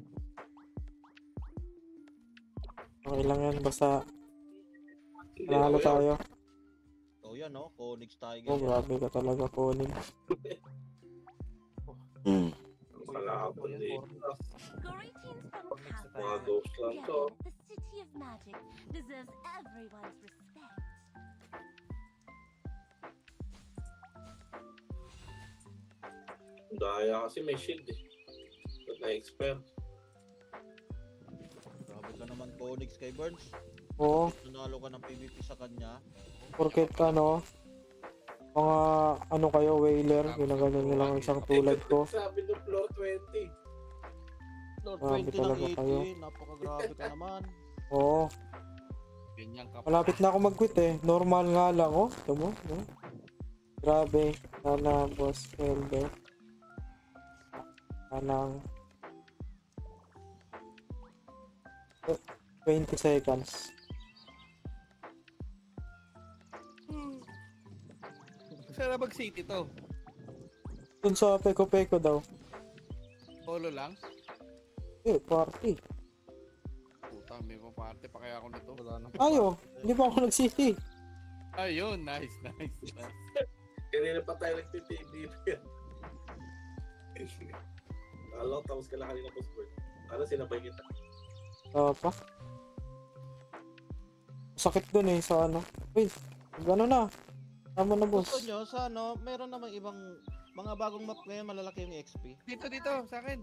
Okay lang yan, basta nanalo tayo. Oh, yan, oh. Konix Tiger. Oh, grabe ka talaga, Koning. Malakapon dito. Greetings from Mga Castle. ghost lang to. Gavin, the city of magic, deserves everyone's respect. Daya kasi may shield eh. Ba't na-expert? Grabe ka naman, Konix kay Burns. Oo, Nanalo ka ng P V P sa kanya. porket ano, mga ano kayo, whaler, ginaganon nyo lang isang tulad ko. Sabi ng floor twenty. Floor Grabe twenty talaga ng E T. kayo. Napakagrabe ka naman. Oo, Ganyan ka. malapit na ako mag-quit eh. Normal nga lang, oh. Ito mo, no? Grabe. Sana, boss, Elder. Sanang twenty seconds. Saan na mag-city to? Dun sa Peko-Peko daw. Solo lang? Eh, party. Puta, may party pa kaya ako nito. Wala na. Ayo, hindi pa ako nag-city. Ayun, nice, nice, nice. Kanina pa tayo nag-T V yan. Alam, tapos ka lang kanina po sport. Ano sinabay kita? Ah, pa. Sakit dun eh, sa ano. Uy, gano'n na. Tama na, boss. Gusto nyo, sa ano, meron namang ibang mga bagong map ngayon, malalaki yung X P. Dito, dito, sa akin.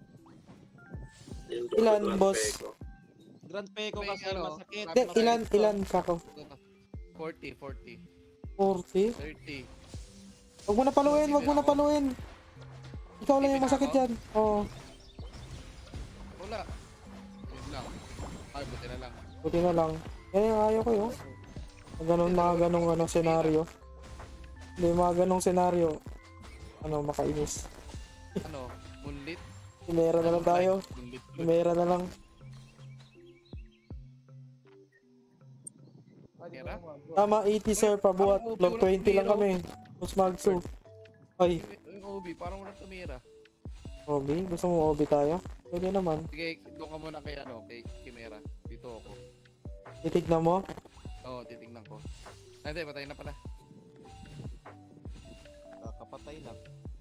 Ilan, boss? Grand Peko May kasi ano, masakit. Hindi, masakit ilan, to. ilan kako? forty, forty, forty? thirty. Huwag mo na paluin, huwag mo na paluin. Ikaw lang yung masakit dyan. Oo, Wala. Yun lang. Ay, buti na lang. buti na lang. Yan yung ayaw ko yun. Ganun, mga ganong ano, senaryo. Hindi, mga ganong senaryo. Ano, makainis. Ano, moonlit? Imera na lang tayo. Moonlit. Imera na lang. Tira? Tama, eighty sir, pabuhat. Log twenty lang kami. Mas magso. Ay, Yung O B, parang walang tumira. Obi, gusto mo Obi tayo? Pwede naman. Sige, doon ka muna kay ano, kay Kimera. Dito ako. Titignan mo. Oo, titingnan ko. Ay, hindi, patay na pala. Kakapatay lang.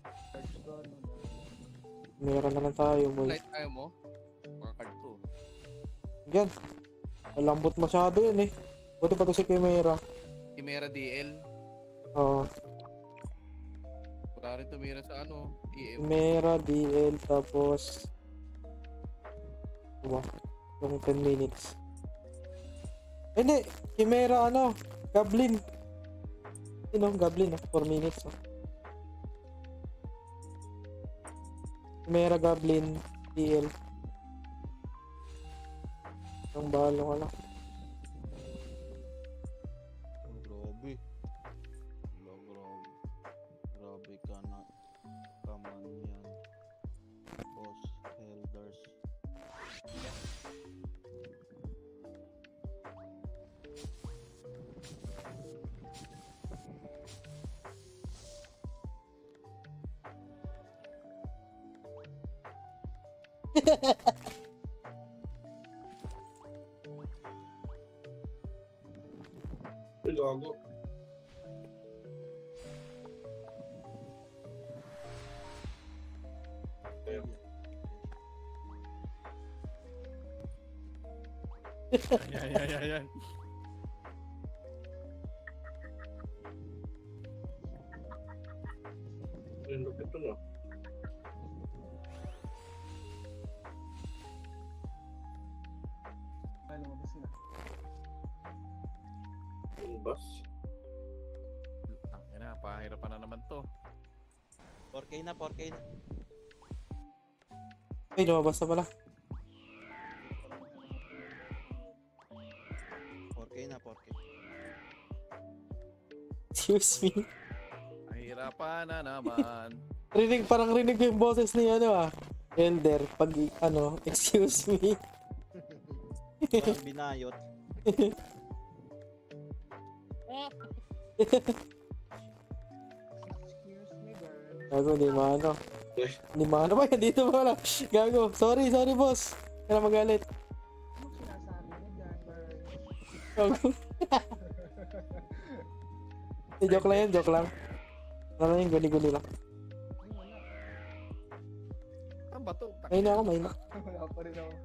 Imera na lang tayo, boy. Light tayo mo. Mga card to. Yan. Malambot masyado yun eh. Buti pa to si Kimera. Kimera D L. Oo. Wala rin tumira sa ano, D M. Kimera, D L, tapos... Diba? Yung ten minutes. Eh, hindi. Kimera, ano? Goblin. Sino? Goblin, ah. four minutes, ah. Kimera, Goblin, D L. Ang balo ka lang. Grabe. Wala, grabe. Grabe ka na. Kaman yan. Boss Elders. Ay, gago. Ayun. Ayan, ayan, ayan. Ayun, lupit to, no? Yung bus. Tangina na, pahirapan na naman to. four K na, four K na. Ay, lumabas na pala. four K na, four K. Excuse me. Pahirapan na naman. Rinig, parang rinig ko yung boses ni ano ah. Elder, pag ano, excuse me. Parang binayot. Gago, di maano. Di maano ba yan? Dito ba wala? Gago, sorry, sorry boss. Kaya magalit. Gago. Eh, joke lang yan, joke lang. Ano lang yung guli-guli lang. Ang bato. May na ako, may na. Wala pa rin ako.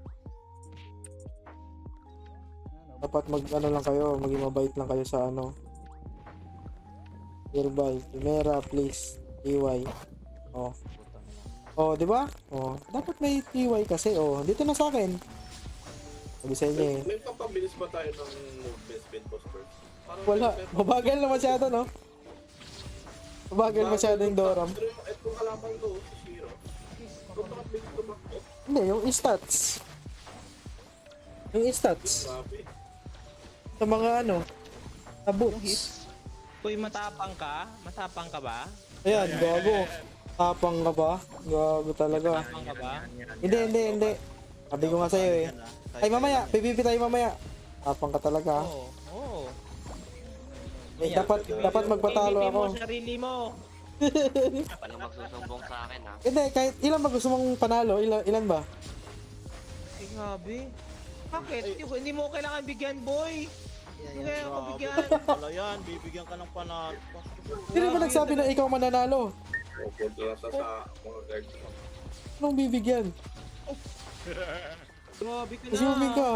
Dapat mag ano lang kayo, maging mabait lang kayo sa ano. Hereby, Primera, please. T Y. Oh. Oh, di ba? Oh, dapat may T Y kasi. Oh, dito na sa akin. Sabi sa inyo eh. May papabilis ba tayo ng movement speed posters? Parang Wala. may- Mabagal na masyado, no? Mabagal masyado yung Doram. Pero yung ito kalaban ko, si Shiro. Kung makabilis tumakbo, Hindi, yung stats. Yung stats. grabe. Sa mga ano, sa boots. Uy, matapang ka? Matapang ka ba? Ayan, gago. Tapang ka ba? Gago talaga. Matapang ka ba? Hindi, hindi, hindi. Sabi ko nga sa'yo eh. Ay, mamaya. P V P tayo mamaya. Tapang ka talaga. Oo. Oo. Eh, dapat, dapat magpatalo ako. mo, sarili mo. Walang magsusumbong sa akin ha. Hindi, kahit ilan ba gusto mong panalo? Ilan, ilan ba? Ay, grabe. Bakit? Hindi, hindi mo kailangan bigyan, boy. Hindi kailangan ko bigyan. Wala yan, bibigyan ka ng panalo. Sino ba nagsabi na ikaw mananalo? Pupunta na sa sa mga guards mo. Anong bibigyan? Grabe ka na. Assuming ka.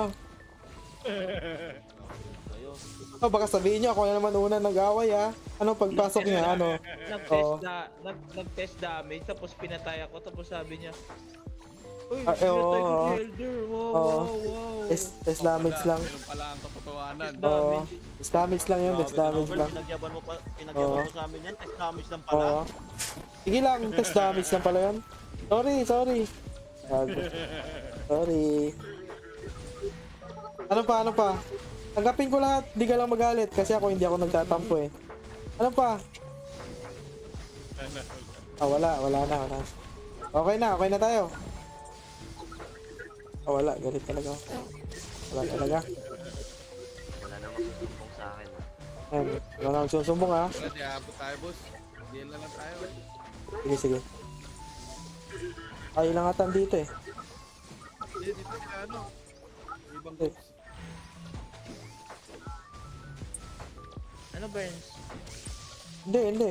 Oh, baka sabihin niyo ako na naman una nag-away ah. Ano pagpasok niya? Ano? Nag-test Oo. da, nag, nag-test damage, tapos pinatay ako, tapos sabi niya, uy, Ah, eh, oo, pinatay ko si oo. Elder, wow, Oo. wow, wow. Test, test damage lang. Meron pala ang katotohanan. Oo. Test damage lang yun, test damage lang. Pinagyaban mo pa, Oo. pinagyaban mo sa amin yan, test damage lang pala. Oo. Sige lang, test damage lang pala yun. Sorry, sorry. Gago. Sorry. Ano pa, ano pa? Tanggapin ko lahat, di ka lang magalit kasi ako hindi ako nagtatampo eh. Ano pa? Ah, wala, wala na, wala. Okay na, okay na tayo. Ah, wala, galit talaga. Wala talaga. Wala na magsusumbong sa akin ha. Ayun, wala na magsusumbong ha. Wala, di abot tayo, boss. Deal na lang tayo. Sige, sige. Ay, ilang atan dito eh. Hindi, dito sa ano. Ibang Eh. box. Ano, Burns? Hindi, hindi.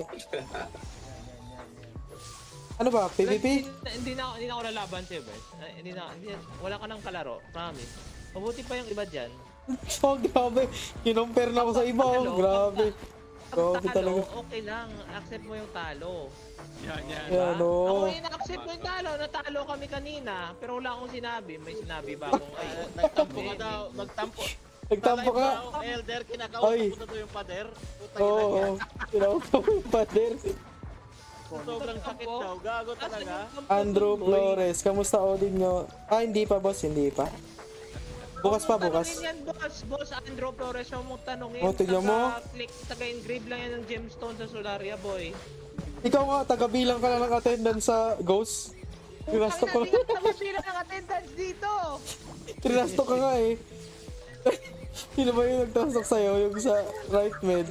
Ano ba, P V P? Hindi, hindi na, hindi na ako lalaban sa'yo, Burns. Eh, Hindi na, hindi, wala ka nang kalaro, promise. Mabuti pa yung iba dyan. So, grabe. Kinompare na ako sa iba oh. Grabe. Ang Grabe talo, talaga. okay lang. Accept mo yung talo. Yan, yan. Yan Ako oh. yung na-accept mo yung talo. Natalo kami kanina. Pero wala akong sinabi. May sinabi ba akong ay... Nagtampo ka daw, nagtampo. Nagtampo ka. Elder, Ay. kinakausap ko na to yung pader. Putang Oo. ina niya. Kinaupo ko yung pader. Sobrang sakit daw, gago talaga. Andrew Flores. Kamusta Odin nyo? Ah, hindi pa boss. Hindi pa. Bukas pa, bukas. Tanungin yan, boss. Boss, Andrew Flores, huwag mong tanungin. Oh, tignan mo. Taga-click, taga-engrave lang yan ng gemstone sa Solaria, boy. Ikaw nga, tagabilang ka lang ng attendance sa Ghost. Trinasto ko. Ang hindi ka bilang ng attendance dito. Trinasto ka nga eh. Sino ba yung nagtasok sa'yo? Yung sa right med.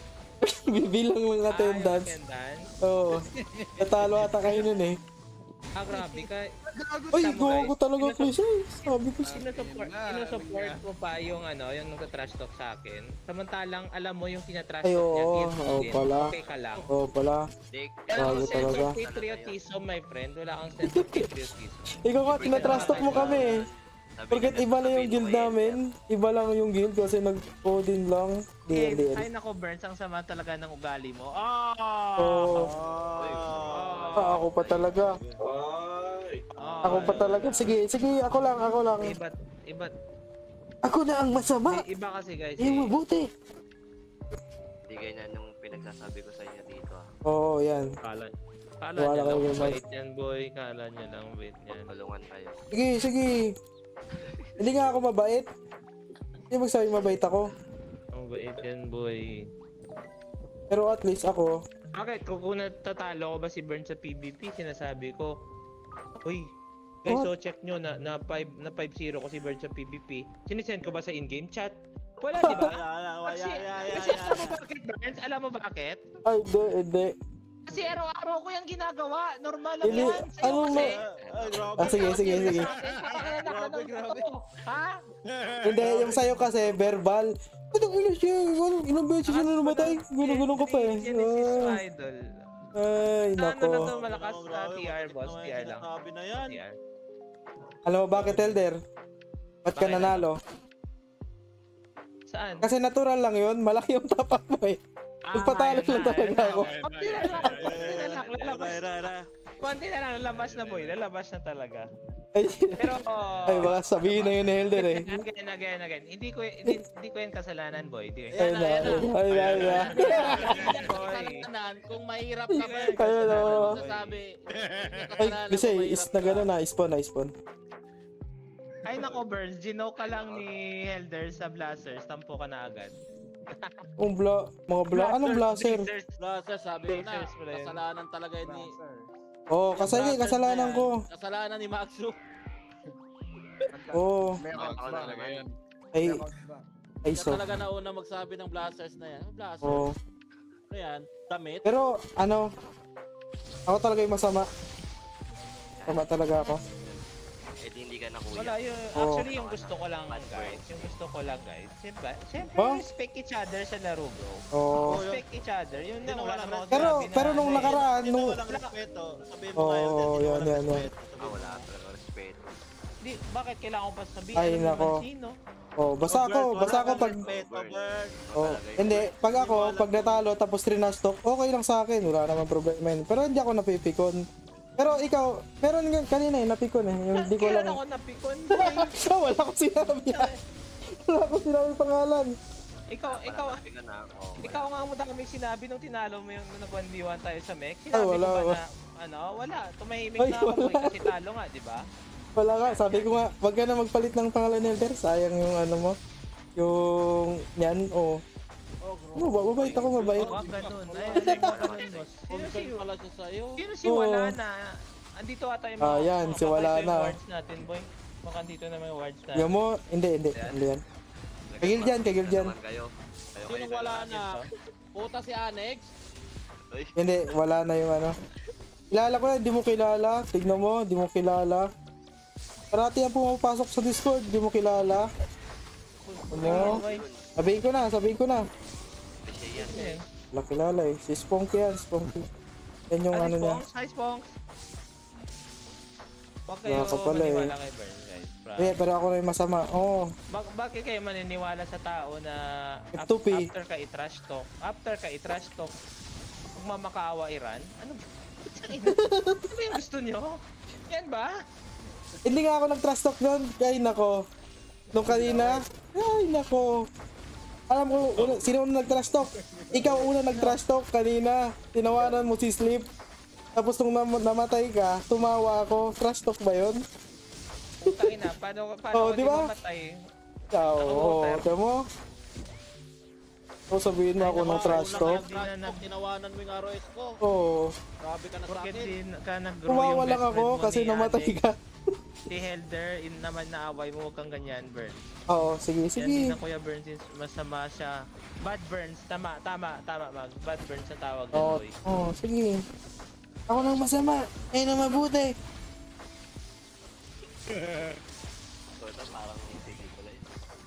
Bibilang lang attendance. Attendance. Oo. Natalo ata kayo nun eh. Ah, grabe ka. Ay, Tama, gago guys. talaga, Chris. Ay, sabi ko sa... Sinusupport, sinusupport mo pa yung ano, yung nagka-trash talk sa akin. Samantalang alam mo yung tinatrash Ay, talk niya, oo. guilty Oo din. pala. Okay ka lang. Oo pala. Dick, Wala Gago kang sense talaga. of patriotism, my friend. Wala kang sense of patriotism. Ikaw nga, tinatrash talk mo kami eh. sabi Porket niya, iba na yung sabihin guild mo kay namin. Iba lang yung guild kasi nag-coding lang. D L D Eh, L. ay nako, Burns, ang sama talaga ng ugali mo. Ah! Oo. Ah, ako pa talaga. Ay. Ako pa talaga. Sige, sige, ako lang, ako lang. Iba, iba, Ako na ang masama. iba kasi guys. Yung Eh, mabuti. Hindi ganyan yung pinagsasabi ko sa inyo dito. ah. Oo, yan. Kala, kala Wala niya kayo lang yung bait yan, boy. Kala niya lang bait yan. Tulungan kayo. Sige, sige. Hindi nga ako mabait. Hindi magsabi mabait ako. Ang bait yan, boy. Pero at least ako, Bakit? Kung kung natatalo ko ba si Burns sa P V P, sinasabi ko, uy, guys, What? so check nyo na na five na five zero ko si Burns sa P V P. Sinisend ko ba sa in-game chat? Wala, di ba? Kasi, kasi alam mo bakit, Burns? Alam mo bakit? ay, hindi, hindi. Kasi araw-araw ko yung ginagawa. Normal lang Hindi, yan. Sa'yo ano kasi. ma- Ah, sige, sige, sige. Grabe, grabe. Ha? Hindi, yung sa'yo kasi, verbal. Ano ilo siya? Ano, ilang beses na namatay? Gulo-gulong ka pa eh. Genesis Ah. Idol. Ay, Ano na to, nako. malakas na T R, boss. T R lang. Sabi na yan. T R. Alam mo bakit, Elder? Ba't ka Bakit? nanalo? Saan? Kasi natural lang yun. Malaki yung tapak mo eh. Nagpatalo lang talaga ako. Konti na lang. Konti na lang. Lalabas. Konti na lang. Lalabas na, boy. Lalabas na talaga. Ay, Pero, oh, ay baka sabihin na yun ni Elder eh. again, again, again. Hindi ko, hindi, hindi ko yan kasalanan, boy. Hindi ko Ay yan. na, ay na, ay na, ay na. Boy. Kasalanan, kung mahirap ka ba, Ayun o. sasabi. Ay, kasi is na gano'n na, spawn na, spawn. Ay nako, Burns. Gino ka lang ni Helder sa Blasters. Tampo ka na agad. Yung bla, mga bla, anong blaster? Blaster, sabi ko na, Blazers pala yun. kasalanan talaga yun ni... Oo, oh, kasali, kasalanan ko. Kasalanan ni Maxu. Oo. Ako na naman. Ay, ay Siya so. talaga nauna magsabi ng blasters na yan. Blasters. Oo. Ano yan? Damit? Pero, ano, ako talaga yung masama. Masama talaga ako. Eh di hindi ka na kuya. Wala yun. Oo. Actually, yung gusto ko lang, guys. Yung gusto ko lang, guys. Siyempre, siyempre Huh? respect each other sa laro, bro. Oo. Respect each other. Yun Hindi lang. na Wala walang naman ako Pero, sinabi na, pero nung ano, nakaraan, Hindi na nung, walang respeto. Sabihin mo Oo, ngayon, hindi na yan, walang yan, yan. respeto. Ah, wala talaga respeto. Di, bakit kailangan ko pa sabihin? Ay, Alam mo nako. naman sino? oh, basta ako, basta ako pag, Respeto, Bird. oh, hindi, pag ako, pag natalo, tapos trinash talk, okay lang sa akin, wala naman problema yun. Pero hindi ako napipikon. Pero ikaw, meron nga kanina eh, napikon eh, yung hindi ko Kailan lang. ako napikon, boy? So, wala akong sinabi. Wala akong sinabi pangalan. Ikaw, ikaw, Sabi ka na ako. ikaw nga mo dami sinabi nung tinalo mo yung nung nag one v one tayo sa mech. Ay, Sinabi wala, ko ba wala. na, ano, wala. Tumahimik Ay, na ako, boy, wala. kasi talo nga, di ba? Wala nga, sabi ko nga, wag ka na magpalit ng pangalan ni Elder, sayang yung ano mo. Yung, yan, oh. Ano ba, mabait ako, mabait. Wag ganun. Ay, ano yung mga ganun, boss? Sino si, Concern pala siya sa'yo. sino si Oo. Wala na? Andito ata yung Ah, yan, si Wala baka ito yung na. words natin, boy. Baka andito naman yung words natin. Yung mo, hindi, hindi, hindi yan. Kagil dyan, kagil dyan. Naman kayo. Kayo Sinong kayo wala dalawa. na? Puta si Annex? Uy, Hindi, wala na yung ano. Kilala ko na, di mo kilala. Tignan mo, di mo kilala. Parati yan pumapasok sa Discord, di mo kilala. Ano? Boy. Sabihin ko na, sabihin ko na. kasi yan. Yan. Wala kilala eh. Si Sponky yan, Sponky. Yan yung Hi, ano niya. Sponks. Hi, Sponks. Huwag Wala kayo ka pala eh. maniwala kay Burn, guys. Promise. Eh, pero ako na yung masama. Oo. Bak bakit kayo maniniwala sa tao na F ap- two P. after ka i-trash talk, after ka i-trash talk, magmamakaawa Iran? Ano ba? Ano ba yung gusto nyo? Yan ba? Hindi nga ako nag-trust talk nun. Ay, nako. Nung kanina, ay, nako. Alam ko, una, sino una nag-trash talk? Ikaw una nag-trash talk kanina. Tinawanan mo si Sleep. Tapos nung nam- namatay ka, tumawa ako. Trash talk ba yun? Putang ina, paano, paano Oh, oh, di di ba? mamatay? Oo, oo. Nakamotor. Ito mo. O sabihin mo ako ng trash talk. Pag tinawanan mo yung R O S ko. Oo. Grabe ka na sa Porket akin. di ka nag-grow Tumawa yung lang best ako friend mo kasi ni namatay Alex. ka. Si Helder, in naman naaway mo, huwag kang ganyan, Burn. Oo, sige, Yan din sige. na Kuya Burns, is masama siya. Bad Burns, tama, tama, tama, mag. Bad Burns sa tawag Oo, yan, boy. oo, sige. Ako nang masama. Eh, na mabuti. So, ito parang hindi ko lang.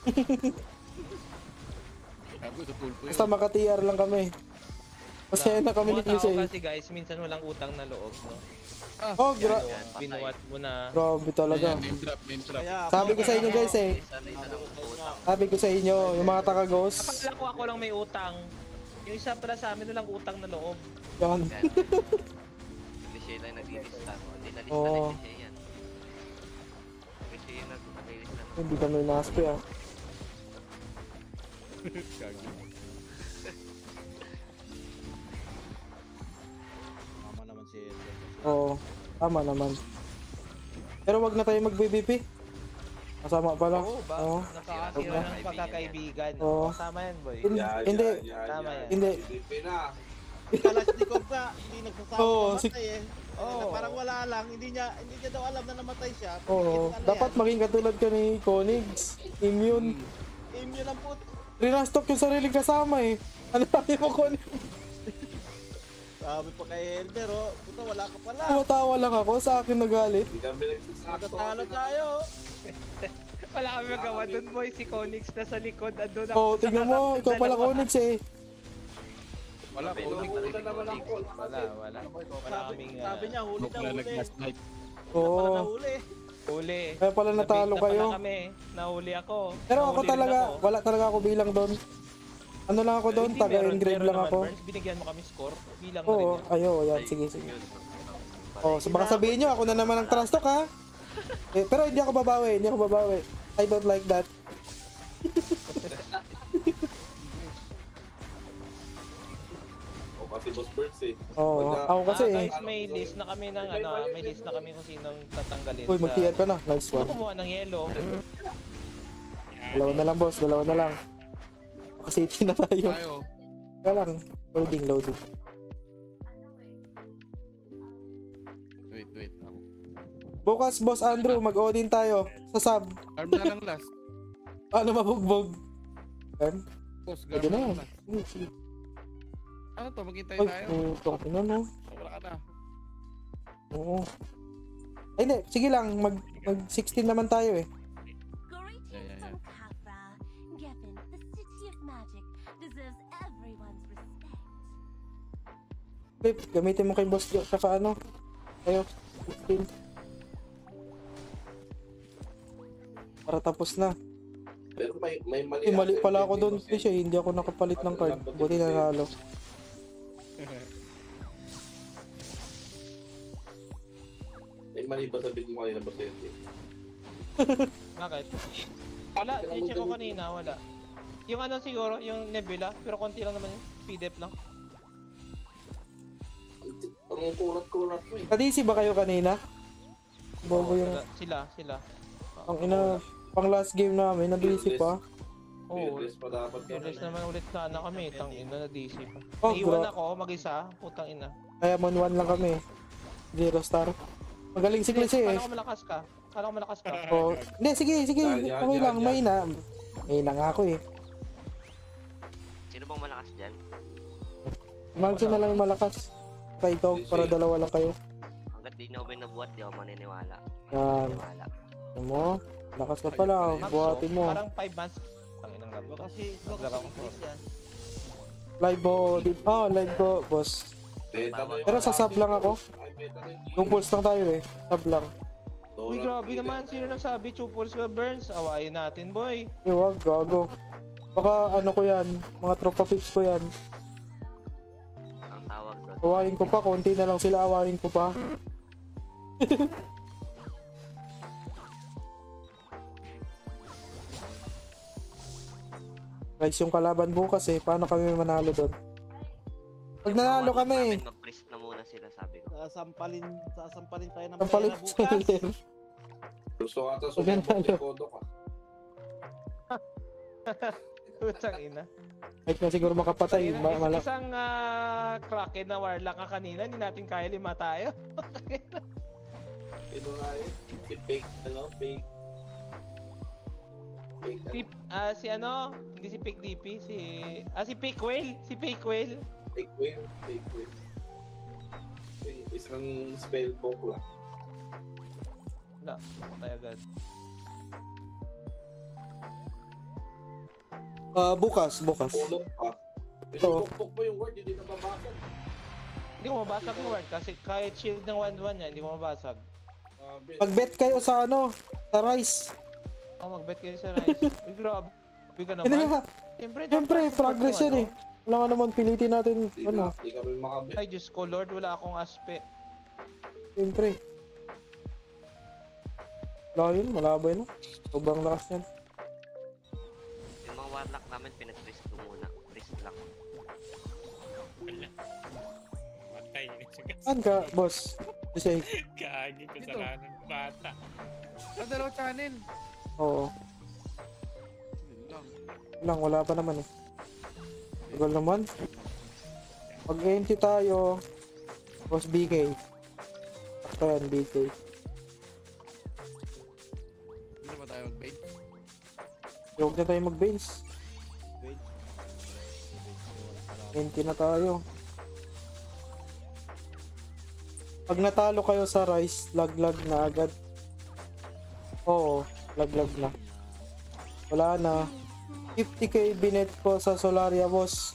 Gago sa tulpo yun. Basta maka-T R lang kami. Masaya na kami ni Mga tao Kisay. kasi guys, minsan walang utang na loob, no? Oh, gra... Binuwat mo na. Grabe talaga. Name drop, name drop. Sabi ko sa inyo guys eh. Sabi ko sa inyo, yung mga taga-ghost. Akala ko ako lang may utang. Yung isa pala sa amin walang utang na loob. Yan. Hindi siya lang nag-lista. Hindi na lista Oo. na siya yan. Hindi siya yung nag-lista. Hindi kami naspi ah. Tama naman si Elder. Oo. Tama naman. Pero wag na tayo mag-B B P. Masama pala. Oo ba? Oo. Nakakasira ng pagkakaibigan. Oo. Tama yan, boy. Hin- Hindi. Tama yan. Hindi. Kalashnikov nga, hindi nagsasabi Oo, namatay si- eh. Oo. Parang wala lang, hindi niya hindi niya daw alam na namatay siya. Oo. Ano Dapat maging katulad ka ni Konigs. Immune. yan? Immune lang po. Rinastock yung sariling kasama eh. Ano sabi mo, Konigs? Sabi pa kay Elder, oh, puta wala ka pala. Tumatawa lang ako. Sa akin nagalit. Magkatalo tayo. Wala kami magawa dun, boy. Si Konix na sa likod. Andun ako. Oo, tignan mo. Ikaw pala, Konigs eh. Wala, kunig. Wala, wala. Wala Sabi, kaming... sabi niya, huli Huwag na na huli. nag-last night. Wala pala Oo. nahuli. Huli. Kaya pala natalo Nabait na kayo. pala kami. Nahuli ako. Pero ako Nahuli rin talaga, ako. wala talaga ako bilang doon. Ano lang ako doon, Hindi, taga-engrave meron- lang meron ako. naman, Burns. Binigyan mo kami score. Bilang na rin Oo, yun. ayo, yan, sige, sige. Oh, so baka sabihin nyo, ako na naman ang trash talk ha? Eh, pero hindi ako babawi, hindi ako babawi. I don't like that. O kasi Boss Birds eh. Oo, ako kasi ah, eh. guys, may list na kami ng ano, may list na kami kung sinong tatanggalin. Uy, mag-T R ka na. Nice Sino one. kumuha ng yellow? Dalawa na lang, boss. Dalawa na lang. Makasiti na tayo. Tayo. Kaya lang. Loading, loading. Wait, wait. Bukas, Boss Andrew, mag-Odin tayo. Sa sub. Arm na lang last. Paano mabugbog? Yan. Boss, Pwede garm na na yan. lang last. Sige, sige. Ano to, maghintay Ay, tayo. putong ina no. Wala ka na. Oo. Ay, hindi. Sige lang. Mag, mag sixteen naman tayo eh. Yeah, yeah, yeah. Kafra, Geffen, the city of magic, deserves everyone's respect. Flip, gamitin mo kay Boss Jo. Saka ano. Tayo. sixteen. Para tapos na. Pero may, may mali. Eh, mali ata pala yung ako doon. Boss Kasi siya, hindi ako nakapalit ng card. Buti nanalo. May mali ba sabihin mo kanina Boss Eddie? Bakit? Wala, i-check ko kanina, wala. Yung ano siguro, yung Nebula, pero konti lang naman yun. P D F lang. Ang kulat-kulat mo eh. Kadisi ba kayo kanina? Bobo Oo, yung... Sila, sila. Ang ina... Pang last game namin, na-busy pa. Oo. Fearless pa dapat Fearless naman. naman ulit sana kami, tang ina na D C pa. Oh, Naiwan gra- ako, mag-isa, putang ina. Kaya mon one lang kami. Zero star. Magaling si Klise eh. Kala ko malakas ka. Kala ko malakas ka. Oh, hindi, sige, sige. Yan, yan, Okay yan, lang, yan. may na. May na nga ako eh. Sino bang malakas dyan? Imagine na lang yung malakas. Kaya ikaw, para dalawa lang kayo. Hanggat di na ako nabuhat, di ako maniniwala. Yan. Maniniwala. Ano mo? Lakas ka pala. Buhatin mo. Parang five months. Tang inang labo. Kasi Naglaro ko. Live mo. di- Oh, live ko, boss. Beta na yung Pero sa sub lang ako. Ay, beta na yung Yung pulse lang tayo eh. Sub lang. Uy, grabe naman. Sino nagsabi? Chupors ka, Burns. Awayin natin, boy. Eh, wag, gago. Baka ano ko yan. Mga tropa pips ko yan. Ang tawag doon. Awayin ko pa. Konti na lang sila. Awayin ko pa. Guys, yung kalaban bukas eh. Paano kami manalo doon? Pag nanalo kami, Mag-press na muna sila, sabi ko. sasampalin, sasampalin tayo ng ang palit pera sa bukas. layer. Gusto ka ata Pag nanalo. sumubok ni Kodo ka. Putang ina. Kahit na siguro makapatay. Tangina, Ma- is- malak. Isang uh, Kraken na warlock ka kanina. Hindi natin kaya lima tayo. Ito nga eh. Si Fake, ano? Fake. Fake, Si, ah, si ano? Hindi si Pick D P. Si... Ah, si Pick Whale. Si Pick Whale. Fake whale. Fake whale. Isang spell book lang. Wala. Patay agad. Ah, bukas, bukas. Pulot pa. Pinupukpok mo yung word, hindi na mabasag. Hindi ko mabasag yung word kasi kahit shield ng one one niya, hindi ko mabasag. Mag-bet kayo sa ano, sa Rice. Oh, mag-bet kayo sa Rice. Uy, grabe. Uy ka Hindi naman. nga. Siyempre, Siyempre, progress yan eh. Wala nga naman, pilitin natin, ano. Hindi kami makabit. Ay, Diyos ko, Lord, wala akong aspe. Siyempre. Wala yun, malabay no. Sobrang lakas yan. Yung mga warlock namin, pinag-risk ko muna. Risk lang. Wala. Matay. Saan ka, boss? Kasi, Kaagi ko sa kanan bata. Sa dalawa channel. oo. Yun lang. Lang, wala pa naman eh. Tagal naman. Pag-entry tayo, boss B K. Sakto yan, B K. Hindi na ba tayo mag-bait? Huwag na tayo mag-base. Entry na tayo. Pag natalo kayo sa Rice, lag-lag na agad. Oo, lag-lag na. Wala na. fifty K binet ko sa Solaria, boss.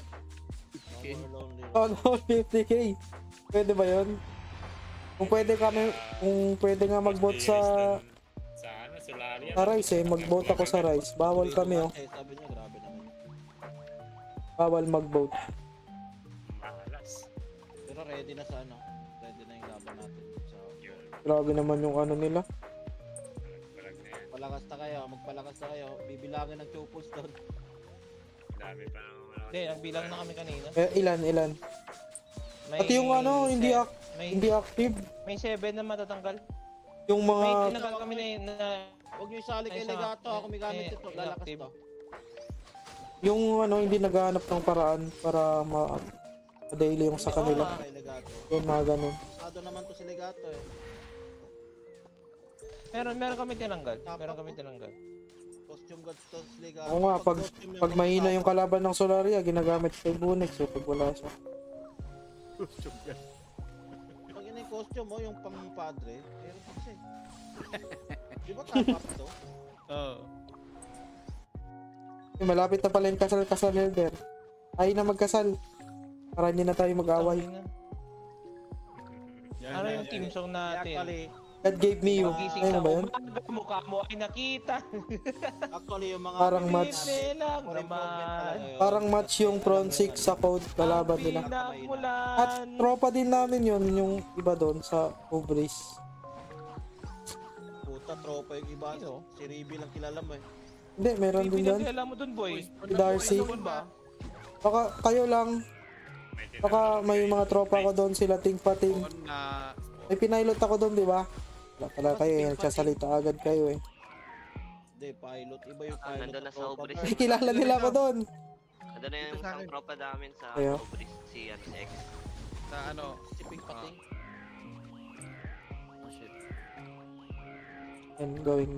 Ano, fifty K? Pwede ba yun? Kung pwede kami, kung pwede nga mag-vote sa Sa ano, Solaria. sa Rice eh, mag-vote ako sa Rice. Bawal kami oh. Eh, sabi niya, grabe naman. Bawal mag-vote. Malas. Pero ready na sa ano. Ready na yung laban natin. So, Grabe naman yung ano nila. palakas na kayo, magpalakas na kayo. Bibilangin ng chupos doon. Dami pa naman malakas. Hindi, nagbilang na kami kanina. Eh, ilan, ilan? May Pati yung ano, hindi se- ac- may, hindi active. May seven na matatanggal. Yung mga May tinanggal kami na, na Huwag niyo isali kay Ay, sa- Legato. Ako may gamit eh, ito. Lalakas inactive. to. yung ano hindi naghahanap ng paraan para ma daily yung sa kanila. Kay Legato. Yung mga ganun. Pasado naman to si Legato eh. meron meron kami tinanggal. Meron kami tinanggal. Costume gods to si Legato. Oo nga, pag costume pag mahina yung kalaban ng Solaria, ginagamit ko yung Bunex eh, pag wala siya. Pag yun yung costume mo, yung pang padre, meron pa kasi. Di ba top-up to? Oo. Eh, malapit na pala yung kasal-kasal elder. Ay na magkasal. Para hindi na tayo mag-away. Ano yung team song natin? Actually, God gave me you. Pagising Ayun sa ba yun? umaga, mukha mo ay nakita. actually yung mga Parang match. Hindi lang for improvement naman. talaga yun. Parang match yung Front six sa code kalaban nila. At Pinamulan. tropa din namin yun, yung iba doon sa Ubris. Puta, tropa yung iba. Si Ribi lang kilala mo eh. Hindi, meron din doon. Pinagkailan mo dun, boy. Si Darcy. ba? Baka kayo lang. Baka may mga tropa ko doon, sila ting pating. Noon na May pinilot ako doon, di ba? Wala pala kayo eh, nagsasalita agad kayo eh. Hindi, pilot. Iba yung Ah, pilot. nandun na na sa tropa Ubris. mo. Eh, kilala nila ako doon. Ano na yung isang tropa namin sa Ayo. Ubris, si ano, si X. sa ano, Si Ping Pating. oh shit. I'm going.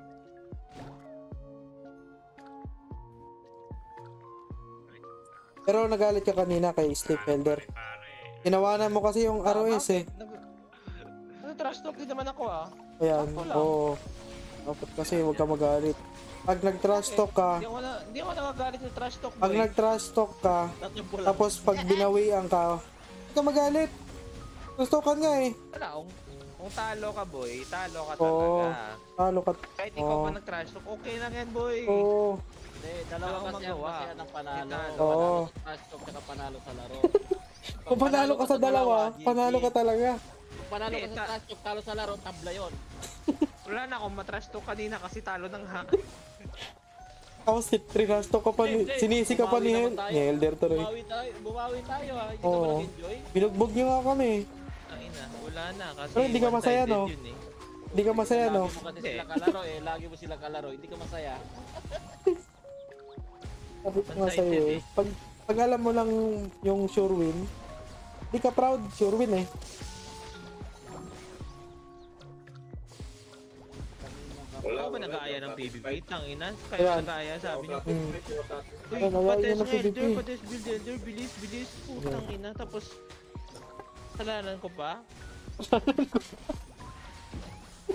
Pero nagalit ka kanina kay Sleep Elder. Tinawanan mo kasi yung R O S eh. Nag-trash talk din naman ako ah. Ayan, Ako lang. oo. Dapat kasi huwag ka magalit. Pag nag-trash talk ka, Hindi ako, na, hindi ako nagagalit sa trash talk, pag boy. nag-trash talk ka, tapos pag binawian ka, huwag ka magalit. Trash talkan nga eh. Wala, kung, kung talo ka, boy, talo ka Oo. talaga. Talo ka. Kahit ikaw Oo. pa nag-trash talk, okay lang yan, boy. Oo. Hindi, dalawa Wala kang kasi ang magawa. masaya ng panalo. Talo. Oo. Panalo sa trash talk tsaka panalo sa laro. Kung panalo ka sa dalawa, panalo ka talaga. Kung panalo ka sa trash talk, talo sa laro, tabla yun. Wala na akong matrash talk kanina kasi talo ng ha. Tapos trash talk ka pa ni, sinisi ka pa ni, Bumawi Hel naman tayo. ni Elder tuloy. Bumawi tayo, bumawi tayo ha. Hindi ka Oo. ba nag-enjoy? Binugbog niyo nga kami. Ay na, wala na kasi Pero hindi ka masaya, one-sided no? yun, eh. Hindi ka masaya, no? Lagi mo kasi sila kalaro eh. Lagi mo sila kalaro. Hindi ka masaya. Sabi ko nga sa'yo eh. Pag, pag alam mo lang yung sure win, hindi ka proud, sure win eh. Ako ba nag-aaya ng P V P? Tangina, kayo Ayan. nag-aaya, sabi niyo. Hmm. Uy, Ayan, nag-aaya pates ng nga, P V P. elder, pates build elder, bilis, bilis. Putang ina, tapos kasalanan ko pa.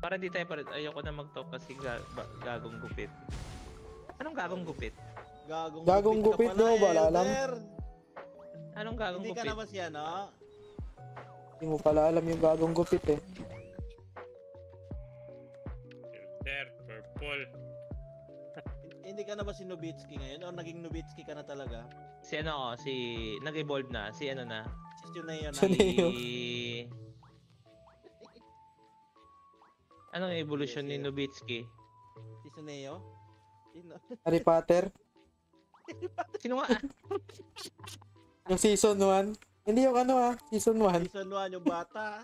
Para di tayo palit. Ayoko na mag-talk kasi ga- ba- gagong gupit. Anong gagong gupit? Gagong, Gagong gupit ka pala, daw, wala alam. Elder. Anong gagong Hindi ka gupit? naman siya, no? Hindi mo pala alam yung gagong gupit eh. There, purple. Hindi ka na ba si Nowitzki ngayon? O naging Nowitzki ka na talaga? Si ano, si nag-evolve na, si ano na. Si Suneo na. Suneo. Si Anong evolution ni Nowitzki? Si Suneo? Sino? Harry Potter, Sino nga? yung season one. Hindi yung ano ah, season one. Season one, yung bata.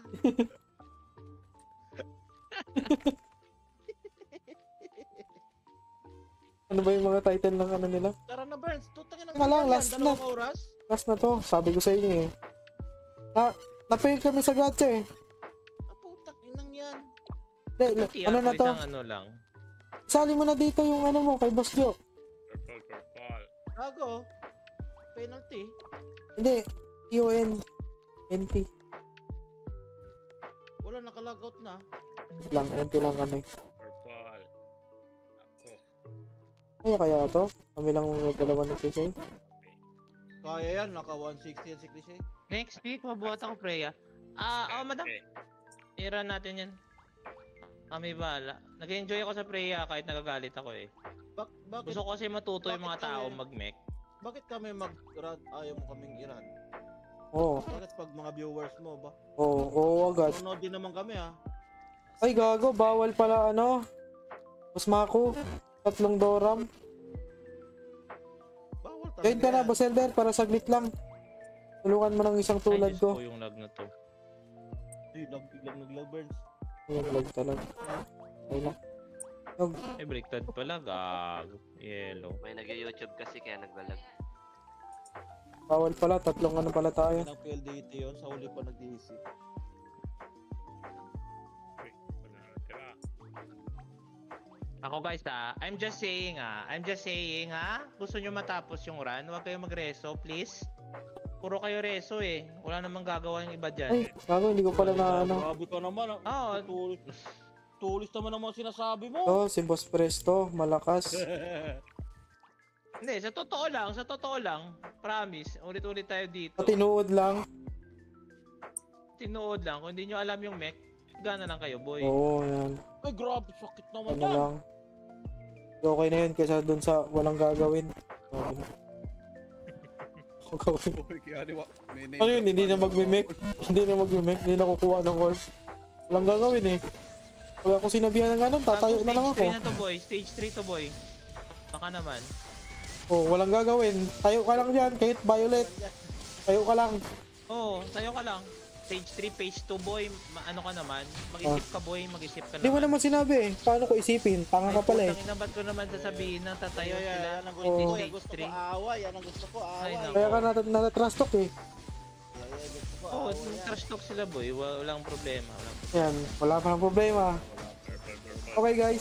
Ano ba yung mga title ng ano nila? Tara na, Burns. Tutangin ng Nga lang, last na. dalawang oras. Last na to, sabi ko sa inyo eh. Na, na-fail kami sa gacha eh. Ah, putang inang yan. Hindi, Pati ano ako, na to? isang ano lang. Sali mo na dito yung ano mo kay Boss Joe. Purple, purple. Gago. Penalty. Hindi, T O N N T. Wala, nakalogout na. Lang, N T lang kami. Purple. Ako. Kaya kaya to? Kami lang dalawa ng P C. Kaya yan, naka one sixty yan si Chris eh. Next week, mabuhat ako, Freya. Ah, oh, madam. Okay. I-run natin yan. Kami bala. Nag-enjoy ako sa Freya kahit nagagalit ako eh. Bak bakit, Gusto ko kasi matuto yung mga bakit tao kami- mag-mech. bakit kami mag-run? Ayaw mo kaming i-run. Oo, Bakit pag mga viewers mo ba? oo, oo agad. Sunod din naman kami ah. Ay gago, bawal pala ano. Boss Mako, tatlong Doram. Bawal talaga Join ka na, yan. Boss Elder, para saglit lang. Tulungan mo ng isang tulad Ay, Diyos ko. ko yung lag na to. Ay, lag, biglang naglag, Burns. Ayan, lag talaga. Ay na. Yog, Ay, baliktad pala. Gag. Yellow. May nag-YouTube kasi kaya naglalag. bawal pala, tatlong ano pala tayo. Ang P L D T yun, sa uli pa nag-D C. Uy, wala na tira. Ako guys ah, I'm just saying ah, I'm just saying ha, gusto nyo matapos yung run, huwag kayo magreso, please. Puro kayo reso eh, wala namang gagawa yung iba dyan. Ay, gago, hindi ko pala na ano. Grabe ka naman ah. Oo. Tulis, tulis naman ang mga sinasabi mo. Oh, si Boss Presto, malakas. Hindi, sa totoo lang, sa totoo lang, promise, ulit-ulit tayo dito. Patinuod lang. Tinuod lang, kung hindi nyo alam yung mech, gana lang kayo boy. Oo, yan. Ay, grabe, sakit naman Ano yan. lang. Okay na yun kaysa dun sa walang gagawin. Okay na. Gagawin. Uy, kaya di ba? May name Ano yun, drop hindi pa, na di ba? magme-make. Hindi na magme-make, hindi na kukuha ng calls. Walang gagawin eh. Kaya ako sinabihan ng ganun, tatayo na lang Stage ako. three na to boy, stage three to boy. Baka naman. Oh, walang gagawin. Tayo ka lang dyan, kahit violet. Tayo ka lang. Oo, oh, tayo ka lang. Stage three, page two boy, ma- ano ka naman, mag-isip ka boy, mag-isip ka Hindi mo naman. naman sinabi eh. Paano ko isipin? Tanga ka pala eh. Putang ina, ba't ko naman sasabihin na tatayo Ay, ay, sila? yan ang gusto Oo. ko, yan Stage gusto ko three. away, yan ang gusto ko away. Ay, naku. Kaya ka nat- natatrash talk eh. Ay, ay, gusto ko Oo, away oh, yan. trash talk sila boy, Wa- walang problema. Walang... Yan, wala pa ng problema. Purple, purple. Okay guys.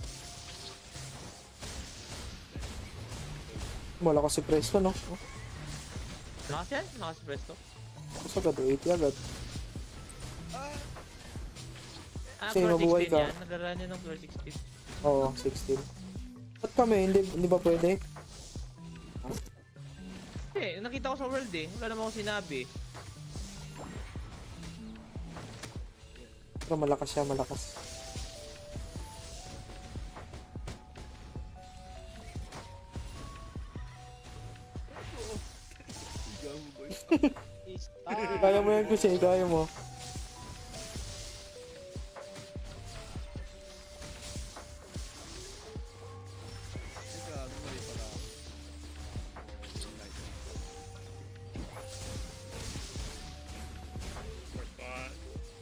Wala kasi presto no. Nakas yan? Nakas presto? Kasi agad, eighty agad. Ah, Kasi floor mabuhay sixteen ka. yan. Nagaraan yun ng floor sixteen. Oo, sixteen. Ba't kami? Hindi, hindi ba pwede? Eh, nakita ko sa world eh. Wala naman akong sinabi. Pero malakas siya, malakas. Gago, boy. Stop. Kaya mo yan kasi, kaya mo. Ay, gago, mali pala ako. Purple.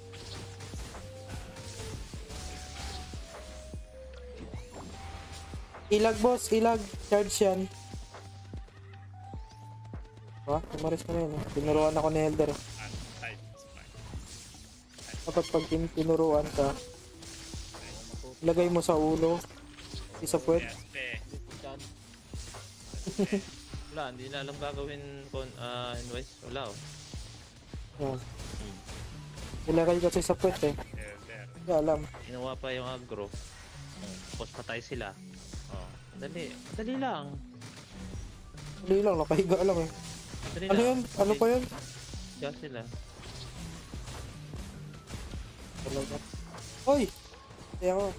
Ilag boss, ilag. Charge yan. Diba? Tumaris mo na yun. Eh. Tinuruan ako ni Elder. eh. Type is fine. Dapat pag tin- tinuruan ka, ilagay mo sa ulo. Isa puwet. Yes, pe. Wala, hindi na alam gagawin kon ah invoice. Wala oh. Yan. Ilagay kasi sa puwet eh. There, there. Hindi alam. Ginawa pa yung aggro. Hmm, Tapos patay sila. Oh, dali. Dali lang. Hindi lang, nakahiga lang eh. Dali Ano lang. yun? Ano pa yun? Diyan sila. Talaga. Hoy! Kaya ko.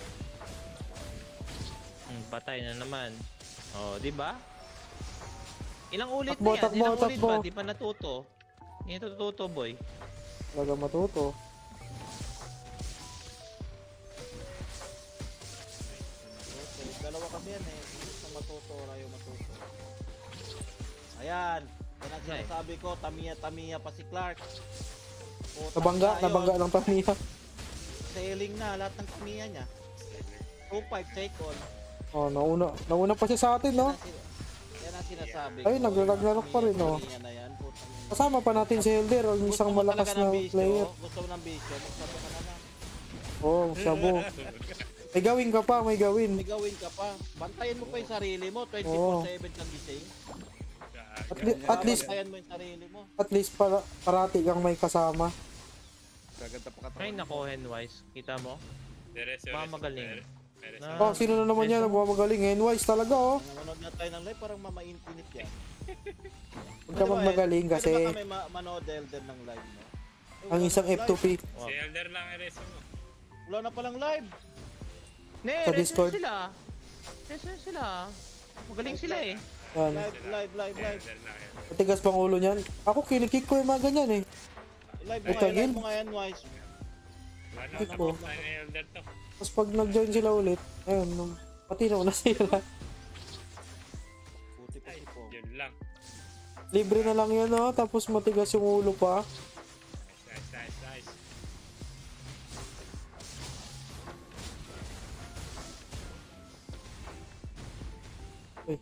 Hmm, patay na naman. Oh, di ba? Ilang ulit Takbo, na yan? takbo, Ilang ulit takbo. ba? Di pa natuto. Hindi natututo, boy. Talaga matuto. Okay, dalawa kasi yan eh. Gusto matuto, rayo matuto. Ayan. Yan ang sinasabi ko, tamiya-tamiya pa si Clark. Utang Nabangga, na yun. nabangga ng pamiya. Sailing na, lahat ng tamiya niya. two five take on. Oh, nauna, nauna pa siya sa atin, no? Yan ang sinasabi ko. Ay, naglalaglalak pa rin, no? Tamiya na yan, putang ina. Kasama pa natin si Elder, ang Gusto isang mo malakas talaga na ng bisyo, player. Gusto mo ng bisyo, magsabi ka na lang. Oo, oh, sabo. May gawin ka pa, may gawin. May gawin ka pa. Bantayan mo pa yung sarili mo, twenty-four seven kang gising. At, li- at least, Bantayan mo yung sarili mo. at least para, parati kang may kasama. Gaganda pa katawan. Ay, nako, Henwise. Kita mo? Mga magaling. Na- Oh, sino na naman yan? Nagmamagaling. Henwise talaga, oh. Manonood na tayo ng live, parang mamaintinit yan. Huwag ka magmagaling kasi Pwede ba kami ma- manood Elder ng live mo? Eh, ang wala isang nang F two P. live. Si Elder lang i-reso mo. Wala na palang live. Ne, Sa reso Discord. sila. Reso sila. Magaling sila eh. Yan. Live, live, live, live. Elder lang yan. Matigas pang ulo niyan. Ako, kinikik ko yung mga ganyan, eh. Live mo Ito, nga, live again? mo nga yan, Wise. Wala na Ito. naman tayo ni Elder to. Tapos pag nag-join sila ulit, ayun, nung- pati na na sila. Puti pa si Pong. Yun lang. Libre na lang yan, oh. Tapos matigas yung ulo pa. Nice, nice, nice. Uy.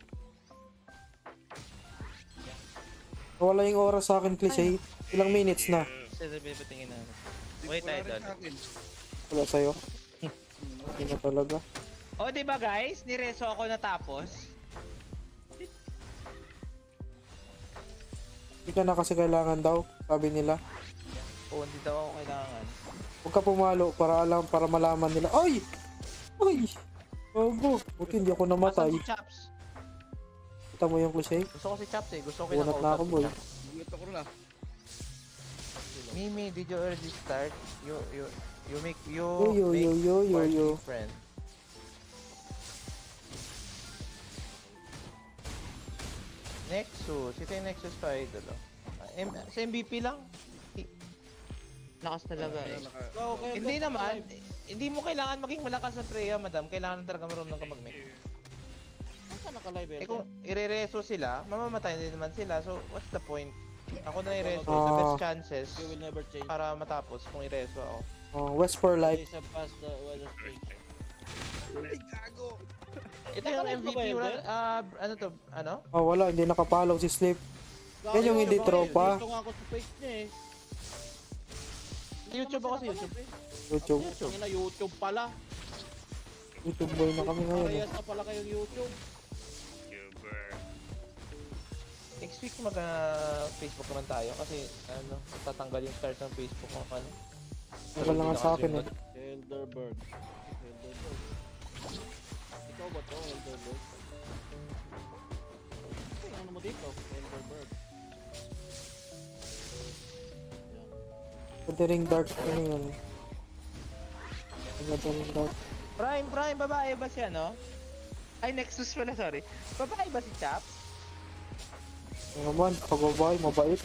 Wala yung oras sa akin, cliche. Ilang minutes na. Sa sabi pa tingin na. Wait, Wala rin idol. sa akin. Wala sa'yo. Hindi na talaga. O, di ba guys? Nireso ako natapos. Hindi ka na kasi kailangan daw, sabi nila. O, hindi daw ako kailangan. Huwag ka pumalo para alam, para malaman nila. Ay! Ay! Bago. Buti hindi ako namatay. Asan si Chaps? Kita mo yung cliche? Gusto ko si Chaps eh. Gusto ko Bunat na ako, boy. Bulit ako rin ah. Mimi, did you already start? You, you, you make, you Yo, yo, make yo, yo, yo, party yo. friend. Nexus. Ito yung Nexus ko, idol. Oh. Ah, M- sa M V P lang. I- Lakas talaga eh. Oh, okay, Hindi okay. naman, hindi mo kailangan maging malakas sa Freya, madam. Kailangan talaga marunong ka mag-make. Saan naka-live Eh Elder? kung ire-reso sila, mamamatay din naman sila. So, what's the point? Ako na i-reso. Ah. The best chances You will never change. para matapos kung i-reso ako. Oh, West for Life. Days have passed, the weather changed. Ay, gago. Ito yung Nakalive M V ka ba, P, wala, Elder? ah, ano to, ano? Oh, wala. Hindi nakapalaw si Sleep. Yan yung hindi tropa. Gusto nga ako sa page niya eh. YouTube ako sa YouTube. YouTube. YouTube. Ang ina, YouTube pala. YouTube boy na kami ngayon. Eh. Parehas na pala kayong YouTube. Cuber. Next week mag ah, Facebook naman tayo kasi ano, tatanggal yung start ng Facebook ko ano. Tagal na nga sa akin eh. Elderberg. Elderberg. Ikaw ba to, Elderberg? Ay, ano mo dito? Elderberg. Yan. Gathering Dark. Ano yun? Gathering Dark. Prime, Prime, babae ba siya, no? Ay, Nexus pala, sorry. Babae ba si Chaps? Ano naman, pag babae, mabait.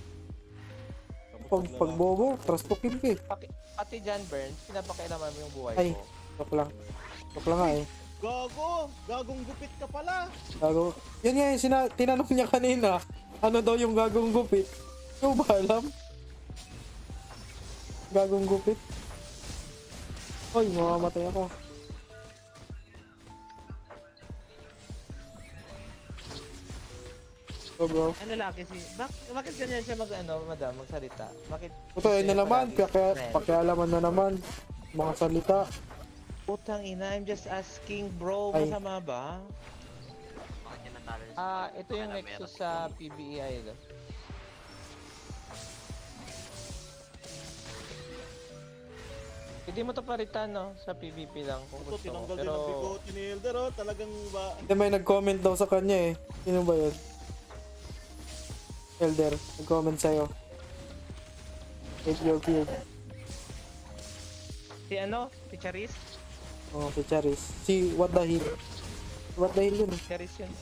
Pag, pag bobo, trastokin ka eh. Pati, pati John Burns, pinapakialaman mo yung buhay Ay, ko. joke lang. Joke lang nga eh. Gago! Gagong gupit ka pala! Gago. Yan nga yung sina- tinanong niya kanina. Ano daw yung gagong gupit? Ikaw ba alam? Gagong gupit? Hoy, mamamatay ako. So bro. Ano laki si... Bak bakit ganyan siya mag, ano, madam, magsalita? Bakit? Ito yun na naman, paki- pakialaman na naman. Mga salita. Putang ina, I'm just asking, bro. Ay. Masama ba? Bakit yan natalo niya sa Ah, ito yung Wala, Nexus meron. sa P B E I. No? Hindi mo to palitan, no? Sa PvP lang kung Ito, gusto mo. tinanggal din Pero, ang bigote ni Elder, oh. Talagang ba... Hindi, may nag-comment daw sa kanya eh. Sino ba yun? Elder, nag-comment sa'yo. Hate your cube. si ano? Si Charis? Oh, si Charis. Si What the Hill. What the Hill yun. Charis yun.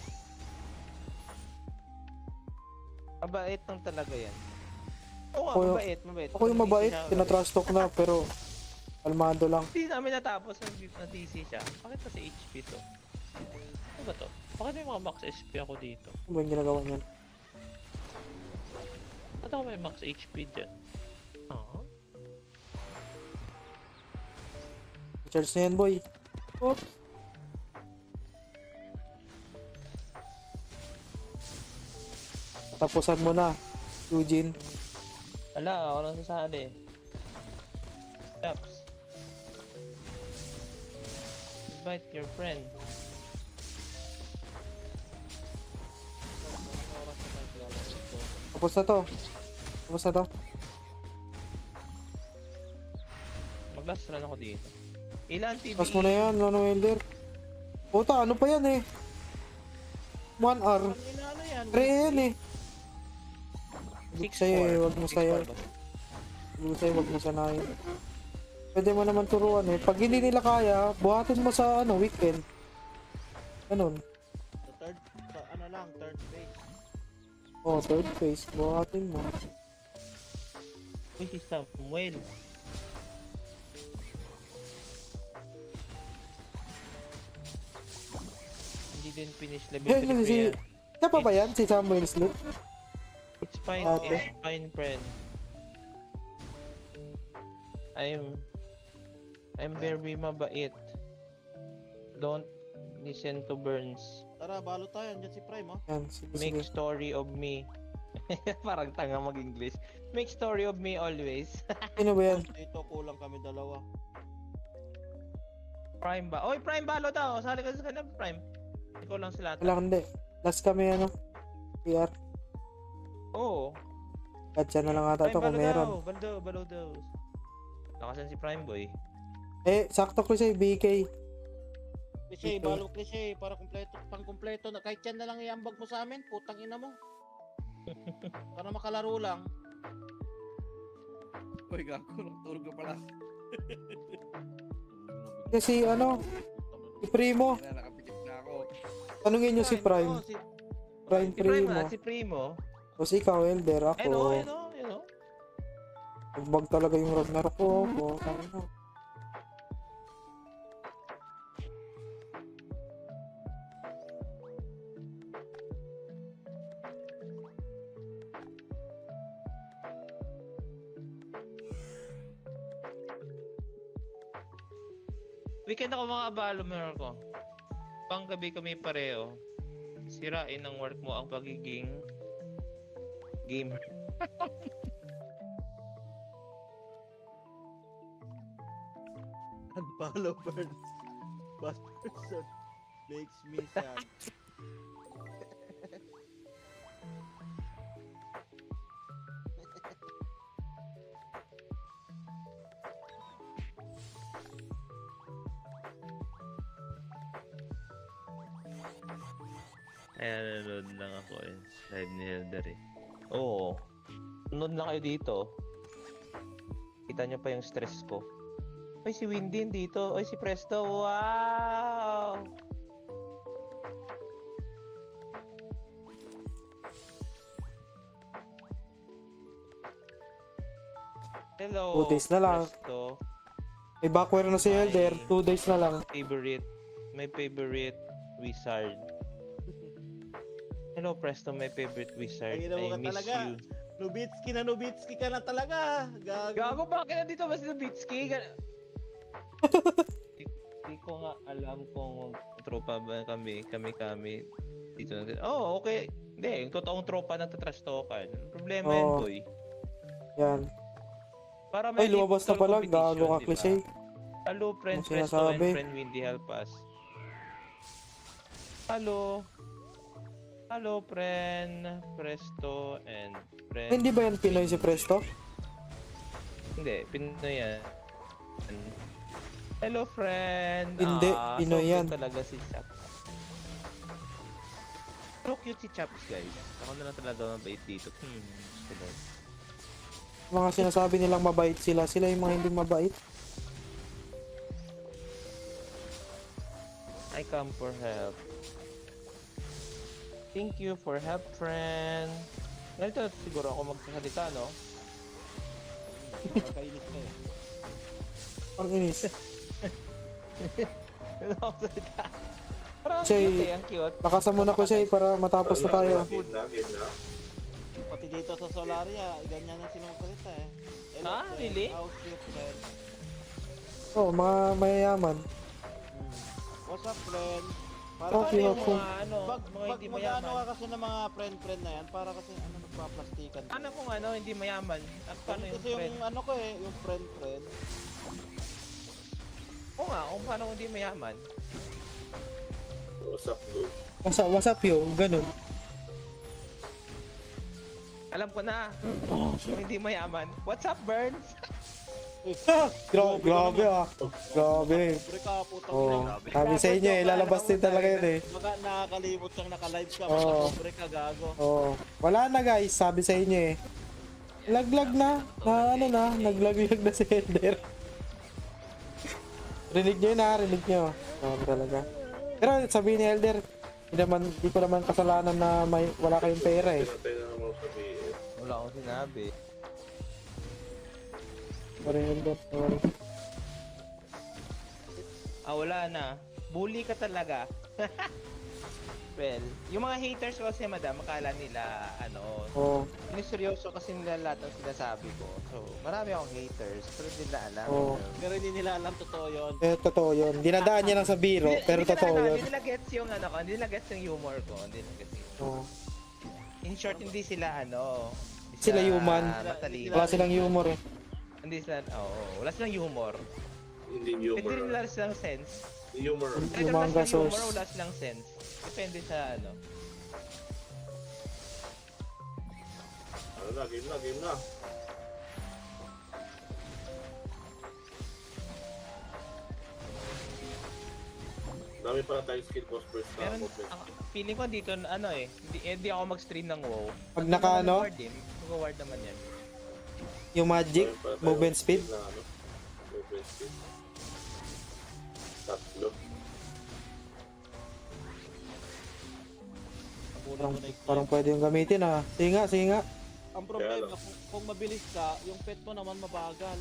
Mabait lang talaga yan. Oo nga, Ako yung- mabait, mabait. Ako yung mabait, tinatrash talk na, pero kalmado lang. Hindi namin natapos ng na D C siya. Bakit kasi H P to? Ano ba to? Bakit may mga max H P ako dito? Ano ba yung ginagawa niyan? Ba't ako may max H P dyan? Ah? Charge na yan, boy. Oops. Tapusan mo na, Eugene. Ala, ako lang sasali. Steps. Invite your friend. Tapos na to. Tapos na to. Mag-last run ako dito. Ilan T V? Tapos mo na yan, ano, Elder. Puta, ano pa yan eh? one hour. Ano yan? Pre yan eh. Huwag sa'yo eh, huwag mo sa'yo. Huwag mo sa'yo, huwag mo sanayin. Pwede mo naman turuan eh. Pag hindi nila kaya, buhatin mo sa ano, weekend. Ganun. Sa third, sa ano lang, third phase. Oh, third phase, buhatin mo. Uy, si Samuel. Hindi din finish level Yan, three si... yan. Siya pa ba yan? Si Samuel Slip? It's fine, Okay. it's fine, friend. I'm... I'm very mabait. Don't listen to Burns. Tara, balo tayo. Andiyan si Prime, oh. Yan, sige, Make sige. story of me. Parang tanga mag-English. Make story of me always. Sino ba yan? Dito, kulang kami dalawa. Prime ba? Oy, Prime balo daw. Sali ka sa kanila, Prime. Ikaw lang sila. Wala, hindi. Last kami ano, P R. Oo. Katsa na lang ata ito kung balo meron. daw. Balo daw, balo daw. Nakasan si Prime Boy. Eh, sakto ko siya, B K. Klise, Okay. balo klise. Para kumpleto, pang kumpleto. Na, kahit yan na lang iambag mo sa amin. Putang ina mo. Para makalaro lang. Uy, gago, natulog ka pala. Kasi ano, si Primo. Kaya nakapikit na ako. Tanungin nyo si Prime. Oo, si, Prime si Prime Primo. ah, si Primo. Tapos ikaw, Elder, ako. Ayun o, ayun o, ayun o. Nagbag talaga yung Ragnarok ko. Oh, tama na. Weekend ako mga abalo, meron ko. Panggabi kami pareho. Sirain ng work mo ang pagiging gamer. Unfollow Burns. Bad person. Makes me sad. Ayan, nanonood lang ako eh. Live ni Helder eh. Oo. Nanonood lang kayo dito. Kita nyo pa yung stress ko. Ay, si Windin dito. Ay, si Presto. Wow! Hello, Two days na lang. Presto. May backware na si Elder. Two days na lang. Favorite. My favorite wizard. Hello, Presto, my favorite wizard. Ay, mo I ka miss talaga. you. Nubitski na Nubitski ka na talaga. Gago. Gago, bakit nandito ba si Lubitsky? Hindi ko nga alam kung tropa ba kami, kami-kami dito na. Oh, okay. Hindi, yung totoong tropa nagtatrash talkan. Problema Oo. yan, boy. Yan. Para Ay, lumabas na equal pala. competition, Gago ka, di ba? klise. Hello, friend Ano Presto sinasabi? and friend Windy, help us. Hello. Hello, friend Presto and friend... Ay, hindi ba yan Pinoy si Presto? Hindi, Pinoy yan. Hello, friend. Hindi, Ah, Pinoy so yan. cute talaga si Chaps. So cute si Chaps, guys. Ako na lang talaga mabait dito. Hmm, Pinoy. Mga sinasabi nilang mabait sila, sila yung mga hindi mabait. I come for help. Thank you for help, friend. Ganito siguro ako magsasalita, no? Magkainis ka eh. Ang inis. Ganito ako salita. Parang Siya, cute eh, ang cute. lakasan muna ko siya para matapos na tayo. Game na, game na. Pati dito sa Solaria, ganyan ang sinusalita eh. Hello, Ah, friend. really? How's your friend? Oh, mga mayayaman. What's up, friend? Okay, yung okay. mga ano, pag, mga pag hindi mag-ano mayaman. ka kasi ng mga friend-friend na yan, para kasi ano, nagpa-plastikan. Ano kung ano, hindi mayaman? At paano yung Kasi yung friend? ano ko eh, yung friend-friend. Oo nga, kung paano hindi mayaman? What's up, bro? What's up, what's up yo? Ganun. Alam ko na. Kung hindi mayaman. What's up, Burns? Gra grabe ah. Grabe. Libre ka, putang Oh, ina. sabi sa inyo eh, lalabas din talaga yun eh. Baka nakakalimot siyang naka-live ka, Oo. baka libre ka, gago. Oh, wala na guys, sabi sa inyo eh. Laglag na, na ano na, naglaglag na si Elder. Rinig nyo yun ha, rinig nyo. Oh, talaga. Pero sabi ni Elder, di naman, di ko naman kasalanan na may, wala kayong pera eh. Pinatay na naman sabihin. Wala akong sinabi. Sorry Elder, sorry. Ah, wala na. Bully ka talaga. Well, yung mga haters ko kasi, madam, akala nila, ano, Oo. seryoso kasi nila lahat ng sinasabi ko. So, marami akong haters, pero hindi nila alam. Oo. Pero hindi nila alam totoo yun. Eh, totoo yun. Dinadaan niya lang sa biro, Hindi- pero hindi nila totoo ano, yun. Hindi nila gets yung ano ko, hindi nila gets yung humor ko, hindi nila gets yung Oo. In short, hindi sila ano, hindi Sila human. matalino. Wala silang humor eh. Hindi sila, oo, wala silang humor. Hindi Hindi humor. rin wala silang sense. Humor. Either wala Humanga silang humor source. o wala silang sense. Depende sa ano. Ano na, game na, game na. Dami pala tayong skill boss first na Meron, ako. first. ang feeling ko dito, ano eh, hindi, hindi ako mag-stream ng WoW. Pag naka ano, Mag-ward din, mag-ward naman yan. yung magic, Dami pala tayong movement speed. skill na ano, movement speed. Tatlo. Parang, parang pwede yung gamitin ah. Sige nga, sige nga. Ang problema, kung, kung mabilis ka, yung pet mo naman mabagal.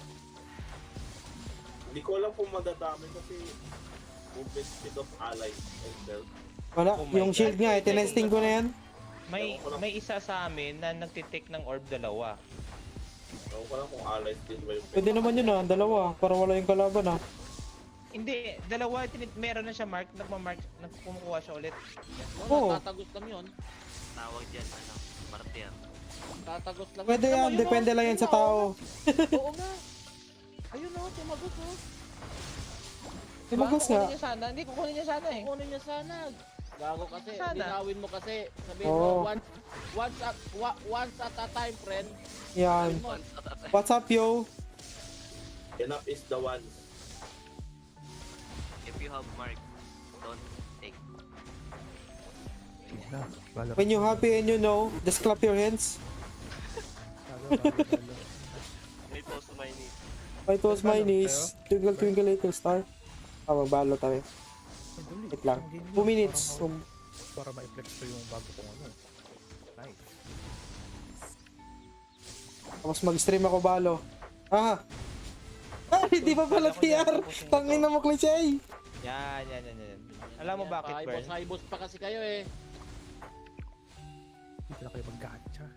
Hindi ko alam kung madadami kasi movement speed of allies and self. Wala, Oh my yung God. shield nga eh, tinesting ko na yan. May may isa sa amin na nagtitake ng orb dalawa. Ewan ko lang kung allies din ba yung Pwede naman yun ah, dalawa, para wala yung kalaban ah. Hindi, dalawa, tinit meron na siya mark, nagma-mark, nagkumukuha siya ulit. Oo. Tatagos lang yun. Tawag dyan, ano, martir. Tatagos lang Pwede Tignan mo yan, yun, depende oh. lang yan sa Ayun, tao. oh. Oo nga. Ayun o, tumagos o. Tumagos Baka nga. kukunin niya sana, hindi kukunin niya sana eh. Kunin niya sana. Gago kasi, Sana. linawin mo kasi. Sabihin Oo. mo, once, once, at, wa- once at a time, friend. Yan. Sabihin mo, What's up yo? enough is the ones. If you have mark, don't take. Na, bala. When you happy and you know, just clap your hands. Bala, bala, bala. May post my knee. It was my niece. Twinkle twinkle little star. Ah, magbalo tayo. Ay, dali. Wait lang. Ang game Two niya, minutes. Para, Um, ma- para ma-flex ko yung bago kong ano. Nice. tapos mag-stream ako balo. Ah! Ah, hindi pa pala T R! Tangin na mo cliche! Yan, yan, yan, yan. Alam mo yan, bakit, high Bern? boss, high boss pa kasi kayo eh. Hindi na kayo mag-gacha.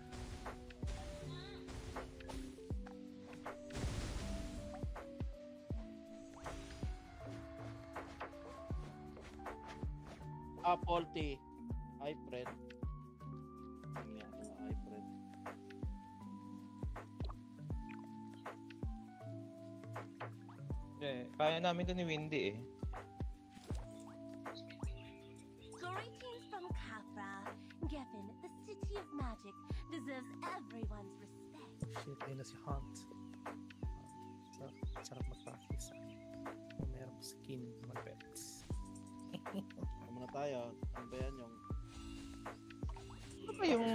Ah, faulty. Hi, friend. Yan, mga hi, friend. Eh, kaya namin to ni Windy eh. Greetings from Capra. Gevin, the city of magic, deserves everyone's respect. Shit, ayun na si Hunt. Sa, sarap magpa. isa. Merong skin, mga pets. Ano muna tayo? Ano ba yan yung... Ano ba yung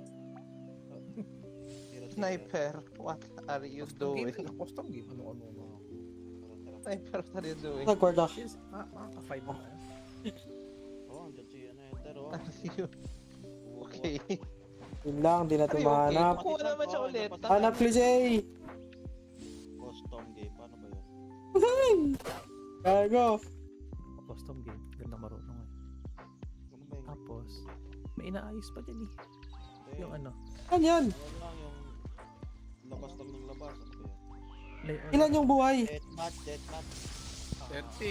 sniper? What are you doing? Custom game. Ano, ano, ano. Sniper, what are you doing? Nagkwarta. Ah, makaka-five mo. Oh, andyan si ano yun. Pero... Are you okay? Yun lang, di natin Are you okay? mahanap. Kuha naman siya ulit. Hanap please eh! Custom game. Paano ba yun? Kaya go! Custom game. Ganda marunong eh. Ano ba yun? Tapos, may inaayos pa dyan eh. Yung ano. Ano yan? Ano lang yung... Labas lang ng labas. Ano ba yun? Layout. Ilan yung buhay? Deathmatch, deathmatch. thirty.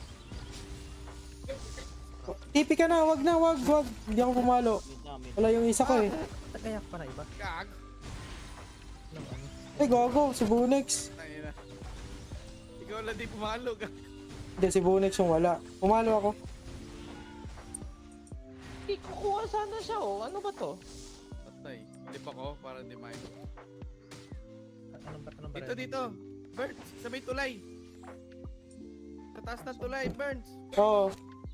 Tipi ka na, wag na, wag, wag. Hindi ako pumalo. Mid na, mid. Wala yung isa ko eh. Tagayak pa na iba. Gag. Alam ano. Ay, gogo, si Bunex. Ayun na. Ikaw lang di pumalo. Gag. Hindi, si Bunex yung wala. Pumalo ako. Hindi, kukuha sana siya oh. Ano ba to? Patay. Hindi pa ko para hindi main. Anong ba? Anong ba? Dito, dito. Burns, sa may tulay. Sa taas ng tulay, Burns. Oo.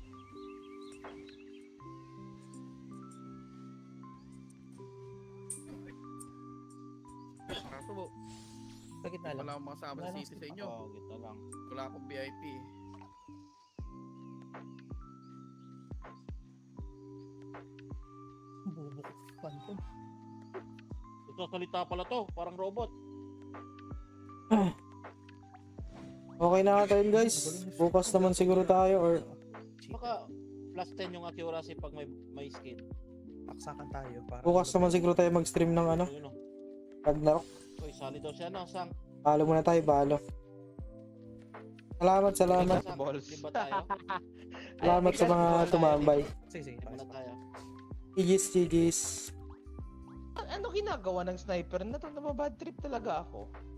Kaso, Sa gitna lang. wala akong makasama sa city sa inyo. Oo, kita lang. Wala akong V I P. Bubuk. Phantom. Nagsasalita pala to. Parang robot. Okay na nga tayo guys. Bukas naman siguro tayo or... Baka plus ten yung accuracy pag may may skin. Paksakan tayo. Para Bukas naman siguro tayo mag-stream ng ano. Yun, oh. Ragnarok. Uy, sali daw siya no, Sang. Balo muna tayo, balo. Salamat, salamat. Sang, Balls. di ba tayo? Salamat sa mga tumambay. Sige, sige. Di ba na tayo? Gigis, gigis. Ano ginagawa ng sniper? Nato na bad trip talaga ako.